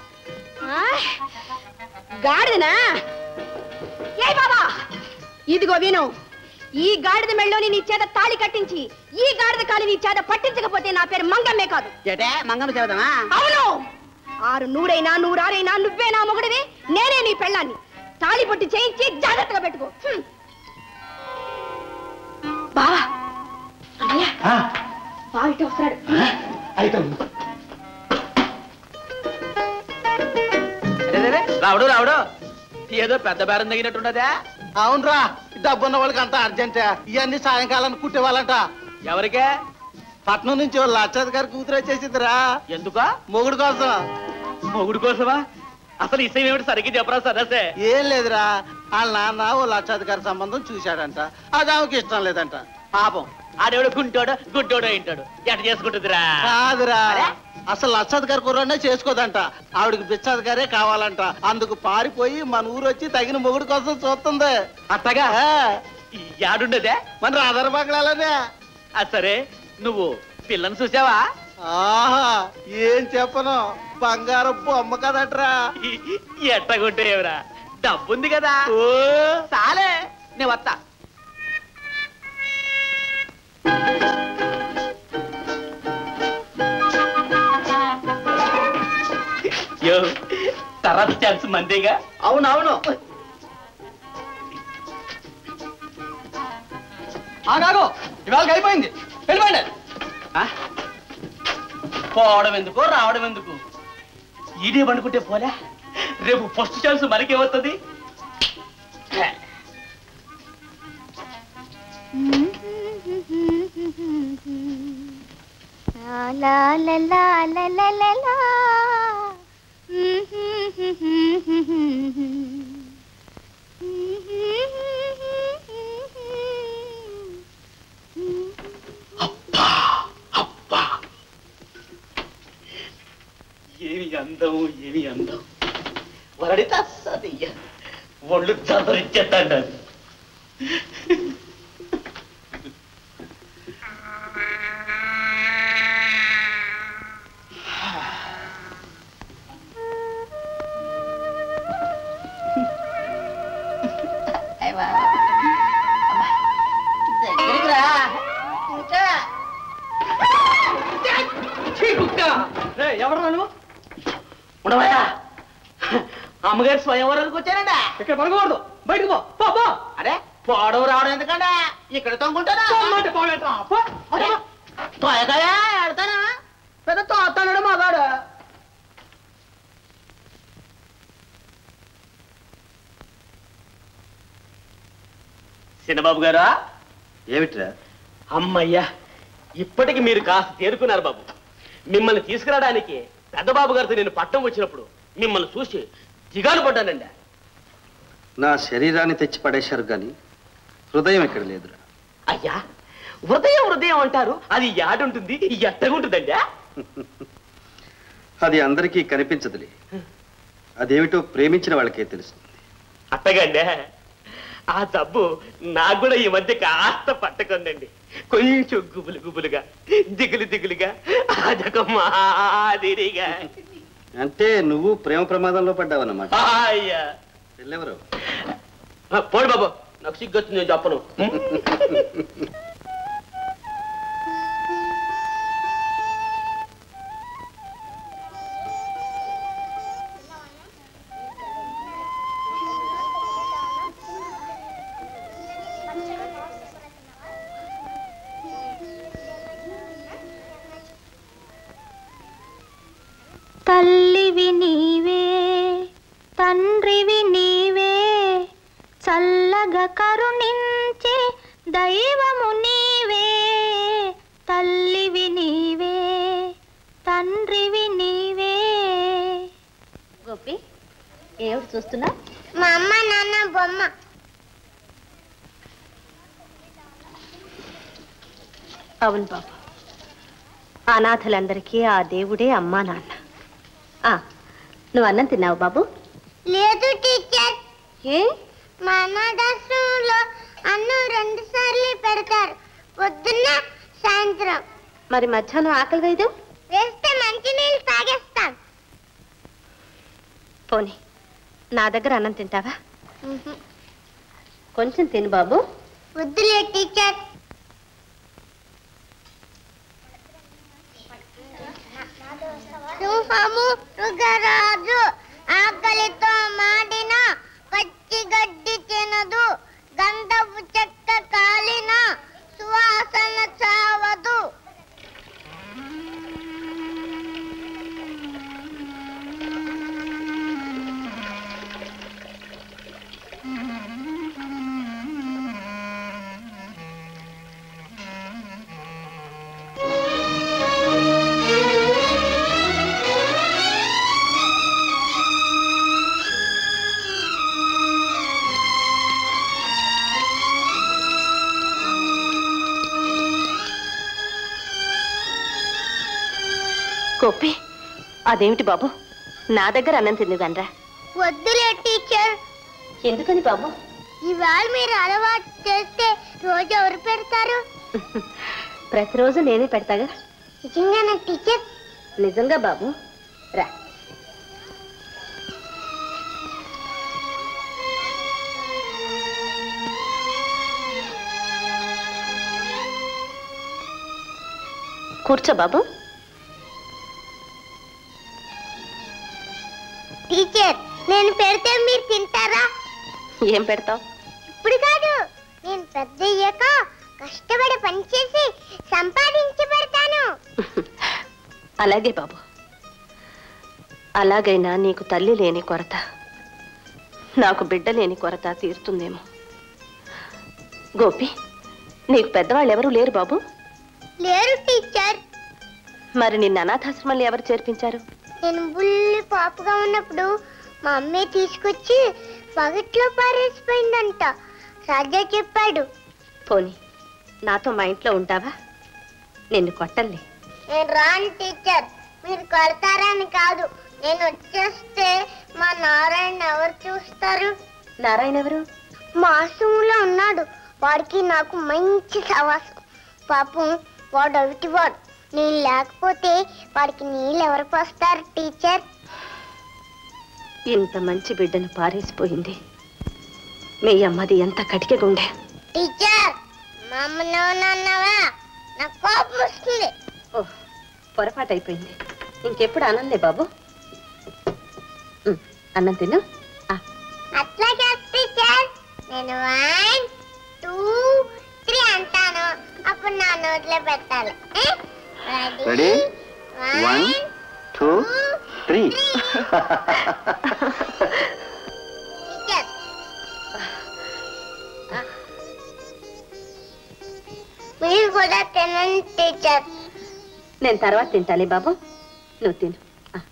గాడిదనా? ఏ బాబా, ఇదిగో విను. ఈ గాడిద మెళ్ళోని నీ చేత తాళి కట్టించి ఈ గాడిద కాలి నీ చేత పట్టించకపోతే నా పేరు మంగమ్మే కాదు. ఏటే మంగమ్మ చేద్దామా? అవును. 6 100 100 నువ్వే నా మొగుడివి, నేనే నీ పెళ్ళాన్ని. తాళి పట్టి చేయించి జాగ్రత్తగా పెట్టుకో. బావా, అన్నయ్య బావిట వస్తాడు. రావుడు రావుడు, ఏదో పెద్ద బేరం తగినట్టున్నదా? అవునరా, డబ్బున్న వాళ్ళకి అంత అర్జెంట్. ఇవన్నీ సాయంకాలాన్ని కుట్టేవాళ్ళంట. ఎవరికే? పట్నం నుంచి వాళ్ళ లక్షాధి గారి కూతురు వచ్చేసిందిరా. ఎందుకో? మొగుడు కోసం. మొగుడు కోసమా? అసలు ఈ ఏమిటి సరిగ్గా చెప్పరా సరసే? ఏం లేదురా, వాళ్ళ నాన్న ఓ లక్షాధికారి సంబంధం చూశాడంట. అది ఆమెకి ఇష్టం లేదంట. పాపం ఆడేవాడు గుంటోడు గుడ్డోడో ఇంటాడు. ఎట చేసుకుంటుందిరా? కాదురా, అసలు లక్షాధికారి కుర్రానే చేసుకోదంట. ఆవిడకి బిచ్చాధికారే కావాలంట. అందుకు పారిపోయి మన ఊరు వచ్చి తగిన మొగుడు కోసం చూస్తుంది. అత్తగా యాడుండదే? మన రాధార బంగ్లాలోనే. సరే, నువ్వు పిల్లని చూసావా? ఆహా, ఏం చెప్పను, బంగారం బొమ్మ కదట్రా. ఎట్టగుంటే ఎవరా, డబ్బుంది కదా. ఓ చాలే, నేను వస్తా. తర్వాత ఛాన్స్ మందేగా. అవునవును. ఆగాగో, ఇవాళ అయిపోయింది, వెళ్ళిపోండి. పోవడం ఎందుకు, రావడం ఎందుకు? ఈడే పండుకుంటే పోలే, రేపు ఫస్ట్ ఛాన్స్ మనకేమవుతుంది? ఏమి అందం, ఏమి అందం. వరడితే అస్సదయ్య ఒళ్ళు చదరిచ్చేస్తాడు. ఎవరు నువ్వు? ఉండవయ్యా, అమ్మగారి స్వయంవరానికి వచ్చానండి. ఇక్కడ పడకూడదు, బయటకు పో. అరే పోవడం రావడం ఎందుకంటే ఇక్కడ తొంగుంటానా? తోయకాయా ఆడతానా? పెద్ద తోస్తాడు మగాడు. చిన్నబాబు గారా? ఏమిట్రా? అమ్మయ్యా, ఇప్పటికి మీరు కాస్త తేరుకున్నారు బాబు. మిమ్మల్ని తీసుకురావడానికి పెద్దబాబు గారితో నేను పట్టణం వచ్చినప్పుడు మిమ్మల్ని చూసి దిగాలు పడ్డానండి. నా శరీరాన్ని తెచ్చి పడేశారు కానీ హృదయం ఎక్కడ లేదురా. అయ్యా, హృదయం హృదయం అంటారు, అది యాడుంటుంది ఎట్టగుంటుందండి? అది అందరికీ కనిపించదులే, అదేమిటో ప్రేమించిన వాళ్ళకే తెలుస్తుంది. అట్టగండి, ఆ జబ్బు నాకు కూడా ఈ మధ్య కాస్త పట్టకుందండి. కొంచెం గుబులు గుబులుగా, దిగులు దిగులుగా, అదొక మాదిరిగా. అంటే నువ్వు ప్రేమ ప్రమాదంలో పడ్డావన్నమాట. అయ్యా వెళ్ళెవరు? పోడు బాబు, నాకు సిగ్గొచ్చింది, నేను చెప్పను. తల్లివి నీవే, తండ్రివి నీవే, చల్లగా కరుణించే దైవము నీవే. తల్లివి నీవే, తండ్రివి నీవే. గోపి, ఏమిటి చూస్తున్నా? మా అమ్మ నాన్న బొమ్మ. అవును బాబు, అనాథలందరికీ ఆ దేవుడే అమ్మా నాన్న. నువ్వు అన్నం తిన్నావు బాబు? లేదు టీచర్. ఏ? మా అనాథాశ్రమంలో అన్నం 2 సార్లు పెడతారు, పొద్దున్న సాయంత్రం. మరి మధ్యాహ్నం ఆకలి వేయదు? వేస్తే మంచినీళ్ళు తాగేస్తాం. పోనీ నా దగ్గర అన్నం తింటావా? కొంచెం తిను బాబు. వద్దులే టీచర్. సింహము మృగరాజు ఆకలితో మాడిన పచ్చి గడ్డి తినదు, గంధపు చెక్క కాలిన సువాసన చావదు. గోపి, అదేమిటి బాబు, నా దగ్గర అన్నం తిందుగానరా. వద్దులే టీచర్. ఎందుకని బాబు? ఇవాళ మీరు అలవాటు చేస్తే రోజు ఎవరు పెడతారు? ప్రతిరోజు నేనే పెడతాగా. నిజంగానా టీచర్? నిజంగా బాబు, రా. కూర్చో బాబు. టీచర్, నేను పెడితే మీరు తింటారా? ఏం పెడతావు? ఇప్పుడు కాదు, నేను పెద్ద అయ్యాక కష్టపడి పనిచేసి సంపాదించి పెడతాను. అలాగే బాబు, అలాగైనా నీకు తల్లి లేని కొరత, నాకు బిడ్డ లేని కొరత తీరుతుందేమో. గోపి, నీకు పెద్దవాళ్ళు ఎవరూ లేరు బాబు? లేరు టీచర్. మరి నిన్న అనాథాశ్రమంలో ఎవరు చేర్పించారు? నేను బుల్లి పాపగా ఉన్నప్పుడు మా అమ్మే తీసుకొచ్చి పగట్లో పారేసిపోయిందంట. రాజా చెప్పాడు. పోనీ నాతో మా ఇంట్లో ఉంటావా? నిన్ను కొట్టలే. నేను రాను టీచర్. మీరు కొడతారని కాదు, నేను వచ్చేస్తే మా నారాయణ ఎవరు చూస్తారు? నారాయణ ఎవరు? మా ఆశ్రమంలో ఉన్నాడు. వాడికి నాకు మంచి సవాసం. పాపం వాడు అవిటివాడు. నేను లేకపోతే వాడికి నీళ్ళు ఎవరు పోస్తారు టీచర్? ఇంత మంచి బిడ్డను పారేసిపోయింది. మీ అమ్మది ఎంత కటిక గుండె. టీచర్, మా అమ్మ నాన్నవా? నాకు కోపం వస్తుంది. ఓహ్, పొరపాటు అయిపోయింది. ఇంకెప్పుడు అనంలే బాబు. అన్నం తిను. అట్లాగే టీచర్. నేను 1, 2, 3 అంటాను, అప్పుడు నా నోట్లో పెట్టాలి. రెడీ? 1, 2, 3. టీచర్, మీరు కూడా తినండి టీచర్. నేను తర్వాత తింటాలే బాబు, నువ్వు తిను.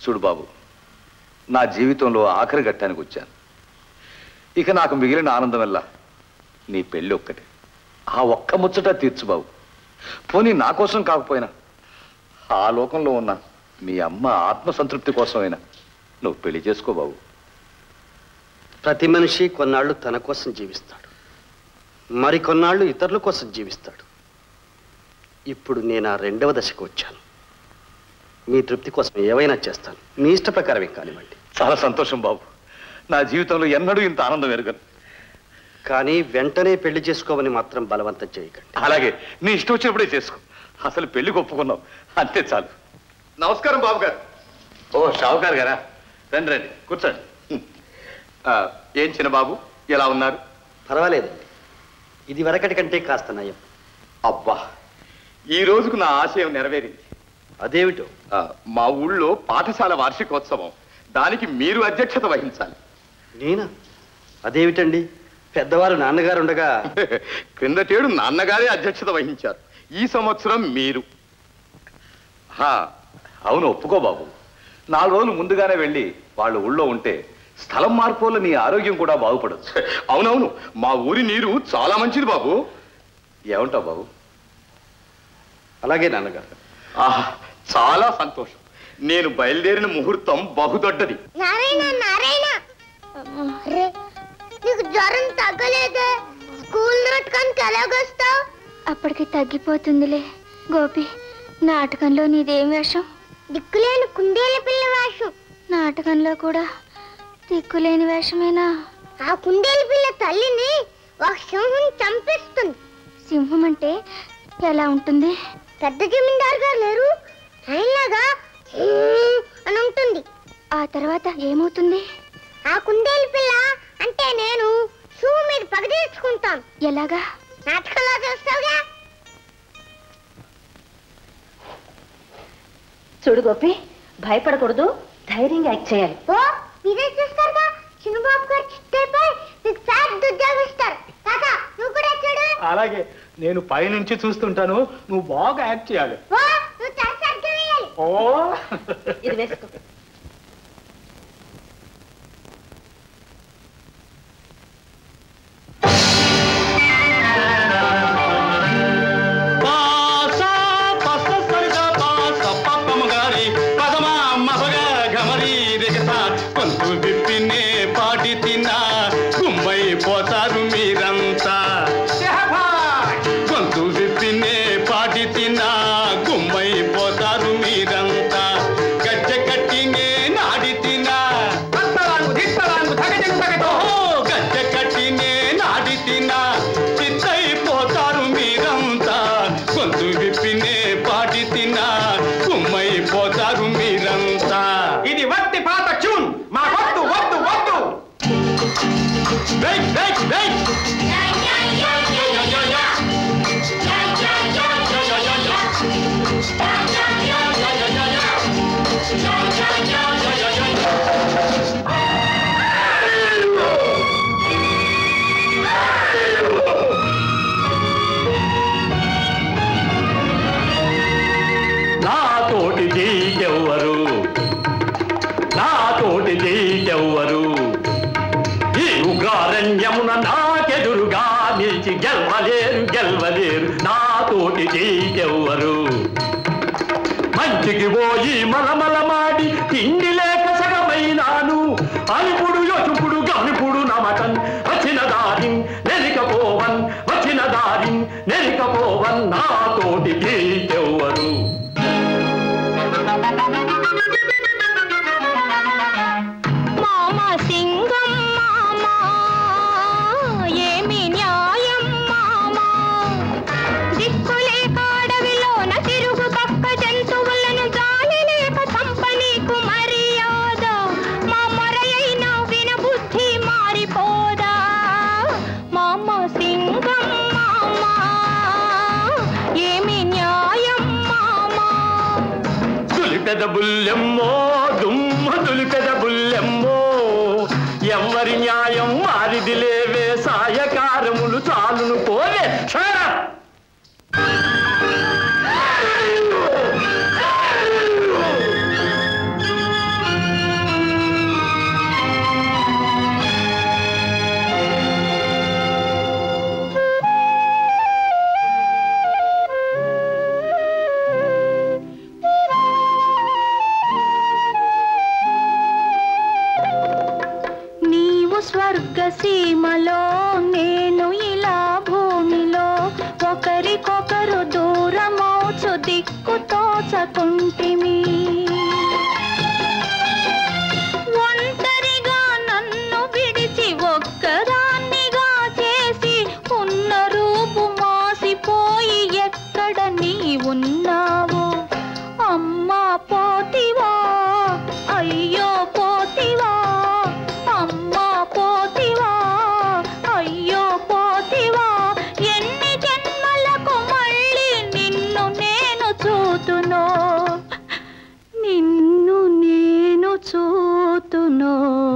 చూడు బాబు, నా జీవితంలో ఆఖరి ఘట్టానికి వచ్చాను. ఇక నాకు మిగిలిన ఆనందం వల్ల నీ పెళ్ళి ఒక్కటే. ఆ ఒక్క ముచ్చట తీర్చు బాబు. పోనీ నా కోసం కాకపోయినా ఆ లోకంలో ఉన్న మీ అమ్మ ఆత్మసంతృప్తి కోసమైనా నువ్వు పెళ్లి చేసుకో బాబు. ప్రతి మనిషి కొన్నాళ్ళు తన కోసం జీవిస్తాడు, మరికొన్నాళ్ళు ఇతరుల కోసం జీవిస్తాడు. ఇప్పుడు నేను ఆ రెండవ దశకు వచ్చాను. మీ తృప్తి కోసం ఏవైనా చేస్తాను. మీ ఇష్ట ప్రకారమే కానివ్వండి. చాలా సంతోషం బాబు. నా జీవితంలో ఎన్నడూ ఇంత ఆనందం ఎరగను. కానీ వెంటనే పెళ్లి చేసుకోమని మాత్రం బలవంతం చేయకండి. అలాగే, నీ ఇష్టం వచ్చినప్పుడే చేసుకో. అసలు పెళ్లికి ఒప్పుకున్నావు, అంతే చాలు. నమస్కారం బాబు గారు. ఓ షావుకారు గారా, రండి రండి కూర్చోండి. ఏం చిన్న బాబు, ఎలా ఉన్నారు? పర్వాలేదండి, ఇది వరకటి కంటే కాస్త నయం. అబ్బా, ఈ రోజుకు నా ఆశయం నెరవేరింది. అదేమిటో? మా ఊళ్ళో పాఠశాల వార్షికోత్సవం, దానికి మీరు అధ్యక్షత వహించాలి. నేనా? అదేమిటండి, పెద్దవారు నాన్నగారు ఉండగా. క్రిందటేడు నాన్నగారే అధ్యక్షత వహించారు, ఈ సంవత్సరం మీరు. అవును, ఒప్పుకో బాబు. 4 రోజులు ముందుగానే వెళ్ళి వాళ్ళు ఊళ్ళో ఉంటే స్థలం మార్పు వల్ల నీ ఆరోగ్యం కూడా బాగుపడచ్చు. అవునవును, మా ఊరి నీరు చాలా మంచిది బాబు. ఏమంటావు బాబు? అలాగే నాన్నగారు. చాలా సంతోషం. నేను బయలుదేరిన ముహూర్తం బహుదొడ్డది. నారాయణ నారాయణ, నీకు జ్వరం తగ్గలేదే? స్కూల్ నాటకానికి ఎలాగొస్తావు? అప్పటికి తగ్గిపోతుందిలే. గోపి, నాటకంలో నీదేం వేషం? దిక్కులేని కుందేలు పిల్ల వేషం. నాటకంలో కూడా దిక్కులేని వేషమేనా? ఆ కుందేలు పిల్ల తల్లిని ఒక సింహం చంపేస్తుంది. సింహం అంటే ఎలా ఉంటుంది? పెద్ద జమీందారు గారు లేరు, ఆయనలాగా అని ఉంటుంది. ఆ తర్వాత ఏమవుతుంది? ఆ కుందేలు పిల్ల అంటే నేను షూ మీద పగదీర్చుకుంటాను. ఎలాగా? నాటకంలో చూస్తావుగా. చూడు గోపి, భయపడకూడదు, ధైర్యంగా యాక్ట్ చేయాలి. ఓ, మీరే చూస్తారుగా, చిన్నబాబు గారు చిట్టైపోయి మీకు పెద్ద ఉద్యోగం ఇస్తారు. తాత, నువ్వు కూడా చూడు. అలాగే, నేను పైనుంచి చూస్తుంటాను, నువ్వు బాగా యాక్ట్ చేయాలి. ఓ, నువ్వు సరిగ్గా వేయాలి. ఓ, ఇది వేసుకో. మంచికి పోయి మలమల మాడి తిండి లేక సగమైనాను. అనిపుడు యొచుపుడు గమనిపుడు నమటన్ వచ్చిన దారి నెరికపోవన్, వచ్చిన దారి నెరికపోవన్, నాతోటి ఎవరు? మామా సింగం మామా, ఏమి న్యాయం మామా? దిక్కులే కాడవిలోన తిరుగు పక్క జంతువులను జాలి లేక చంపనీకు మర్యాద. మా మొరయైన వినబుద్ధి మారిపోదా? మామా సింగం మామా, ఏమి న్యాయం మామా? దులిపెద బుల్లెమ్మో దుమ్మ దులిపెద బుల్లెమ్మో, ఎవ్వరి న్యాయం వారిది లేవే, సాయకారములు చాలును పోవే. ఉన్నావు అమ్మా పోతివా అయ్యో పోతివా అమ్మా పోతివా అయ్యో పోతివా ఎన్ని జన్మలకు మళ్ళీ నిన్ను నేను చూతునో నిన్ను నేను చూతునో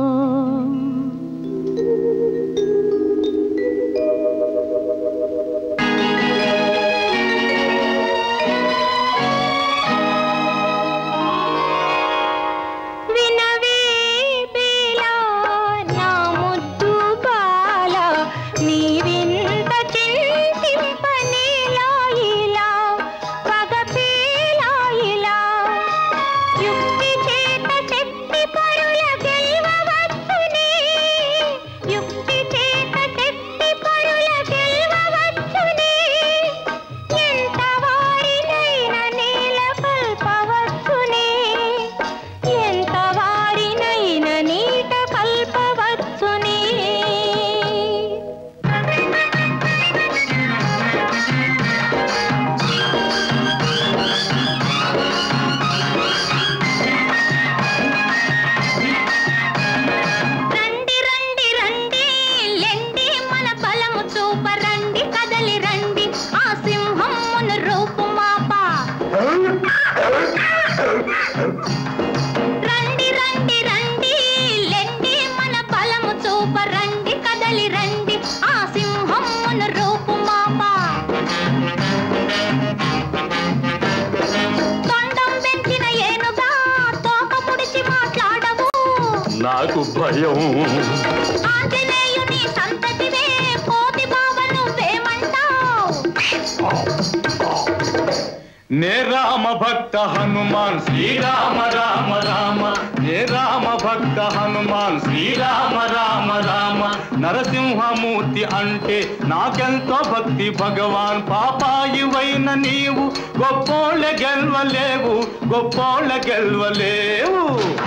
నాకు భయం ఆంజనేయుని సంతతివే పోతి బావ నువ్వేమంటావు నే రామ భక్త హనుమాన్ శ్రీరామ రామ రామ నే రామ భక్త హనుమాన్ శ్రీరామ రామ రామ నరసింహమూర్తి అంటే నాకెంతో భక్తి భగవాన్ పాపాయివైన నీవు గొప్పోళ్ళ గెల్వలేవు గొప్పోళ్ళ గెల్వలేవు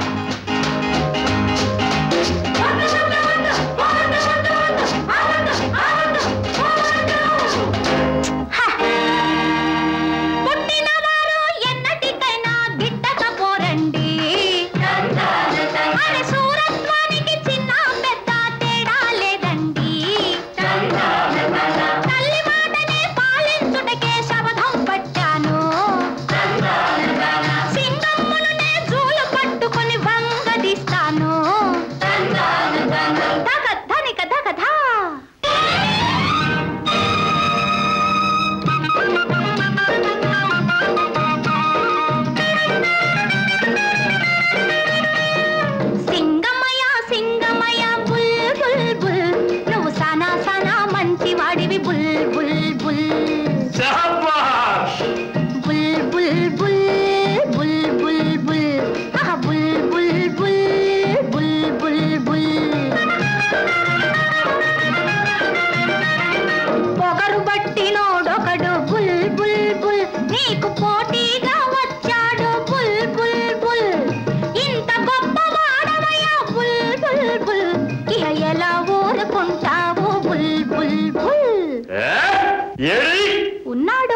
ఉన్నాడు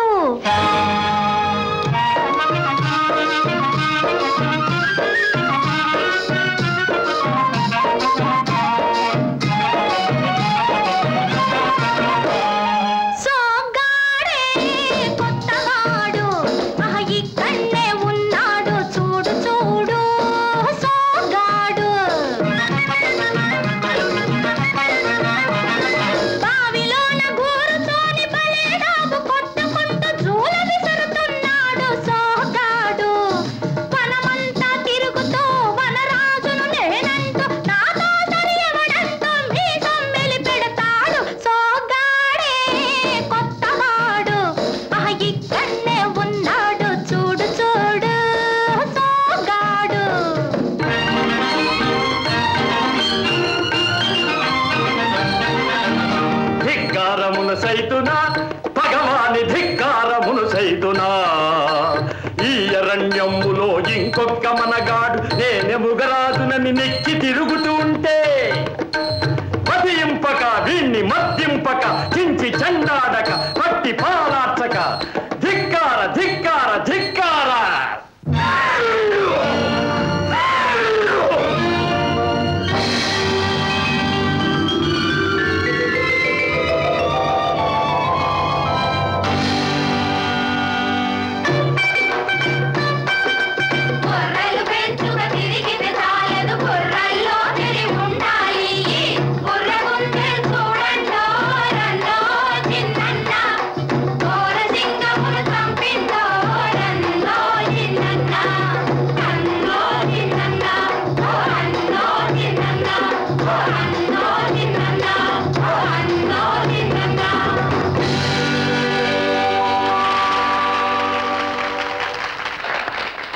సైతునా భగవాని ధిక్కారమును సైతునా ఈ అరణ్యములో ఇంకొక్క మనగాడు నేనెముగరాదునని నెక్కి తిరుగుతూ ఉంటే మదింపక వీణ్ణి మద్దింపక చించి చెండాడక పట్టి పాలార్చక ధిక్కార ధిక్కార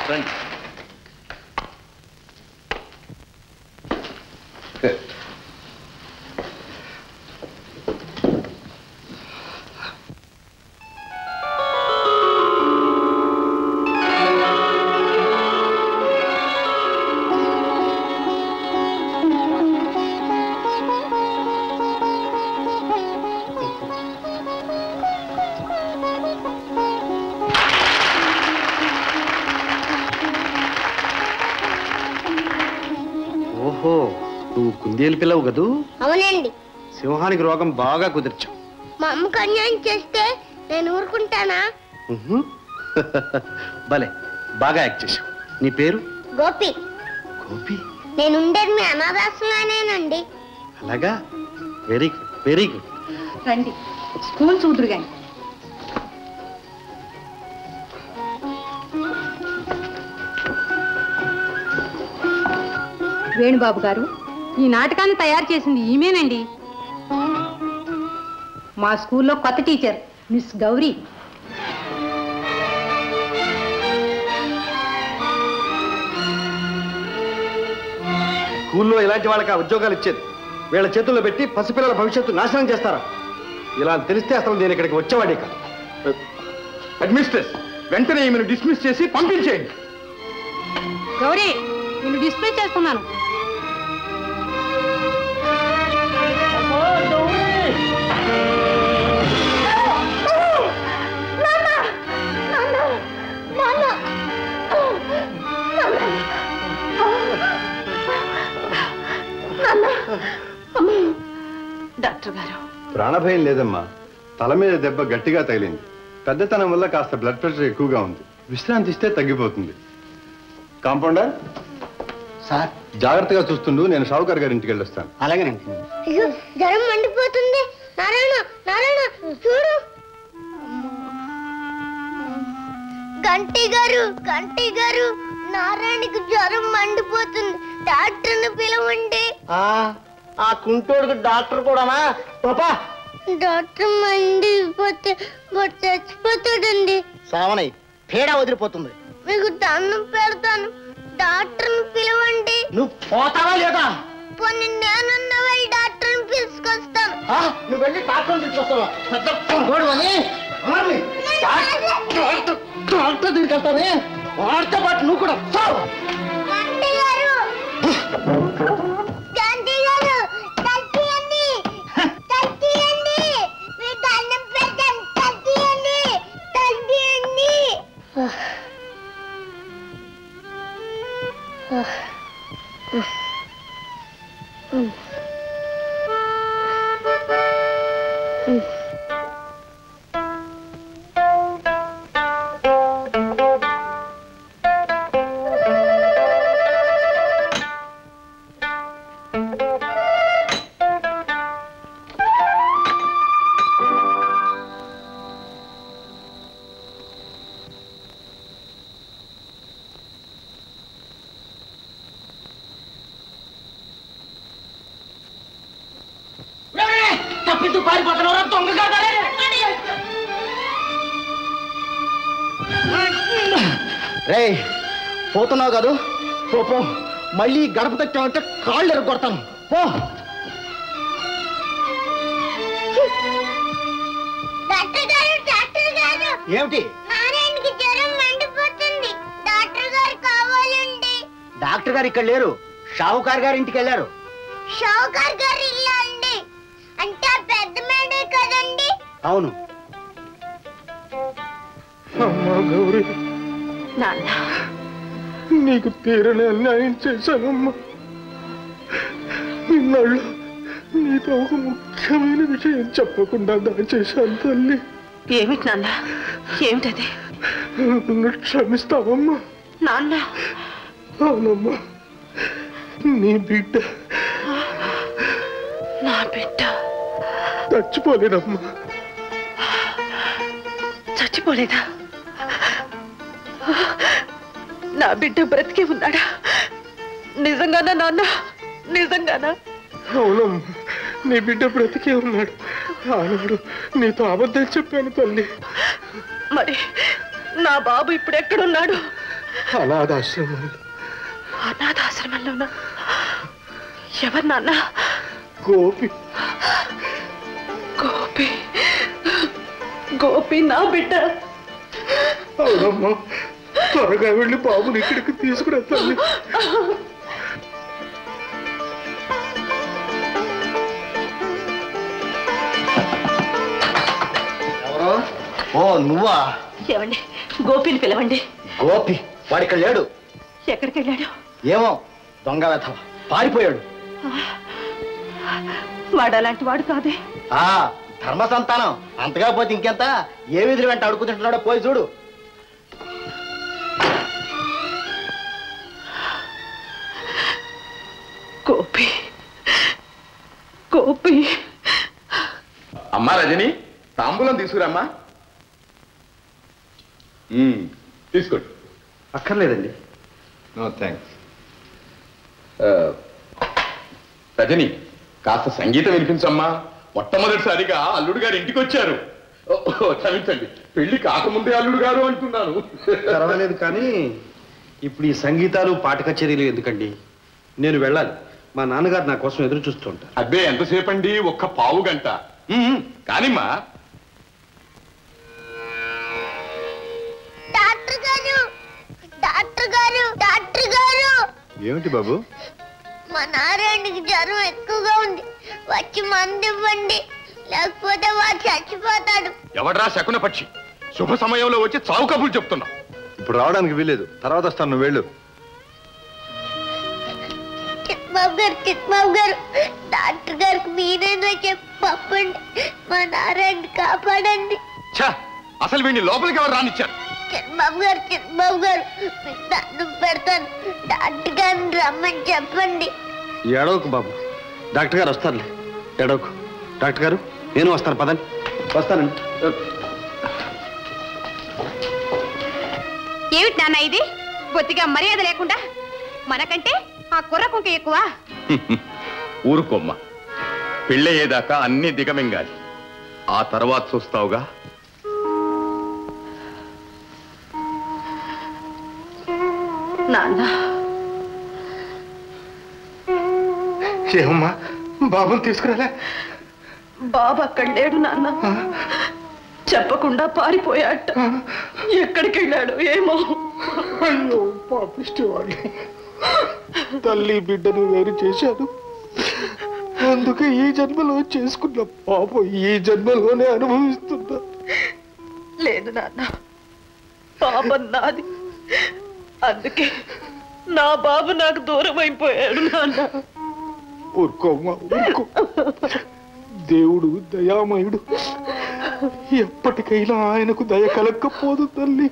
రండి. ఓహో, నువ్వు కుందేలు పిల్లవు కదూ? అవునండి. సింహానికి రోగం బాగా కుదిర్చావు. మా అమ్మకు అన్యాయం చేస్తే నేను ఊరుకుంటానా? భలే బాగా యాక్ట్ చేశావు. నీ పేరు? గోపి. గోపి? నేను ఉండేది మీ అనాథాశ్రమంలోనేనండి. అలాగా? Very good, very good. రండి స్కూల్ చూదురు గాని. వేణుబాబు గారు, ఈ నాటకాన్ని తయారు చేసింది ఈమెనండి. మా స్కూల్లో కొత్త టీచర్ మిస్ గౌరీ. స్కూల్లో ఇలాంటి వాళ్ళకి ఆ ఉద్యోగాలు ఇచ్చేది వీళ్ళ చేతుల్లో పెట్టి పసిపిల్లల భవిష్యత్తు నాశనం చేస్తారా? ఇలా తెలిస్తే అసలు నేను ఇక్కడికి వచ్చేవాడే కాదు. అడ్మినిస్ట్రేస్, వెంటనే ఈమెను డిస్మిస్ చేసి పంపించేయండి. గౌరీ, నేను డిస్ప్లే చేస్తున్నాను. డాక్టర్ గారు, ప్రాణభయం లేదమ్మా. తల మీద దెబ్బ గట్టిగా తగిలింది. పెద్దతనం వల్ల కాస్త బ్లడ్ ప్రెషర్ ఎక్కువగా ఉంది. విశ్రాంతి ఇస్తే తగ్గిపోతుంది. కాంపౌండర్ సార్, జాగ్రత్తగా చూస్తుండు. నేను షావుకార్ గారి ఇంటికి వెళ్ళొస్తాను. అలాగేనండి. అయ్యో, జ్వరం మండిపోతుంది. నారాయణ, నారాయణ చూడు. గంటి గారు, గంటి గారు, నారాయణకి జ్వరం మండిపోతుంది. డాక్టర్ని పిలవండి. ఆ కుంటోడికి డాక్టర్ కూడానా? పాపా, డాక్టర్ మండిపోతే వాడు చచ్చిపోతాడండి. సావనయ్య, తేడా వదిలిపోతుంది. మీకు దండం పెడతాను, డాక్టర్ని పిలవండి. నువ్వు పోతావా లేదా? పోనీ నేనున్న వెళ్ళి డాక్టర్ని పిలుచుకొస్తాను. నువ్వు వెళ్ళి డాక్టర్ని తీసుకొస్తావా? డాక్టర్ తీసుకెళ్తానే, వాడితో పాటు నువ్వు కూడా సావు. రే, పోతున్నావు కాదు? పో, మళ్ళీ గడప తచ్చామంటే కాళ్ళు ఎరగొడతాను. పో. ఏమిటి? నారాయణకి జ్వరం మండిపోతుంది. డాక్టర్ గారు కావాలండి. డాక్టర్ గారు ఇక్కడ లేరు. షావుకార్ గారి ఇంటికి వెళ్ళారు. షావుకార్ గారు ఇల్లు అండి? అంటే ఆ పెద్ద మేడే కదండి? అవును. అమ్మా గౌరీ, నాన్న, నీకు తీరని అన్యాయం చేశానమ్మా. ఇన్నాళ్ళు నీతో ఒక ముఖ్యమైన విషయం చెప్పకుండా దాచేశాను తల్లి. ఏమిటి నాన్న? ఏమిటది? నన్ను క్షమిస్తావమ్మా? నాన్న. అవునమ్మా, నీ బిడ్డ, నా బిడ్డ చచ్చిపోలేదమ్మా. చచ్చిపోలేదా? నా బిడ్డ బ్రతికే ఉన్నాడా? నిజంగానా నాన్న? నిజంగానా? అవునమ్మా, నీ బిడ్డ బ్రతికే ఉన్నాడు. ఆనాడు నీతో అబద్ధం చెప్పాను తల్లి. మరి నా బాబు ఇప్పుడు ఎక్కడున్నాడు? అనాథాశ్రమం. అనాథాశ్రమంలోనా? ఎవరు నాన్న? గోపి. గోపి గోపి నా బిడ్డ. అవునమ్మా, త్వరగా వెళ్ళి బాబుని ఇక్కడికి తీసుకురా తల్లి. ఎవరో? ఓ నువ్వా? ఏమండి, గోపిని పిలవండి. గోపి వాడు ఇక్కడ లేడు. ఎక్కడికి వెళ్ళాడు? ఏమో, దొంగ వెధవ పారిపోయాడు. వాడు అలాంటి వాడు కాదే. ధర్మ సంతానం, అంతగా పోతే ఇంకెంత. ఏ విధులు వెంట అడుగుతుంటున్నాడో పోయి చూడు. గోపి గోపి. అమ్మా రజని, తాంబూలం తీసుకురామ్మా. తీసుకోండి. అక్కర్లేదండి. No thanks. రజని, కాస్త సంగీతం వినిపించమ్మా. మొట్టమొదటిసారిగా అల్లుడు గారు ఇంటికి వచ్చారు. క్షమించండి, పెళ్లి కాకముందే అల్లుడు గారు అంటున్నాను. పర్వాలేదు, కానీ ఇప్పుడు ఈ సంగీతాలు పాట కచేరీలు ఎందుకండి? నేను వెళ్ళాలి. మా నాన్నగారు నా కోసం ఎదురు చూస్తుంటారు. అబ్బే, ఎంతసేపు అండి? ఒక్క పావు గంట కానిమ్మా. డాక్టర్ గారు, డాక్టర్ గారు, డాక్టర్ గారు. ఏమిటి బాబు? మా నారాయణకి జ్వరం ఎక్కువగా ఉంది, వచ్చి మందు ఇవ్వండి, లేకపోతే వాడు చచ్చిపోతాడు. ఎవడ్రా శకున పక్షి? శుభ సమయంలో వచ్చి చావు కబుర్లు చెప్తున్నా. ఇప్పుడు రావడానికి వీలేదు, తర్వాత వస్తాను, నువ్వు వెళ్ళు. చిత్బాబు గారు, చిత్బాబు గారు, డాక్టర్ గారికి మీరేదో చెప్పి పంపండి, మా నారాయణ కాపాడండి. అసలు వీడిని లోపలికి ఎవరు రానిచ్చారు? చిత్బాబు గారు, చిత్బాబు గారు, మీకు దండం పెడతాను, డాక్టర్ గారిని రమ్మని చెప్పండి. ఏడవకు బాబు, డాక్టర్ గారు వస్తారులే. ఏడవకు. డాక్టర్ గారు, నేను వస్తాను, పదండి. వస్తానండి. ఏమిటి నాన్న ఇది? బొత్తిగా మర్యాద లేకుండా. మనకంటే ఆ కుర్ర కుంక ఎక్కువ. ఊరుకోమ్మ, పెళ్ళయ్యేదాకా అన్ని దిగమింగాలి, ఆ తర్వాత చూస్తావుగా. నాన్న, ఏమమ్మా, బాబుని తీసుకురాలే? బాబు అక్కడ లేడు నాన్న. చెప్పకుండా పారిపోయాట. ఎక్కడికి వెళ్ళాడు ఏమో. అయ్యో పాపిష్టి వాడు, తల్లి బిడ్డను వేరు చేశాను. అందుకే ఈ జన్మలో చేసుకున్న పాపం ఈ జన్మలోనే అనుభవిస్తున్నా. లేదు నాన్న, పాపం నాది. అందుకే నా బాబు నాకు దూరం అయిపోయాడు నాన్న. ఊరుకోమ్మా, ఊరుకో. దేవుడు దయామయుడు, ఎప్పటికైనా ఆయనకు దయ కలక్కపోదు తల్లి.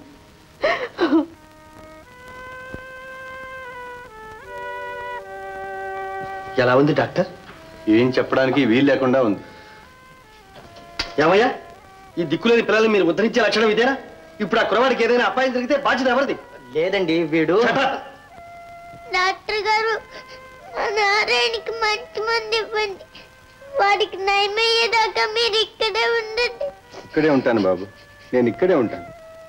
ఎలా ఉంది డాక్టర్? ఏం చెప్పడానికి వీలు లేకుండా ఉంది. ఏమయ్యా, ఈ దిక్కులేని పిల్లల్ని మీరు ఉద్ధరించే లక్షణం ఇదేనా? ఇప్పుడు ఆ కురవాడికి ఏదైనా అపాయం జరిగితే బాధ్యత ఎవరిది? లేదండి, వీడు. డాక్టర్ గారు, మా నారాయణకి మంచి మంది ఇవ్వండి, వాడికి నయమయ్యేదాకా మీరు ఇక్కడే ఉండండి. ఇక్కడే ఉంటాను బాబు, నేను ఇక్కడే ఉంటాను.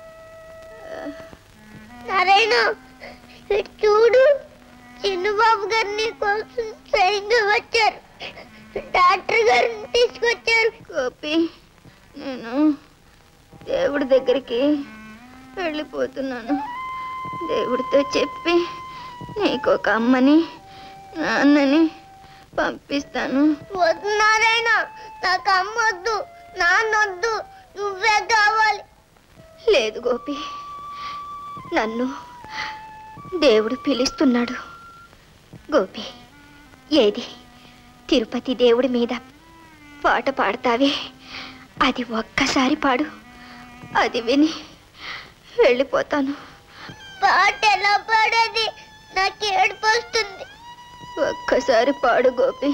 నారాయణ, చూడు, చిన్నబాబు గారు నీ కోసం సరిగ్గా వచ్చారు, డాక్టర్ గారిని తీసుకొచ్చారు. గోపి, నేను దేవుడి దగ్గరికి వెళ్ళిపోతున్నాను. దేవుడితో చెప్పి నీకు ఒక అమ్మని నాన్నని పంపిస్తాను. వద్దు నారాయణ, నాకు అమ్మ వద్దు, నాన్నొద్దు, నువ్వే కావాలి. లేదు గోపి, నన్ను దేవుడు పిలుస్తున్నాడు. గోపి, ఏది తిరుపతి దేవుడి మీద పాట పాడతావే, అది ఒక్కసారి పాడు, అది విని వెళ్ళిపోతాను. పాట ఎలా పాడేది? నాకు ఏడుపు వస్తుంది. ఒక్కసారి పాడు గోపి.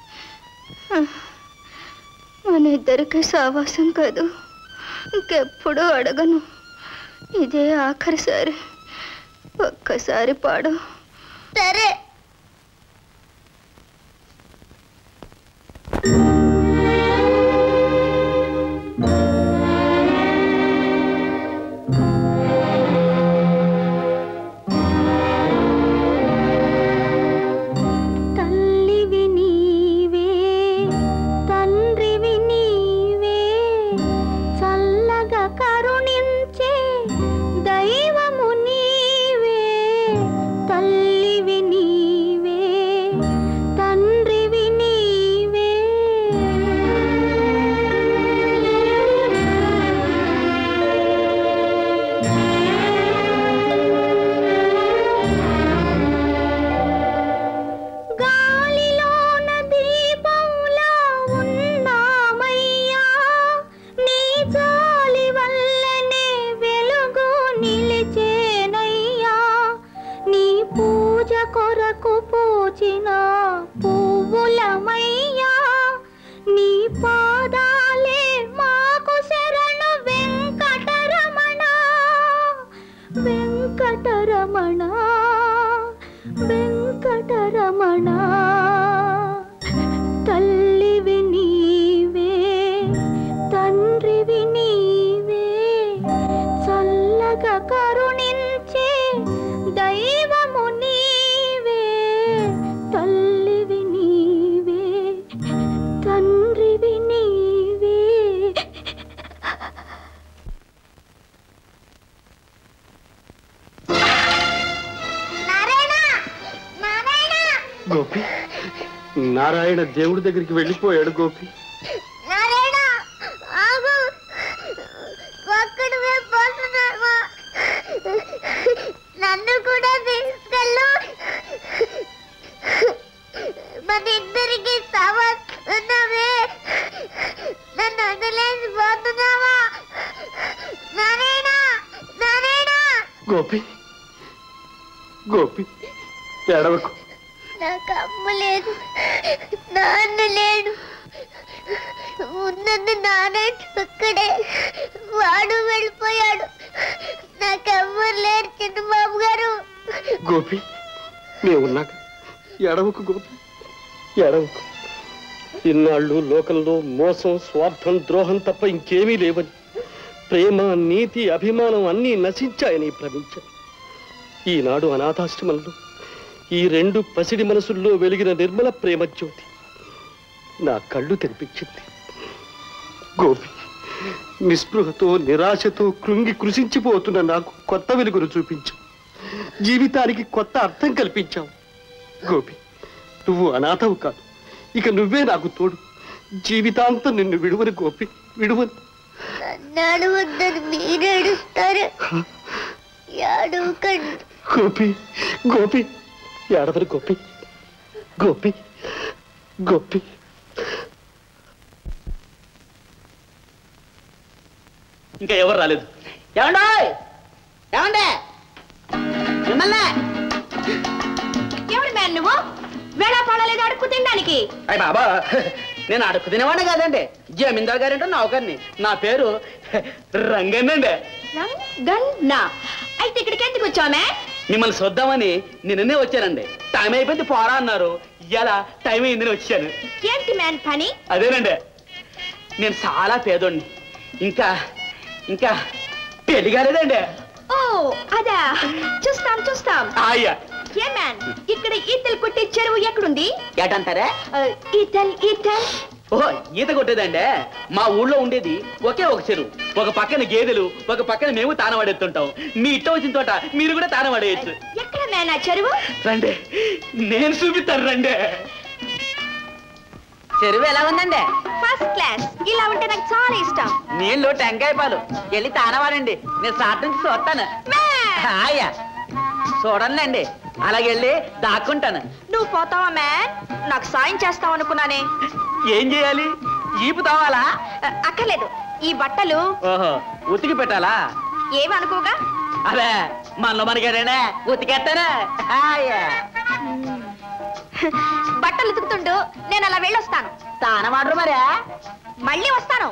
మన ఇద్దరికి సావాసం కాదు, ఇంకెప్పుడు అడగను, ఇదే ఆఖరిసారి. ఒక్కసారి పాడు. సరే. వెంకటరమణ వెంకటరమణ తల్లివి నీవే తండ్రివి నీవే చల్లగా కరుణించే దైవము నీవే తల్లివి నీవే తండ్రివి నీవే. గోపి నారాయణ దేవుడి దగ్గరికి వెళ్ళిపోయాడు గోపి. నారాయణ ఆగు, ఒక్కడివే పోతున్నావా? నన్ను కూడా తీసుకెళ్ళు. మన ఇద్దరికి సమస్యవే, నన్ను వదిలేసి పోతున్నావా? నారాయణ నారాయణ. గోపి గోపి ఏడవకు. నాకు అమ్మ లేదు, నాన్న లేడు. ఉన్నది నారాయణ ఒక్కడే, వాడు వెళ్ళిపోయాడు. నాకెవ్వరు లేరు చిన్నబాబు గారు. గోపి మేమున్నాక ఎడవకు గోపి ఎడవకు. ఇన్నాళ్ళు లోకంలో మోసం స్వార్థం ద్రోహం తప్ప ఇంకేమీ లేవని, ప్రేమ నీతి అభిమానం అన్నీ నశించాయని భ్రమించాను. ఈనాడు అనాథాశ్రమంలో ఈ రెండు పసిడి మనసుల్లో వెలిగిన నిర్మల ప్రేమ జ్యోతి నా కళ్ళు తెరిపించింది. గోపి నిస్పృహతో నిరాశతో కృంగి కృషించిపోతున్న నాకు కొత్త వెలుగును చూపించావు. జీవితానికి కొత్త అర్థం కల్పించావు. గోపి నువ్వు అనాథవు కాదు, ఇక నువ్వే నాకు తోడు. జీవితాంతం నిన్ను విడువను గోపి, విడువను. నన్ను వద్దని మీరు ఏడుస్తారు. ఏడవకండి గోపి గోపి ఏడవరు గోపి గోపి గోపి. ఇంకా ఎవరు రాలేదు. ఏమండో ఏమండే మిమ్మల్ని ఎవడు మ్యాన్ నువ్వు? వేళ పడలేదు అడుక్కు తినడానికి. అయ్య బాబా, నేను అడుక్కు తినేవాడిని కాదండి, జమీందార్ గారింటో నౌకర్ని. నా పేరు రంగన్నండి. రంగన్నా? అయితే ఇక్కడికి ఎందుకు వచ్చామే? మిమ్మల్ని చూద్దామని నిన్ననే వచ్చానండి. టైం అయిపోయింది పోరా అన్నారు. ఇలా టైం అయిందని వచ్చాను. ఏంటి మ్యాన్ పని? అదేనండి, నేను చాలా పేదోడిని. ఇంకా ఇంకా పెళ్లి కాలేదండి. ఓ అదా, చూస్తాం చూస్తాం. అయ్యా ఏ మ్యాన్, ఇక్కడ ఈతలు కొట్టే చెరువు ఎక్కడుంది? ఏటంటారే? ఈతల్ ఈతల్. ఓహో, ఈత కొట్టేదండి. మా ఊళ్ళో ఉండేది ఒకే ఒక చెరువు. ఒక పక్కన గేదెలు, ఒక పక్కన మేము తానవాడేస్తుంటాం. మీ ఇట్ట వచ్చిన తోట మీరు కూడా తానవాడేయచ్చు. ఎక్కడ మ్యాన్ ఆ చెరువు? రండి, నేను చూపిస్తాను రండి. చెరువు ఎలా ఉందండి? First class. ఇలా ఉంటే నాకు చాలా ఇష్టం. నీళ్ళు టెంకాయ పాలు. వెళ్ళి తానవాడండి, నేను సాట్ నుంచి చూస్తాను. హాయా చూడండి, అలాగెళ్ళి దాక్కుంటాను. నువ్వు పోతావా మ్యాన్? నాకు సాయం చేస్తావు అనుకున్నానే. ఏం చేయాలి? ఈపు తావాలా? అక్కర్లేదు, ఈ బట్టలు ఓహో, ఉతికి పెట్టాలా? ఏమి అనుకోగా. అదే మనలో మనకేనే ఉతికెత్తానా? బట్టలు ఉతుకుతుండు, నేను అలా వెళ్ళొస్తాను. తానవాడరు మరే. మళ్ళీ వస్తాను.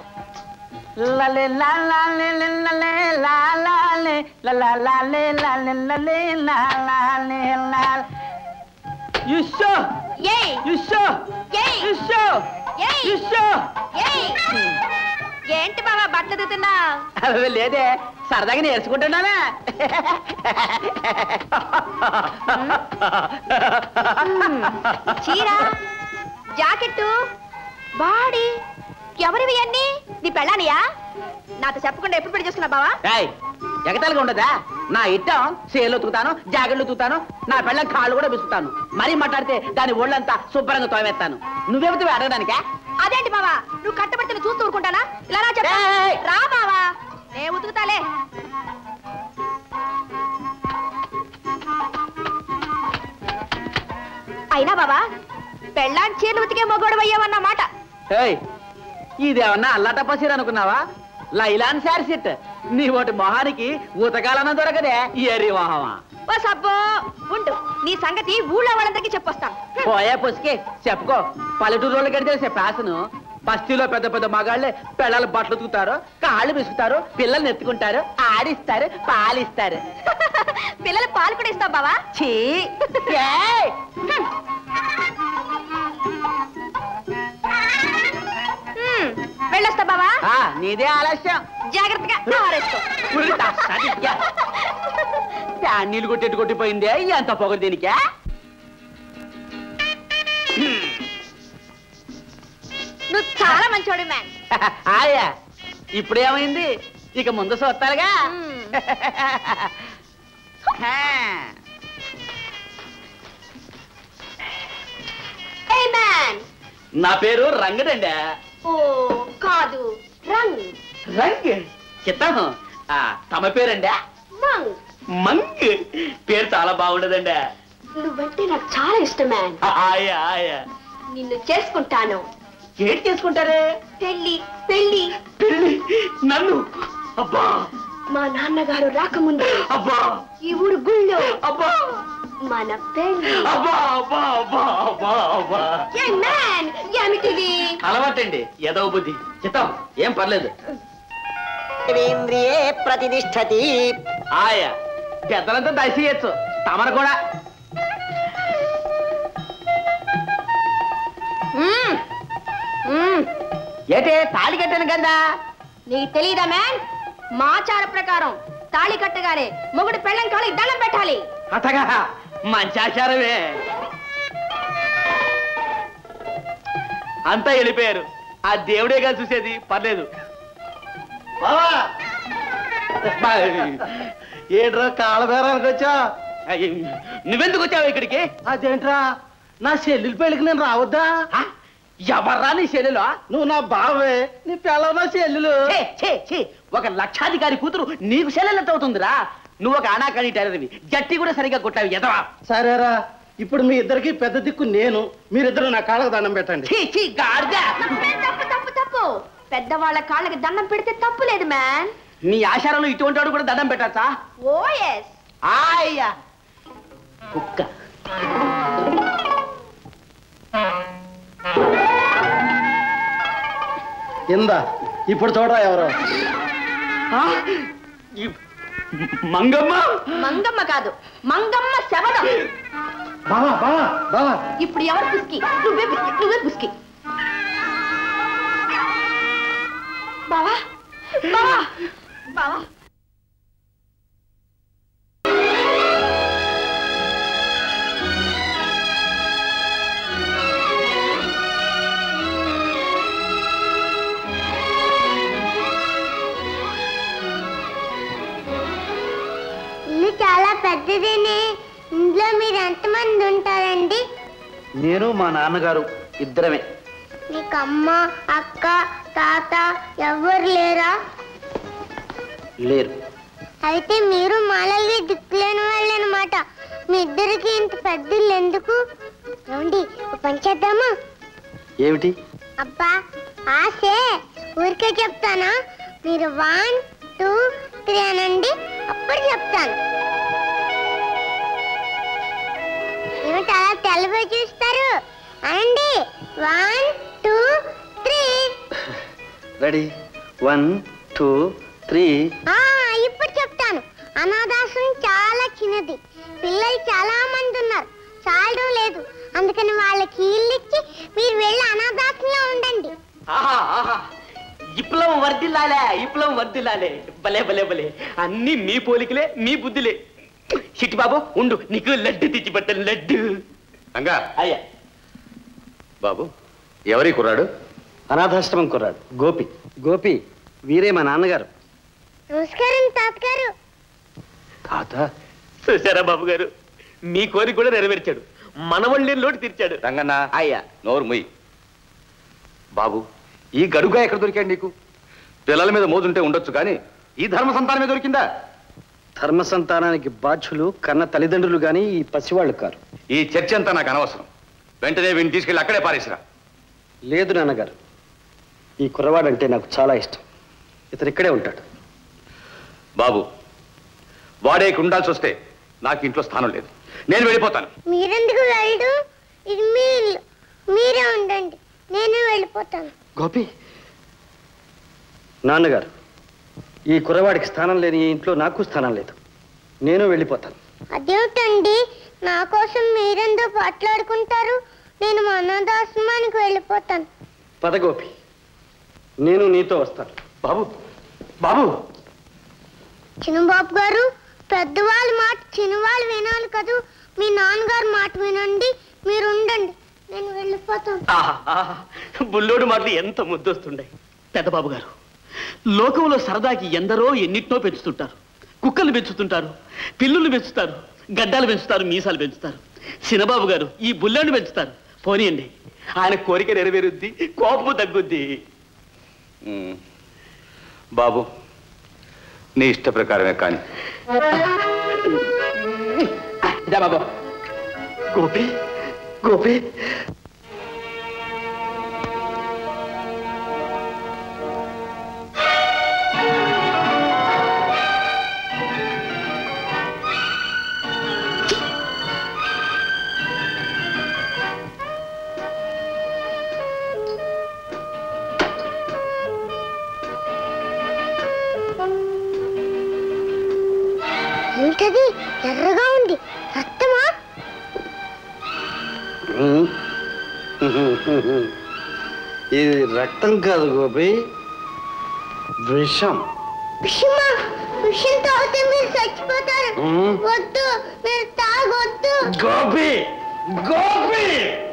ఏంటి బాబా బట్టలు ఉతుకుతున్నా? లేదే, సరదాగా నేర్చుకుంటున్నానా. చీర, జాకెట్టు, బాడీ ఎవరివి అన్ని? నీ పెళ్ళానియా? నాతో చెప్పకుండా ఎప్పుడు పెళ్లి చేసుకున్నా బావా? ఎగతాలుగా ఉండదా? నా ఇట్టం సేలు ఉతుకుతాను, జాకెట్లు ఉతుకుతాను, నా పెళ్ళం కాళ్ళు కూడా బిసుకుతాను. మరీ మాట్లాడితే దాని ఒళ్ళంతా శుభ్రంగా తోమేస్తాను. నువ్వేమిటి అడగడానికా? అదేంటి బావా, నువ్వు కట్టబడితే చూస్తూ ఊరుకుంటానా? ఇలా రా చెప్ప. రా బావా, నే ఉతుకుతాలే. అయినా బావా, పెళ్ళాన్ని చీరలు ఉతికే మొగోడు అయ్యావన్న మాట. ఇదేమన్నా అల్లాటప్ప చీర అనుకున్నావా? Nylon sari set. నీ ఒకటి మొహానికి ఉతకాలన్నా దొరకదే ఎరి మొహమా. ఓ సబ్బో ఉండు, నీ సంగతి ఊళ్ళో వాళ్ళందరికీ చెప్పొస్తాను. పోయే పుసికి చెప్పుకో. పల్లెటూరు వాళ్ళకి తెలిసే ఫ్యాషను. బస్తీలో పెద్ద పెద్ద మగాళ్ళే పెళ్ళాలు బట్టలు ఉతుకుతారు, కాళ్ళు బిసుకుతారు, పిల్లల్ని ఎత్తుకుంటారు, ఆడిస్తారు, పాలిస్తారు. పిల్లలు పాలు కూడా ఇస్తావు బావా? వెళ్ళొస్తా బావా. నీదే ఆలస్యం. జాగ్రత్తగా ఆరేసుకో. నీళ్ళు కొట్టిపోయిందే ఎంత పొగరు దీనికే. నువ్వు చాలా మంచోడు మ్యాన్. ఆయా ఇప్పుడేమైంది? ఇక ముందు చూస్తారుగా. నా పేరు రంగడండి. ఓ కాదు, రంగ్. రంగ్ చిత్తం. తమ పేరండి? మంగ్. మంగ్ పేరు చాలా బాగుండదండి. నువ్వంటే నాకు చాలా ఇష్టం మ్యాన్. ఆయా ఆయా నిన్ను చేసుకుంటాను. ఏంటి చేసుకుంటారే? పెళ్లి పెళ్లి పెళ్లి. నన్ను? అబ్బా. మా నాన్నగారు రాకముందు అబ్బా ఈ ఊరు గుళ్ళో అబ్బా మన పెళ్లి. అబ్బా అబ్బా అబ్బా అబ్బా అబ్బా. ఏ మ్యాన్, ఏమిటిది? అలవాటండి, ఏదో బుద్ధి. చిత్తం ఏం పర్లేదు. ఇంద్రియే ప్రతిష్టతి. ఆయా పెద్దలంతా దయచేయచ్చు, తమరు కూడా. ఏంటే తాళి కట్టాను కదా? నీకు తెలియదా మ్యాన్? మా ఆచార ప్రకారం తాళి కట్టగానే మొగుడు పెళ్ళం కాళ్ళకి దండం పెట్టాలి. అతగా మంచి ఆచారమే. అంతా వెళ్ళిపోయారు. ఆ దేవుడేగా చూసేది, పర్లేదు. ఏంట్రా కాళ్ళబేరానికి వచ్చా? నువ్వెందుకు వచ్చావు ఇక్కడికి? అదేంట్రా నా చెల్లెలి పెళ్ళికి నేను రావద్దా? ఎవర్రా నీ చెల్లెలు? నువ్వు నా బావే, నీ పిల్లవ నా చెల్లెలు. ఒక లక్షాధికారి కూతురు నీకు చెల్లెలెంత అవుతుందిరా? నువ్వు ఒక అనాకాని టైరవి, జట్టి కూడా సరిగా కొట్టావు ఎదవా. సరేరా, ఇప్పుడు మీ ఇద్దరికి పెద్ద దిక్కు నేను. మీరిద్దరు నా కాళ్ళకు దండం పెట్టండి. తప్పు తప్పు తప్పు. పెద్దవాళ్ళ కాళ్ళకి దండం పెడితే తప్పు లేదు మ్యాన్. నీ ఆచారంలో ఇటువంటి వాడు కూడా దండం పెట్టచ్చా? Oh yes. ఆయా కుక్క. ఇందా ఇప్పుడు చూడరా ఎవరో. మంగమ్మ. మంగమ్మ కాదు, మంగమ్మ శబదం. బావా బావా బావా. ఇప్పుడు ఎవరు పుస్కి? నువ్వే పుస్కి, నువ్వే పుస్కి. బావా బావా బావా. ఇల్లు చాలా పెద్దదేనే. ఇంట్లో మీరు ఎంతమంది ఉంటారండి? నేను మా నాన్నగారు ఇద్దరమే. మీకు అమ్మ, అక్క, తాత ఎవరు లేరా? లేరు. అయితే మీరు మాలల్ని దిక్కులేని వాళ్ళు అనమాట. మీ ఇద్దరికి ఇంత పెద్ద ఇల్లు ఎందుకు? రండి పని చేద్దామా? ఏమిటి? అబ్బా ఆశే, ఊరికే చెప్తానా? మీరు 1 2 3 అనండి, అప్పుడు చెప్తాను. ఏమిటి అలా తెల్లబోయి చూస్తారు? అనండి. 1 2 3. రెడీ? 1 2 3. ఇప్పుడు చెప్తాను. అనాథాశ్రమం చాలా చిన్నది. పిల్లలు చాలా మంది ఉన్నారు, చాలడం లేదు. అందుకని వాళ్ళకి ఇల్లు ఇచ్చి మీరు వెళ్ళి అనాథాశ్రమంలో ఉండండి. విప్లవం వర్దిల్లాలే, విప్లవం వర్దిల్లాలే. భలే భలే భలే. అన్ని మీ పోలికలే, మీ బుద్ధిలే. చిట్టి బాబు ఉండు, నీకు లడ్డు తెచ్చిపెట్టాను. లడ్డు. రంగా. అయ్యా. బాబు ఎవరి కుర్రాడు? అనాథాశ్రమం కుర్రాడు గోపి. గోపి వీరే మా నాన్నగారు. నమస్కారం తాతగారు. తాత చూసారా బాబు గారు, మీ కోరిక కూడా నెరవేర్చాడు. మనవళ్ళని లోటు తీర్చాడు. రంగన్న అయ్యా. నోరు ముయ్యి. బాబు ఈ గడుగా ఎక్కడ దొరికాడు నీకు? పిల్లల మీద మోజుంటే ఉండొచ్చు కానీ ఈ ధర్మ సంతానమే దొరికిందా? ధర్మ సంతానానికి బాధ్యులు కన్న తల్లిదండ్రులు గాని ఈ పసివాళ్ళు కారు. ఈ చర్చ అంతా నాకు అనవసరం. వెంటనే వీడిని తీసుకెళ్ళి అక్కడే పారేసిరా. లేదు నాన్నగారు, ఈ కుర్రవాడంటే నాకు చాలా ఇష్టం. ఇతను ఇక్కడే ఉంటాడు. బాబు వాడే ఉండాల్సి వస్తే నాకు ఇంట్లో స్థానం లేదు, నేను వెళ్ళిపోతాను. మీరెందుకు వెళ్ళడు? ఇది మీ ఇల్లు, మీరే ఉండండి, నేను వెళ్ళిపోతాను. గోపి. నాన్నగారు, ఈ కుర్రవాడికి స్థానం లేని ఈ ఇంట్లో నాకు స్థానం లేదు, నేను వెళ్ళిపోతాను. అదేమిటండి నా కోసం మీరెందుకు మాట్లాడుకుంటారు? నేను మా అనాథాశ్రమానికి వెళ్ళిపోతాను. పద గోపి, నేను నీతో వస్తాను. బాబు బాబు. చిన్నబాబు గారు, పెద్దవాళ్ళ మాట చిన్నవాళ్ళు వినాలి కదూ. మీ నాన్నగారు మాట వినండి, మీరు ఉండండి, నేను వెళ్ళిపోతాను. బుల్లోడు మాటలు ఎంత ముద్దొస్తుండే. పెద్దబాబు గారు, లోకంలో సరదాకి ఎందరో ఎన్నిటినో పెంచుతుంటారు. కుక్కలు పెంచుతుంటారు, పిల్లులు పెంచుతారు, గడ్డాలు పెంచుతారు, మీసాలు పెంచుతారు. చిన్నబాబు గారు ఈ బుల్లోని పెంచుతారు. పోనీయండి, ఆయన కోరిక నెరవేరుద్ది, కోపము తగ్గుద్ది. బాబు, నీ ఇష్ట ప్రకారమే కానీ. బాబు. గోపి గోపి. ఏంటది? ఎర్రగా ఉంది, రక్తమా? ఇది రక్తం కాదు గోపి, విషం. విషమా? విషం తాగితే మీరు చచ్చిపోతారు. వద్దు, మీరు తాగొద్దు. గోపి గోపి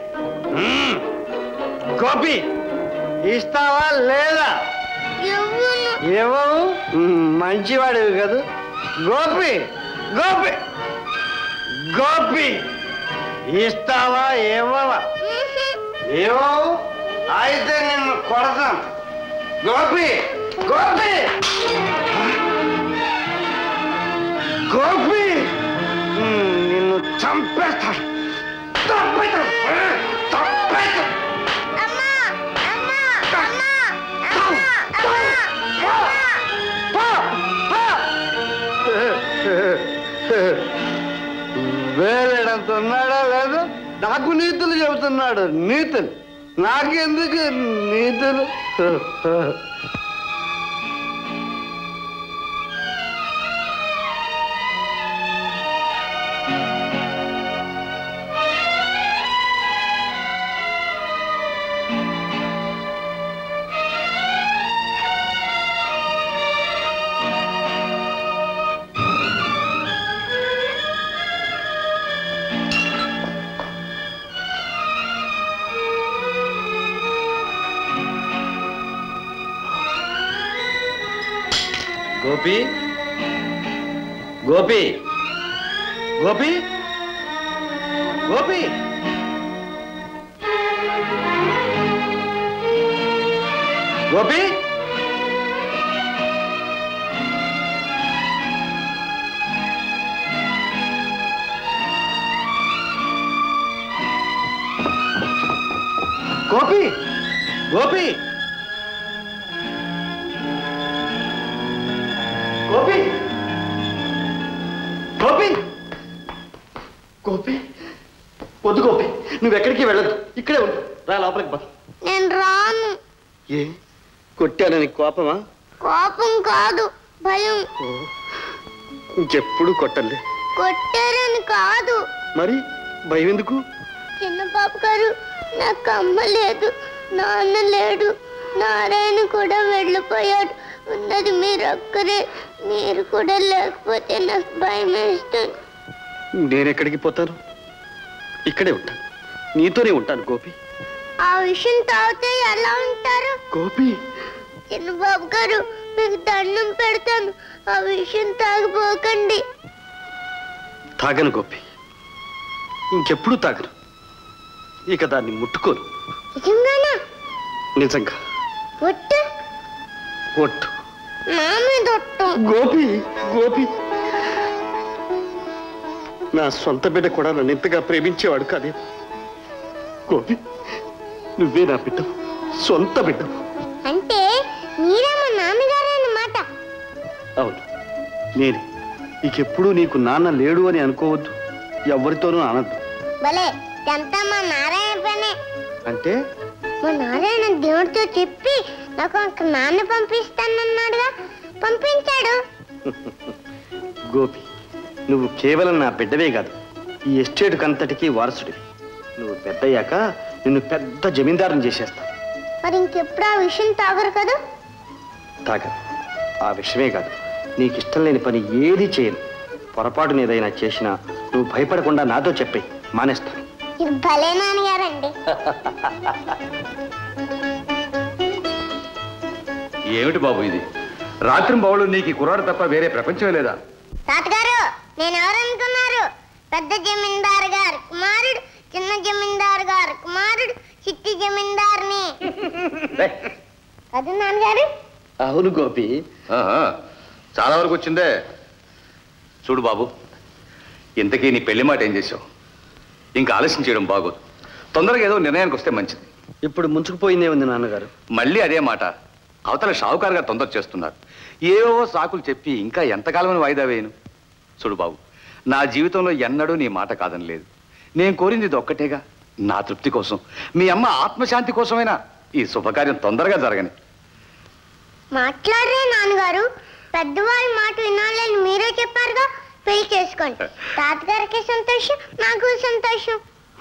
గోపి, ఇస్తావా లేదా? ఇవ్వవు, మంచివాడివి కాదు. గోపి గోపి గోపి, ఇస్తావా ఇవ్వవా? ఇవ్వవు అయితే నిన్ను కొడతాను. గోపి గోపి గోపి, నిన్ను చంపేస్తాను. వేరేడంత ఉన్నాడా లేదు? నాకు నీతులు చెబుతున్నాడు. నీతులు నాకెందుకు నీతులు? గోపి గోపి గోపి గోపి, గోపి గోపి గోపి గోపి గోపి గోపి, వద్దు గోపి, నువ్వెక్కడికి వెళ్ళదు, ఇక్కడే ఉండు. రా లోపలికి బా. నేను రాను. ఏ కొట్టానని కోపమా? కోపం కాదు, భయం. ఇంకెప్పుడు కొట్టలే. కొట్టారని కాదు. మరి భయం ఎందుకు? చిన్న బాబు గారు, నాకు అమ్మ లేదు, నాన్న లేడు, నారాయణ కూడా వెళ్ళిపోయాడు. ఉన్నది మీరు ఒక్కరే. మీరు కూడా లేకపోతే నాకు భయం వేస్తుంది. నేనెక్కడికి పోతాను? ఇక్కడే ఉంటాను, నీతోనే ఉంటాను గోపి. ఆ విషయం తాగితే ఎలా ఉంటారు? గోపి, చిన్నబాబు గారు, మీకు దండం పెడతాను, ఆ విషయం తాగిపోకండి. తాగను గోపి, ఇంకెప్పుడు తాగను. ఇక దాన్ని ముట్టుకోను. నిజంగానా? నిజంగా. ఒట్టు? ఒట్టు. నా మీద ఒట్టు. గోపి గోపి, నా సొంత బిడ్డ కూడా నన్ను ఇంతగా ప్రేమించేవాడు కాదే. గోపి, నువ్వే నా బిడ్డ, సొంత బిడ్డ. అంటే మీరే మా నాన్నగారు అన్నమాట. అవును, నేనే. ఇకెప్పుడు నీకు నాన్న లేడు అని అనుకోవద్దు, ఎవరితోనూ అనద్దు. భలే, ఇదంతా మా నారాయణ పనే. అంటే మా నారాయణ దేవుడితో చెప్పి నాకు ఒక నాన్న పంపిస్తానన్నాడుగా, పంపించాడు. గోపి, నువ్వు కేవలం నా బిడ్డవే కాదు, ఈ ఎస్టేట్కి అంతటికీ వారసుడివి. నువ్వు పెద్దయ్యాక నిన్ను పెద్ద జమీందారుని చేసేస్తా. మరి ఇంకెప్పుడు ఆ విషయం తాగరు కదా? తాగ. ఆ విషయమే కాదు, నీకు ఇష్టం లేని పని ఏది చేయను. పొరపాటున ఏదైనా చేసినా నువ్వు భయపడకుండా నాతో చెప్పే, మానేస్తాను. ఇది భలే నాన్నగారండి. ఏమిటి బాబు ఇది? రాత్రి బావులు నీకు కుర్రాడు తప్ప వేరే ప్రపంచమే లేదా? తాతగారు, నేను ఎవరనుకున్నారు? పెద్ద జమీందారు గారు కుమారుడు, చిన్న జమీందారు గారు కుమారుడు, చిట్టి జమీందారుని. కదా నాన్నగారు? అవును గోపి. చాలా వరకు వచ్చిందే. చూడు బాబు, ఇంతకీ నీ పెళ్లి మాట ఏం చేసావు? ఇంకా ఆలస్యం చేయడం బాగోదు. తొందరగా ఏదో నిర్ణయానికి వస్తే మంచిది. ఇప్పుడు ముంచుకుపోయిందే ఉంది నాన్నగారు. మళ్ళీ అదే మాట. అవతల షావుకారు గారు తొందర చేస్తున్నారు. ఏవో సాకులు చెప్పి ఇంకా ఎంతకాలమని వాయిదా వేయను? చూడు బాబు, నా జీవితంలో ఎన్నడూ నీ మాట కాదని లేదు. నేను కోరింది ఇది ఒక్కటేగా, నా తృప్తి కోసం, మీ అమ్మ ఆత్మశాంతి కోసమైనా ఈ శుభకార్యం తొందరగా జరగని. మాట్లాడరే నాన్నగారు, పెద్దవారి మాట వినాలని మీరే చెప్పారుగా. పెళ్లి చేసుకోండి. తాతగారికి సంతోషం, నాకు సంతోషం.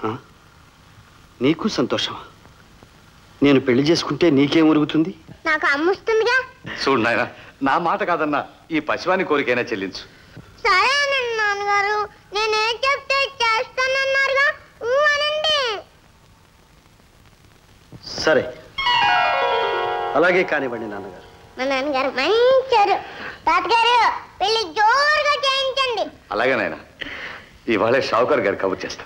నీకు సంతోషమా? నేను పెళ్లి చేసుకుంటే నీకేం ఉరుగుతుంది? నాకు అమ్ముస్తుందిగా. చూడు నాయన, నా మాట కాదన్నా ఈ పశువాని కోరికైనా చెల్లించు. సరేనండి నాన్నగారు, నేనేం చెప్తే చేస్తానన్నారుగా, అనండి. సరే, అలాగే కానివ్వండి నాన్నగారు. మా నాన్నగారు మంచారు. తాతగారు, పెళ్లి జోరుగా చేయించండి. అలాగే నాయన, ఇవాళే షావుకారు గారు కబుర్ చేస్తా.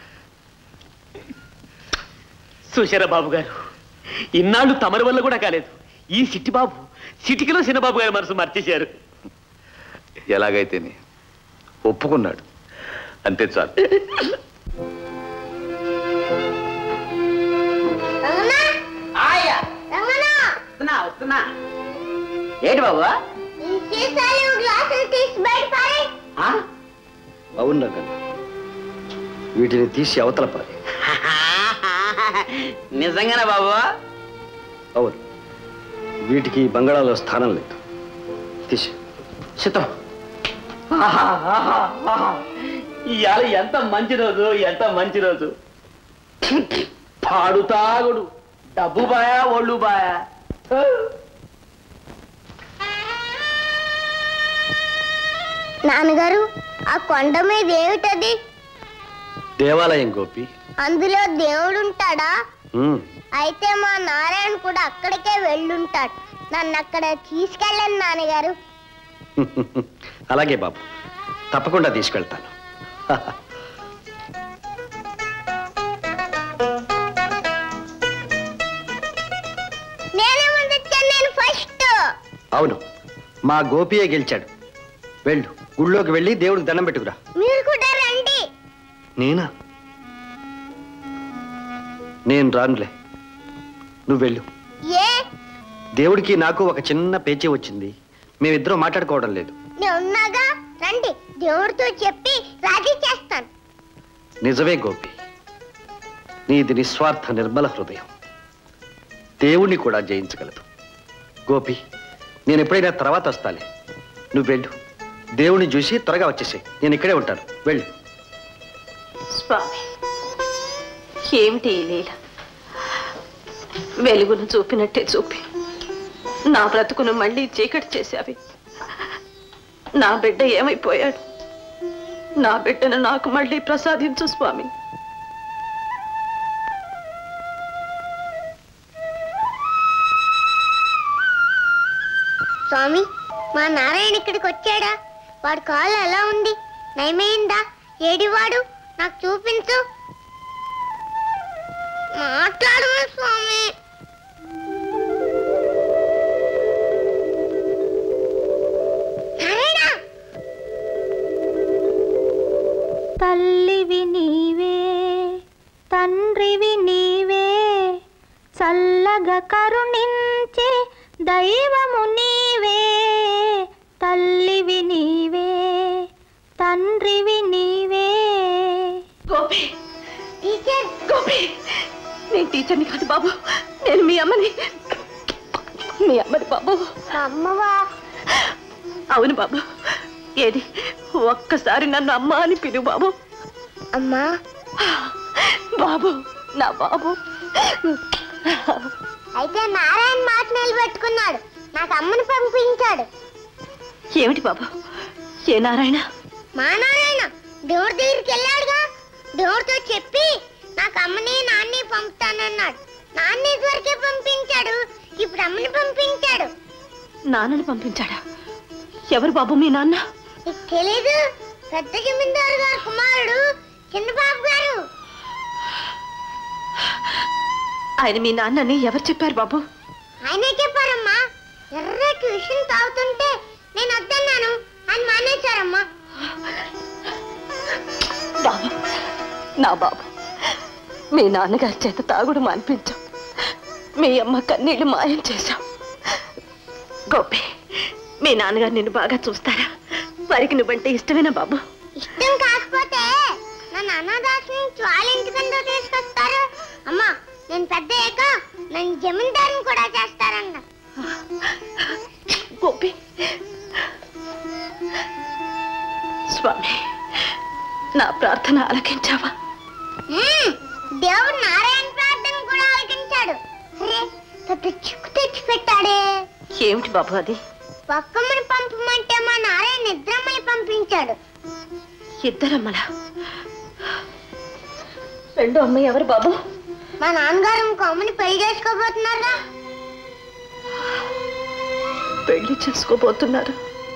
సుశీర బాబు గారు, ఇన్నాళ్ళు తమరి వల్ల కూడా కాలేదు. ఈ సిట్టి బాబు సిటికిలో చిన్నబాబు గారి మనసు మర్చేశారు. ఎలాగైతేనే ఒప్పుకున్నాడు, అంతే చాలు. వస్తున్నా. ఏంటి బాబు? అవును రంగన్న, వీటిని తీసి అవతల పాలి. నిజంగానే బాబు? అవును, వీటికి బంగాళాలో స్థానం లేదు. తీసి చిత్తం. ఇవాళ ఎంత మంచి రోజు, ఎంత మంచి రోజు. పాడు తాగుడు, డబ్బు బాయా, ఒళ్ళు బాయా. నాన్నగారు, ఆ కొండ మీద ఏమిటది? దేవాలయం గోపి. అందులో దేవుడు ఉంటాడా? అయితే మా నారాయణ కూడా అక్కడికే వెళ్ళుంటాడు. నన్ను అక్కడ తీసుకెళ్ళండి నాన్నగారు. అలాగే బాబు, తప్పకుండా తీసుకెళ్తాను. నేను ఫస్ట్. అవును, మా గోపియే గెలిచాడు. వెళ్ళు, గుళ్ళోకి వెళ్ళి దేవుడికి దండం పెట్టుకురా. మీరు కూడా రండి. నేనా? నేను రానులే, నువ్వు వెళ్ళు. ఏ? దేవుడికి నాకు ఒక చిన్న పేచీ వచ్చింది. మేమిద్దరం మాట్లాడుకోవడం లేదు. నేనున్నాగా, రండి. దేవుడితో చెప్పి రాజీ చేస్తాను. నిజమే గోపి, నీది నిస్వార్థ నిర్మల హృదయం దేవుణ్ణి కూడా జయించగలదు. గోపి, నేను ఎప్పుడైనా తర్వాత వస్తాలే. నువ్వు వెళ్ళు, దేవుణ్ణి చూసి త్వరగా వచ్చేసాయి. నేను ఇక్కడే ఉంటాను, వెళ్ళు. స్వామి, ఏమిటి ఈ లీల? వెలుగును చూపినట్టే చూపి నా బ్రతుకును మళ్ళీ చీకటి చేశావి. నా బిడ్డ ఏమైపోయాడు? నా బిడ్డను నాకు మళ్ళీ ప్రసాదించు స్వామి. స్వామి, మా నారాయణ ఇక్కడికి వచ్చాడా? వాడి కాలు ఎలా ఉంది? నయమైందా? ఏడివాడు? నాకు చూపించు. మాట్లాడమా స్వామి. తల్లివి నీవే, తండ్రివి నీవే, చల్లగా కరుణించే దైవము నీవే. తల్లివి నీవే, తండ్రివి నీవే. గోపి, టీచర్ గోపి. నేను టీచర్ని కాదు బాబు, నేను మీ అమ్మని. మీ అమ్మని బాబు. అమ్మవా? అవును బాబు, ఏది ఒక్కసారి నన్ను అమ్మా అని పిలువు బాబు. అమ్మా బాబు, నా బాబు. అయితే నారాయణ మాట నిలబెట్టుకున్నాడు, నాకు అమ్మని పంపించాడు. ఏమిటి బాబు? ఏ నారాయణ? మా నారాయణ దేవుడి దగ్గరికి వెళ్ళాడుగా, దేవుడితో చెప్పి నాకు అమ్మని నాన్ని పంపుతానన్నాడు. నాన్న ఇదివరకే పంపించాడు, ఇప్పుడు అమ్మని పంపించాడు. నాన్నని పంపించాడా? ఎవరు బాబు మీ నాన్న? తెలీదు, పెద్ద జమీందారు గారు కుమారుడు చిన్నబాబు గారు. ఆయన మీ నాన్నని ఎవరు చెప్పారు బాబు? ఆయనే చెప్పారమ్మా. ఎర్రటి విషయం తాగుతుంటే నేను వద్దన్నాను, ఆయన మానేశారమ్మా. బాబు, నా బాబు, మీ నాన్నగారి చేత తాగుడు మానిపించాం, మీ అమ్మ కన్నీళ్లు మాయం చేశాం. గోపి, మీ నాన్నగారు నిన్ను బాగా చూస్తారా? వారికి నువ్వంటే ఇష్టమేనా బాబు? ఇష్టం కాకపోతే నన్ను అనాథాశ్రమం నుంచి వాళ్ళ ఇంటికందో తీసుకొస్తారు. అమ్మా, నేను పెద్ద అయ్యాక నన్ను జమీందారుని కూడా చేస్తారన్న. గోపి, స్వామి, నా ప్రార్థన ఆలకించావా? దేవుడు నారాయణ ప్రార్థన కూడా ఆలకించాడు. అరే, పెద్ద చిక్కు తెచ్చి పెట్టాడే. ఏమిటి బాబు అది? ఒక్కమ్మని పంపమంటే మా నారాయణ ఇద్దరమ్మని పంపించాడు. ఇద్దరమ్మలా? రెండో అమ్మ ఎవరు బాబు? మా నాన్నగారు ఇంకో అమ్మని పెళ్లి చేసుకోబోతున్నారా? పెళ్లి చేసుకోబోతున్నారు.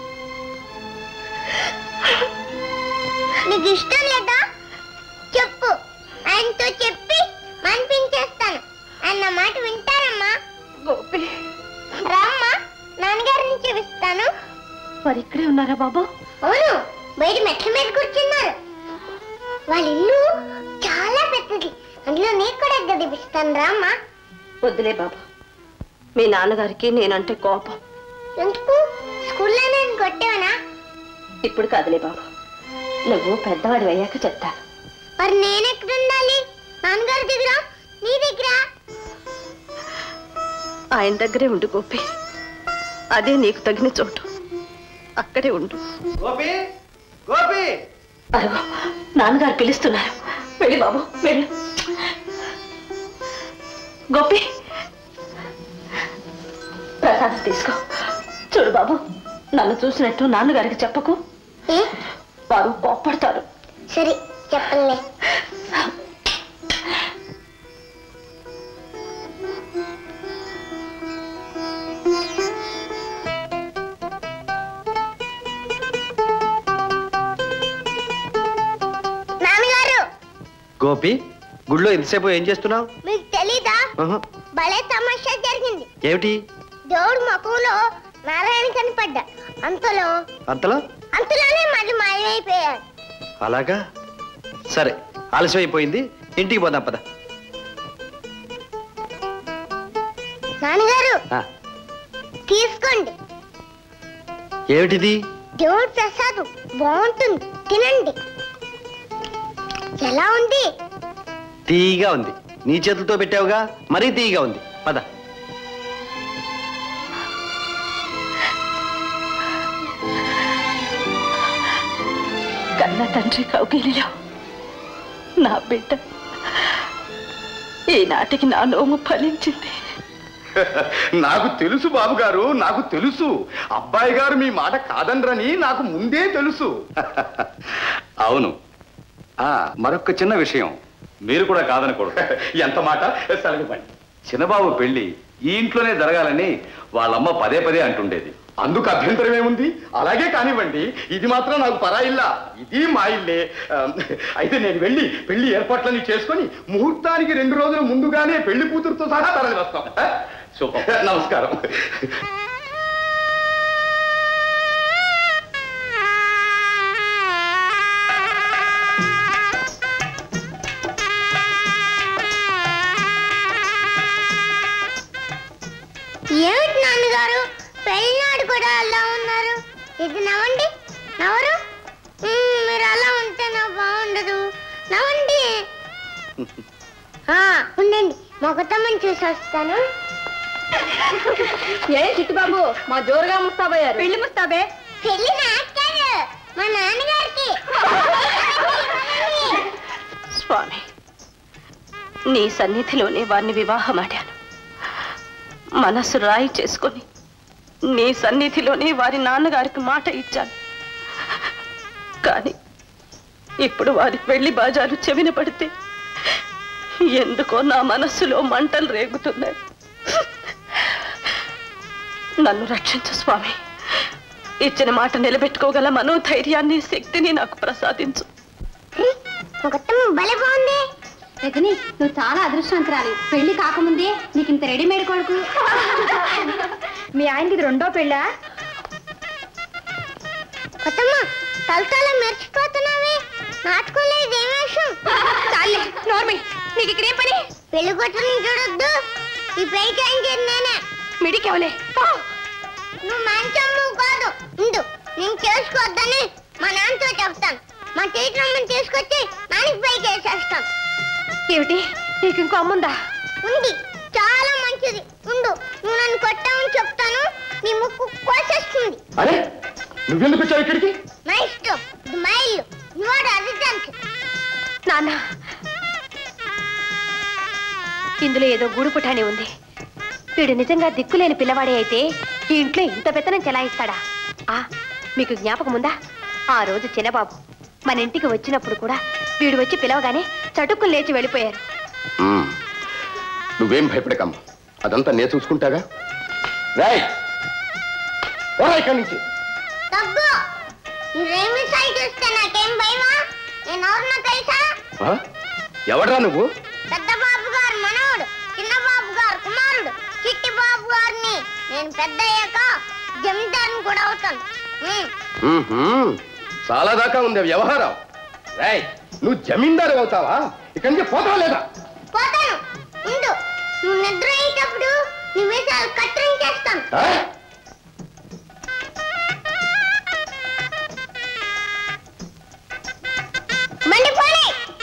నీకు ఇష్టం లేదా చెప్పు, ఆయనతో చెప్పి మనిపించేస్తాను. అన్న మాట వింటారమ్మా? గోపి, రామ్మా, నాన్నగారిని చూపిస్తాను. వారు ఇక్కడే ఉన్నారా బాబు? అవును, బయట మెట్ల మీద కూర్చున్నారు. వాళ్ళ ఇల్లు చాలా పెద్దది, అందులో నీకు కూడా గదిపిస్తాను. రామ్మా. వద్దులే బాబు, మీ నాన్నగారికి నేనంటే కోపం. ఎందుకు? స్కూల్లో నేను కొట్టేవనా? ఇప్పుడు కాదులే బాబు, నువ్వు పెద్దవాడి అయ్యాక చెప్తాను. మరి నేనెక్కడ ఉండాలి? నాన్నగారి దగ్గర, నీ దగ్గర? ఆయన దగ్గరే ఉండు గోపి, అదే నీకు తగిన చోటు. అక్కడే ఉండు. గోపి, గోపి! అరుగో, నాన్నగారు పిలుస్తున్నారు. వెళ్ళి బాబు, వెళ్ళు. గోపి, ప్రసాదం తీసుకో. చూడు బాబు, నన్ను చూసినట్టు నాన్నగారికి చెప్పకు, వారు కోప్పడతారు. సరే, చెప్పలే. నాన్నగారు! గోపి, గుళ్ళో ఎంతసేపు ఏం చేస్తున్నావు? మీకు తెలీదా? భలే తమాషా జరిగింది. ఏమిటి? దేవుడు ముఖంలో నారాయణ కనిపడ్డా. అంతలోనే మళ్ళీ మాయమైపోయాడు. అలాగా? సరే, ఆలస్యం అయిపోయింది, ఇంటికి పోదాం పద. నాన్నగారు, తీసుకోండి. ఏమిటిది? దేవుడు ప్రసాదం, బాగుంటుంది, తినండి. ఎలా ఉంది? తీయగా ఉంది. నీ చేతులతో పెట్టావుగా, మరీ తీయగా ఉంది. పద. కన్న తండ్రి కౌగిలిలో నా బిడ్డ ఈనాటికి నా నోము ఫలించింది. నాకు తెలుసు బాబు గారు, నాకు తెలుసు. అబ్బాయి గారు మీ మాట కాదనరని నాకు ముందే తెలుసు. అవును. మరొక చిన్న విషయం, మీరు కూడా కాదనకూడదు. ఎంత మాట? సలగపండి. చిన్నబాబు పెళ్లి ఈ ఇంట్లోనే జరగాలని వాళ్ళమ్మ పదే పదే అంటుండేది. అందుకు అభ్యంతరం ఏముంది? అలాగే కానివ్వండి. ఇది మాత్రం నాకు పరాయిల్లా, ఇది మా ఇల్లే. అయితే నేను వెళ్ళి పెళ్లి ఏర్పాట్లన్నీ చేసుకొని ముహూర్తానికి 2 రోజుల ముందుగానే పెళ్లి కూతురుతో సహా తరలి వస్తాం. శుభం. నమస్కారం. ఏమిటి నాన్నగారు, పెళ్ళినాడు కూడా అలా ఉన్నారు? ఇది నవ్వండి. నవరు? మీరు అలా ఉంటే నాకు బాగుండదు. నవ్వండి. ఉండండి, మొగతమ్మని చూసి వస్తాను. ఏ చిట్టుబాబు, మా జోరుగా ముస్తాబయ్యారు. పెళ్లి ముస్తాబే? పెళ్లి నాకారు. మా నాన్నగారికి. స్వామి, నీ సన్నిధిలోనే వారిని వివాహమాడాను. మనసు రాయి చేసుకొని నీ సన్నిధిలోనే వారి నాన్నగారికి మాట ఇచ్చాను. కానీ ఇప్పుడు వారి పెళ్లి బాజాలు చెవిన పడితే ఎందుకో నా మనస్సులో మంటలు రేగుతున్నాయి. నన్ను రక్షించు స్వామి. ఇచ్చిన మాట నిలబెట్టుకోగల మనోధైర్యాన్ని, శక్తిని నాకు ప్రసాదించు. భలే బాగుంది. రజని, నువ్వు చాలా అదృష్టవంతురాలి. పెళ్లి కాకముందే నీకు ఇంత రెడీమేడ్ కొడుకు. మీ ఆయనకి ఇది రెండో పెళ్ళా? కొత్తమ్మ, తలతల మెరిచిపోతున్నావే. నాటుకోలేదు ఏం వేషం? చాలే నోర్మి, నీకు ఇక్కడే పని? పెళ్లి కొట్టని చూడొద్దు. ఈ పెళ్లి చేయించేది నేనే. మిడికెవలే? నువ్వు మంచమ్ము కాదు. ఉండు, నేను చేసుకోవద్దని మా నాన్నతో చెప్తాను. మా టీచర్ తీసుకొచ్చి నాన్నకి పెళ్లి చేసేస్తాను. ఏమిటి, నీకు ఇంకో అమ్ముందా? ఉంది, చాలా మంచిది. ఉండు, నువ్వు నన్ను కొట్టావని చెప్తాను. నీ ముక్కు కోసేస్తుంది. అరే, నువ్వెందుకు వచ్చావు ఇక్కడికి? నా ఇష్టం, ఇది మా ఇల్లు. నువ్వు అధికారికి. నాన్న, ఇందులో ఏదో గూడు పుటాని ఉంది. వీడు నిజంగా దిక్కులేని పిల్లవాడే అయితే ఈ ఇంట్లో ఇంత పెత్తనం చెలాయిస్తాడా? మీకు జ్ఞాపకం ఉందా? ఆ రోజు చిన్నబాబు మన ఇంటికి వచ్చినప్పుడు కూడా వీడు వచ్చి పిలవగానే చటుక్కులు లేచి వెళ్ళిపోయారు. నువ్వేం భయపడకమ్మ, అదంతా నేను చూసుకుంటాగా. రాయ్, ఇక్కడి నుంచి. నువ్వేమి సైట్ వస్తే నాకేం భయమా? నేను ఎవరినో తెలుసా? ఎవడ్రా నువ్వు? పెద్ద బాబు గారు మనవడు, చిన్న బాబు గారు కుమారుడు, చిట్టి బాబు గారిని. నేను పెద్ద అయ్యాక జమీందారుని కూడా అవుతాను. చాలా దాకా ఉంది వ్యవహారం. రాయ్, నువ్వు జమీందారు అవుతావా? ఇక్కడి నుంచి పోతావా లేదా? పోతాను. ఉండు, నువ్వు నిద్ర అయ్యేటప్పుడు నీ మీసాలు కత్తిరించేస్తాను. బండి పోనీ.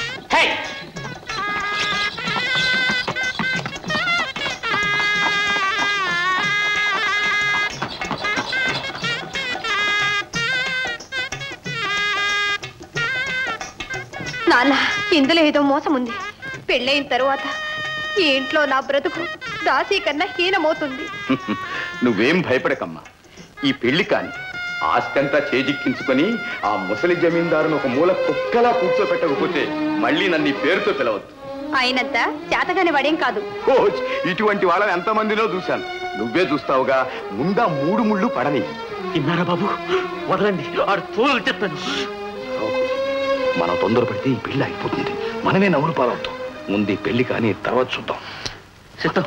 నాన్న, ఇందులో ఏదో మోసం ఉంది. పెళ్ళైన తరువాత ఈ ఇంట్లో నా బ్రతుకు దాసీ కన్నా హీనమవుతుంది. నువ్వేం భయపడకమ్మా. ఈ పెళ్లి కాని ఆస్తంతా చేజిక్కించుకొని ఆ ముసలి జమీందారును ఒక మూల కుక్కలా కూర్చోపెట్టకపోతే మళ్ళీ నన్ను ఈ పేరుతో పిలవద్దు. అయినంత చేతగానే వాడేం కాదు. ఇటువంటి వాళ్ళని ఎంతమందిలో చూశాను. నువ్వే చూస్తావుగా. ముందా 3 ముళ్ళు పడని. విన్నారా బాబు? వదలండి, ఆడు తోలు చెప్తాను. మనం తొందరపడితే ఈ పెళ్లి అయిపోతుంది. మనమే నవ్వులు పాలవుతాం. ముందు ఈ పెళ్లి కానీ తర్వాత చూద్దాం. సిద్ధం.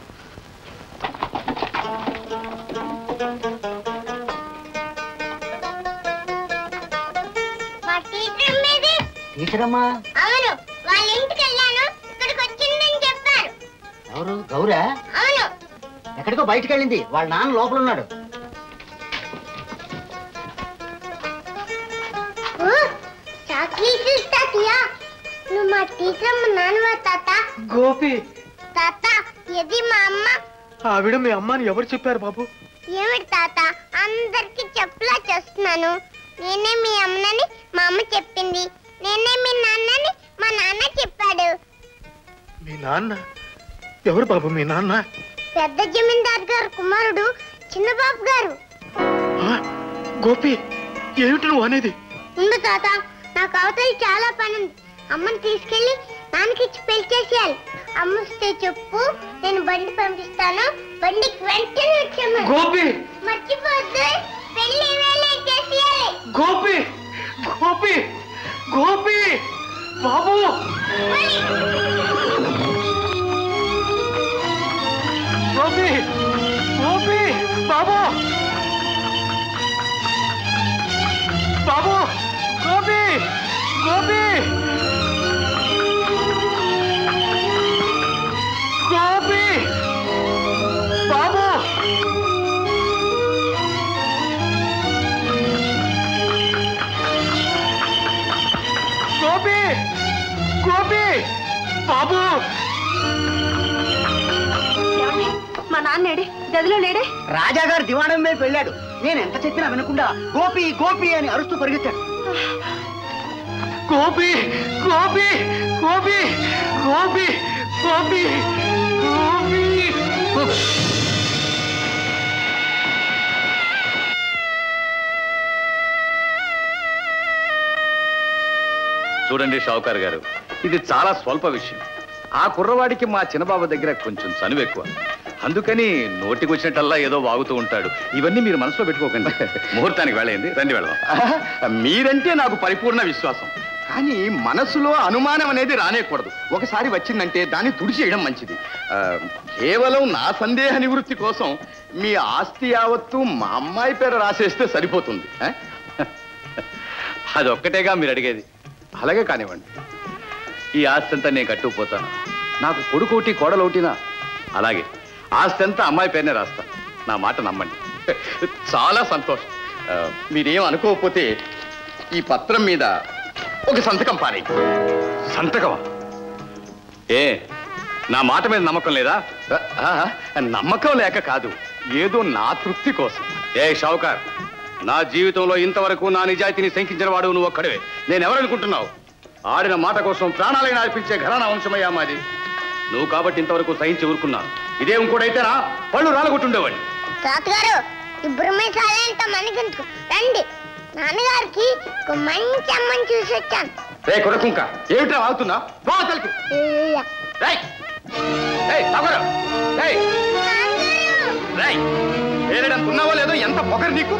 టీచరమ్మా? అవును, వాళ్ళ ఇంటికి వెళ్ళాను. ఇక్కడికి వచ్చిందని చెప్పారు. ఎవరు? గౌరా? అవును. ఎక్కడికో బయటికి వెళ్ళింది. వాళ్ళ నాన్న లోపల ఉన్నాడు. చాక్లెట్ తాతయ్య, నువ్వు మా టీచర్ మా నాన్నవా తాత? గోపి తాత, ఇది మా అమ్మ. ఆవిడ మీ అమ్మని ఎవరు చెప్పారు బాబు? ఏమిటి తాత, అందరికి చెప్పలా చేస్తున్నాను. నేనే మీ అమ్మని మా అమ్మ చెప్పింది. నేనే మీ నాన్నని మా నాన్న చెప్పాడు. మీ నాన్న ఎవరు బాబు? మీ నాన్న పెద్ద జమీందార్ గారు కుమారుడు చిన్నబాబు గారు. గోపి, ఏమిటి నువ్వు అనేది? ఉండు తాత, నాకు అవతలి చాలా పని ఉంది. అమ్మని తీసుకెళ్లి నాన్నకిచ్చి పెళ్లి చేసేయాలి. అమ్మ వస్తే చెప్పు, నేను బండి పంపిస్తాను. బండికి వెంటనే వచ్చాము. గోపి, మర్చిపోద్దు, పెళ్లి వేళ చేసేయాలి. గోపి, గోపి, గోపి బాబు. గోపి, గోపి బాబు, బాబు, గోపి, గోపి, గోపి బాబు. గోపి, గోపి బాబు. మా నాన్నేడే? గదిలో లేడే? రాజాగారు దివాణం మీద వెళ్ళాడు. నేను ఎంత చెప్పినా వినకుండా గోపి గోపి అని అరుస్తూ పరిగెత్తాడు. గోపి గోపి గోపి గోపి గోపి గోపి. చూడండి షావుకార్ గారు, ఇది చాలా స్వల్ప విషయం. ఆ కుర్రవాడికి మా చిన్నబాబు దగ్గర కొంచెం చనువు ఎక్కువ, అందుకని నోటికి వచ్చినట్టల్లా ఏదో వాగుతూ ఉంటాడు. ఇవన్నీ మీరు మనసులో పెట్టుకోకండి. ముహూర్తానికి వెళ్ళేయండి, రండి వెళ్దాం. మీరంటే నాకు పరిపూర్ణ విశ్వాసం, కానీ మనసులో అనుమానం అనేది రానేకూడదు. ఒకసారి వచ్చిందంటే దాన్ని తుడిచేయడం మంచిది. కేవలం నా సందేహ నివృత్తి కోసం మీ ఆస్తి యావత్తు మా అమ్మాయి పేరు రాసేస్తే సరిపోతుంది. అదొక్కటేగా మీరు అడిగేది. అలాగే కానివ్వండి, ఈ ఆస్తి అంతా నేను కట్టుకుపోతాను. నాకు కొడుకోటి కోడలోటినా అలాగే ఆస్తి అంతా అమ్మాయి పేరునే రాస్తాను. నా మాట నమ్మండి. చాలా సంతోషం. మీరేం అనుకోకపోతే ఈ పత్రం మీద ఒక సంతకం పారే. సంతకమా? ఏ నా మాట మీద నమ్మకం లేదా? నమ్మకం లేక కాదు, ఏదో నా తృప్తి కోసం. ఏ షావుకార్, నా జీవితంలో ఇంతవరకు నా నిజాయితీని శంకించిన వాడు నువ్వు ఒక్కడివే. నేనెవరనుకుంటున్నావు? ఆడిన మాట కోసం ప్రాణాలైన అర్పించే ఘరానా వంశమయ్యా మాది. నువ్వు కాబట్టి ఇంతవరకు సహించి ఊరుకున్నాను. ఇదే ఇంకోటైతేనా పళ్ళు రాలగొట్టుండేవాడిని. తాతగారు, ఇప్పుడు మీ సాయంత మనకెందుకు రండి. నాన్నగారికి ఒక మంచి అమ్మని చూసి వచ్చాను. రే కురకుంక, ఏమిట్రా వాగుతున్నా? ఉన్నావో లేదో ఎంత పొగరు నీకు.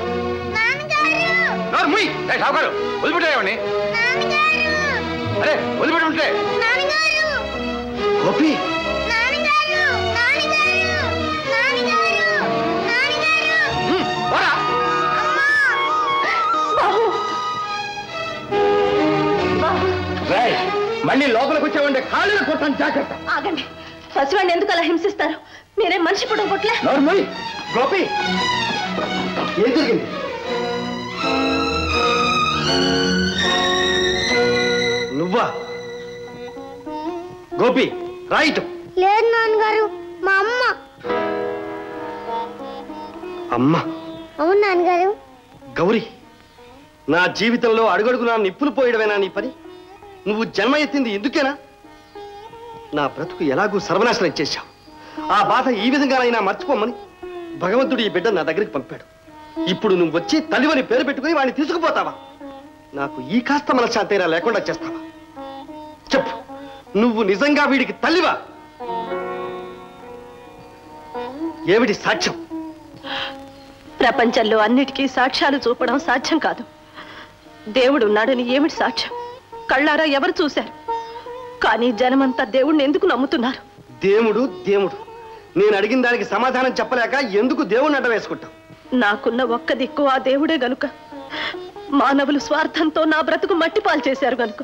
వదిలిపెట్టేవాడిని. అరే వదిలిపెట్టుంటే గోపి, మళ్ళీ లోపలికి వచ్చావంటే ఖాళీలో కొట్టాను, జాగ్రత్త. ఆగండి, పసివాడిని ఎందుకు అలా హింసిస్తారు? మీరేం మనిషి పుట్టం పుట్లే. గోపి, ఏం జరిగింది? నువ్వా? గోపి రైట్. లేదు నాన్నగారు, మా అమ్మ. అమ్మ? అవును నాన్నగారు. గౌరీ, నా జీవితంలో అడుగడుగునా నిప్పులు పోయడమేనా నీ పని? నువ్వు జన్మ ఎత్తింది ఎందుకేనా? నా బ్రతుకు ఎలాగూ సర్వనాశనం చేశావు. ఆ బాధ ఈ విధంగానైనా మర్చిపోమని భగవంతుడు ఈ బిడ్డ నా దగ్గరికి పంపాడు. ఇప్పుడు నువ్వు వచ్చి తల్లివని పేరు పెట్టుకుని వాడిని తీసుకుపోతావా? నాకు ఈ కాస్త మనశ్శాంతిరా లేకుండా చేస్తావా? చెప్పు, నువ్వు నిజంగా వీడికి తల్లివా? ఏమిటి సాక్ష్యం? ప్రపంచంలో అన్నిటికీ సాక్ష్యాలు చూపడం సాధ్యం కాదు. దేవుడు ఉన్నాడని ఏమిటి సాక్ష్యం? కళ్ళారా ఎవరు చూశారు? కానీ జనమంతా దేవుణ్ణి ఎందుకు నమ్ముతున్నారు? దేవుడు దేవుడు నేను అడిగిన దానికి సమాధానం చెప్పలేక ఎందుకు దేవుణ్ణి అడ్డ వేసుకుంటావు? నాకున్న ఒక్క దిక్కు ఆ దేవుడే గనుక. మానవులు స్వార్థంతో నా బ్రతుకు మట్టిపాలు చేశారు గనుక.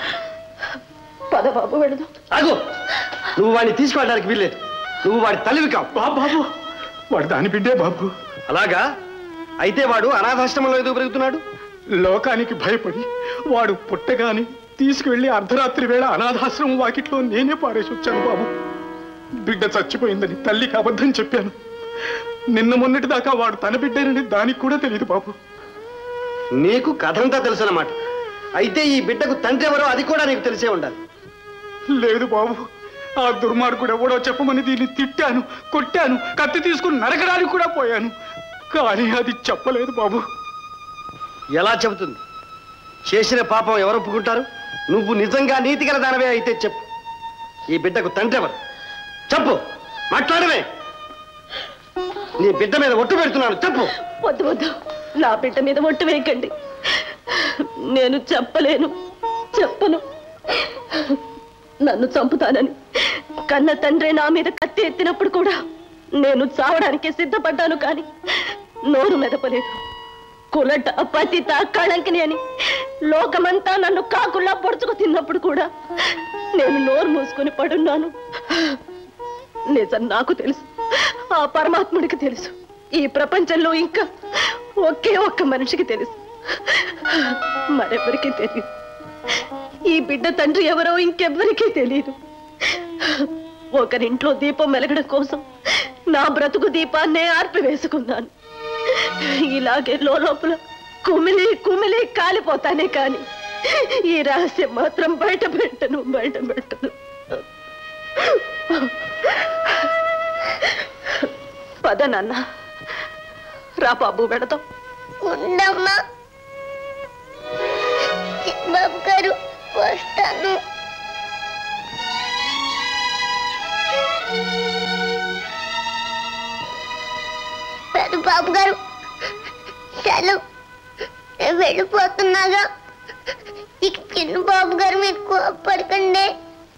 పద బాబు, వెళదాం. అగో, నువ్వు వాడిని తీసుకెళ్ళడానికి వీల్లేదు. నువ్వు వాడి తల్లివి కావు. బాబు, వాడు దాని బిడ్డే బాబు. అలాగా? అయితే వాడు అనాథాశ్రమంలో ఎందుకు పెరుగుతున్నాడు? లోకానికి భయపడి వాడు పుట్టగాని తీసుకువెళ్లి అర్ధరాత్రి వేళ అనాథాశ్రమం వాకిట్లో నేనే పారేసి వచ్చాను బాబు. బిడ్డ చచ్చిపోయిందని తల్లికి అబద్ధం చెప్పాను. నిన్న మొన్నటి దాకా వాడు తన బిడ్డేనని దానికి కూడా తెలియదు బాబు. నీకు కథంతా తెలుసన్నమాట. అయితే ఈ బిడ్డకు తండ్రి ఎవరో అది కూడా నీకు తెలిసే ఉండాలి. లేదు బాబు, ఆ దుర్మార్గుడు ఎవడో చెప్పమని దీన్ని తిట్టాను, కొట్టాను, కత్తి తీసుకుని నరకడానికి కూడా పోయాను. కానీ అది చెప్పలేదు బాబు. ఎలా చెబుతుంది? చేసిన పాపం ఎవరు ఒప్పుకుంటారు? నువ్వు నిజంగా నీతిగల దానవే అయితే చెప్పు, ఈ బిడ్డకు తండ్రి ఎవరు? చెప్పు, మాట్లాడవే. నీ బిడ్డ మీద ఒట్టు పెడుతున్నాను, చెప్పు. వద్దు వద్దు, నా బిడ్డ మీద ఒట్టు వేయకండి. నేను చెప్పలేను, చెప్పను. నన్ను చంపుతానని కన్న తండ్రి నా మీద కత్తి ఎత్తినప్పుడు కూడా నేను చావడానికి సిద్ధపడ్డాను, కానీ నోరు మెదపలేదు. కులట, పతిత, కళంకిని అని లోకమంతా నన్ను కాకుల్లా పొడుచుకు తిన్నప్పుడు కూడా నేను నోరు మూసుకొని పడున్నాను. నిజం నాకు తెలుసు, ఆ పరమాత్ముడికి తెలుసు. ఈ ప్రపంచంలో ఇంకా ఒకే ఒక్క మనిషికి తెలుసు, మరెవరికి తెలియదు. ఈ బిడ్డ తండ్రి ఎవరో ఇంకెవ్వరికీ తెలియదు. ఒకరింట్లో దీపం వెలగడం కోసం నా బ్రతుకు దీపాన్నే ఆర్పివేసుకున్నాను. ఇలాగే లోపల కుమిలి కుమిలి కాలిపోతానే కాని ఈ రహస్యం మాత్రం బయట పెట్టను. పద నాన్న, రా బాబు పెడతాం. ఉండమ్మా బాబు గారు, వస్తాను. పెద్ద బాబు గారు సెలవు, నేను వెళ్ళిపోతున్నాగా. ఇక చిన్న బాబు గారు మీరు కోపడకండి.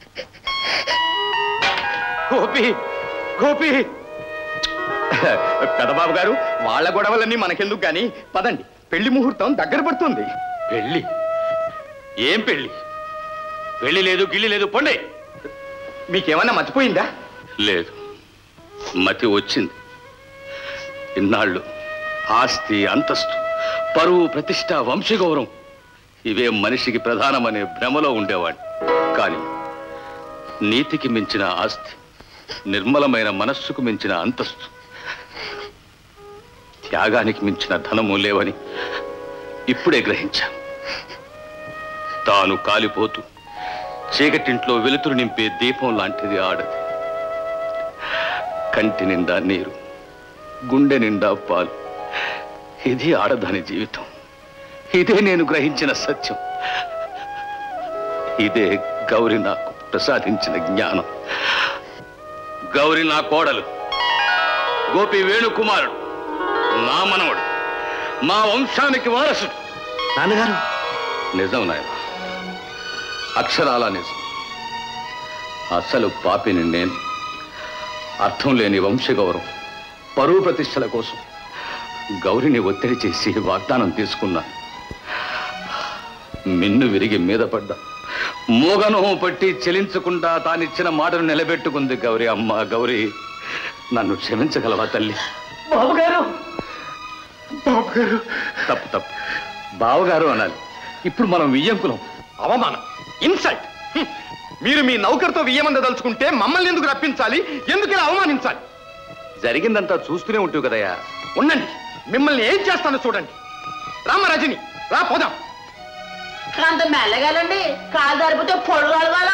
గోపి గోపి, పెదబాబు గారు వాళ్ళ గొడవలన్నీ మనకెందుకు గాని పదండి, పెళ్లి ముహూర్తం దగ్గర పడుతుంది. పెళ్లి? ఏం పెళ్లి? పెళ్లి లేదు, గిల్లి లేదు, పొండే. మీకేమన్నా మర్చిపోయిందా? లేదు, మతి వచ్చింది. ఇన్నాళ్ళు ఆస్తి, అంతస్తు, పరువు, ప్రతిష్ట, వంశగౌరవం ఇవే మనిషికి ప్రధానమనే భ్రమలో ఉండేవాడు. కానీ నీతికి మించిన ఆస్తి, నిర్మలమైన మనస్సుకు మించిన అంతస్తు, త్యాగానికి మించిన ధనము లేవని ఇప్పుడే గ్రహించాను. తాను కాలిపోతూ చీకటింట్లో వెలుతురు నింపే దీపం లాంటిది ఆడది. కంటి నిండా నీరు, గుండె నిండా పాలు, ఇది ఆడదాని జీవితం. ఇదే నేను గ్రహించిన సత్యం. ఇదే గౌరి నాకు ప్రసాదించిన జ్ఞానం. గౌరి నా కోడలు, గోపి వేణుకుమారుడు, నా మనవడు, మా వంశానికి వారసుడు. నాన్నగారు, నిజం నాయన, అక్షరాల నిజం. అసలు పాపిని నేను. అర్థం లేని వంశగౌరవం, పరువు ప్రతిష్టల కోసం గౌరిని ఒత్తిడి చేసి వాగ్దానం తీసుకున్నాను. మిన్ను విరిగి మీద పడ్డా, మోగనోహం పట్టి చెలించకుండా తానిచ్చిన మాటను నిలబెట్టుకుంది గౌరి. అమ్మ గౌరి, నన్ను క్షమించగలవా తల్లి? బాబుగారు, బాబుగారు. తప్పు తప్పు, బావగారు అనాలి. ఇప్పుడు మనం వియ్యంకులం. అవమానం, ఇన్సల్ట్. మీరు మీ నౌకర్తో వియ్యమందదలుచుకుంటే మమ్మల్ని ఎందుకు రప్పించాలి? ఎందుకు ఇలా అవమానించాలి? జరిగిందంతా చూస్తూనే ఉంటావు కదయ్యా. ఉండండి, మిమ్మల్ని ఏం చేస్తానో చూడండి. రామ రజని, రా పోదాం. అంత మెల్లగాలండి, కాలు జరిపితే పొడు కలగాల.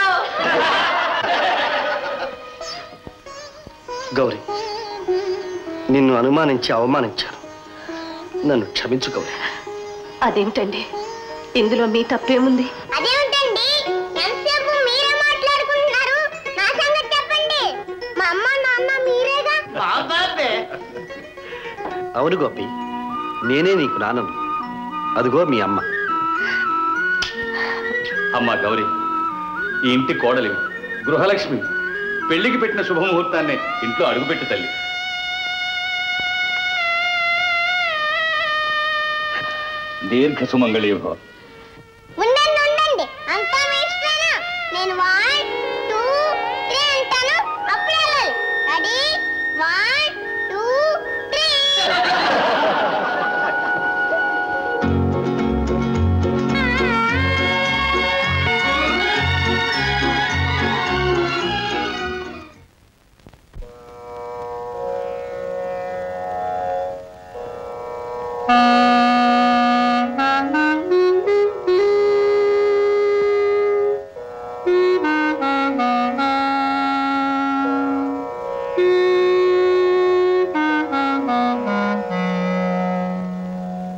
గౌరీ, నిన్ను అనుమానించి అవమానించాను, నన్ను క్షమించు గౌరీ. అదేంటండి, ఇందులో మీ తప్పేముంది? అదేమిటండి, ఎంతసేపు మీరే మాట్లాడుకుంటున్నారు? నా సంగతి చెప్పండి. మా అమ్మ నాన్న మీరేగా. అవును గోపి, నేనే నీకు నాన్నను. అదిగో మీ అమ్మ. అమ్మా గౌరీ, ఈ ఇంటి కోడలి, గృహలక్ష్మి, పెళ్లికి పెట్టిన శుభముహూర్తాన్ని ఇంట్లో అడుగుపెట్టు తల్లి. దీర్ఘ సుమంగళి భవ. ఉండండి ఉండండి, అంతా మీ ఇష్టమేనా? నేను 1 2 3 అంటాను, అప్పుడు వెళ్ళాలి. రెడీ? 1 2 3.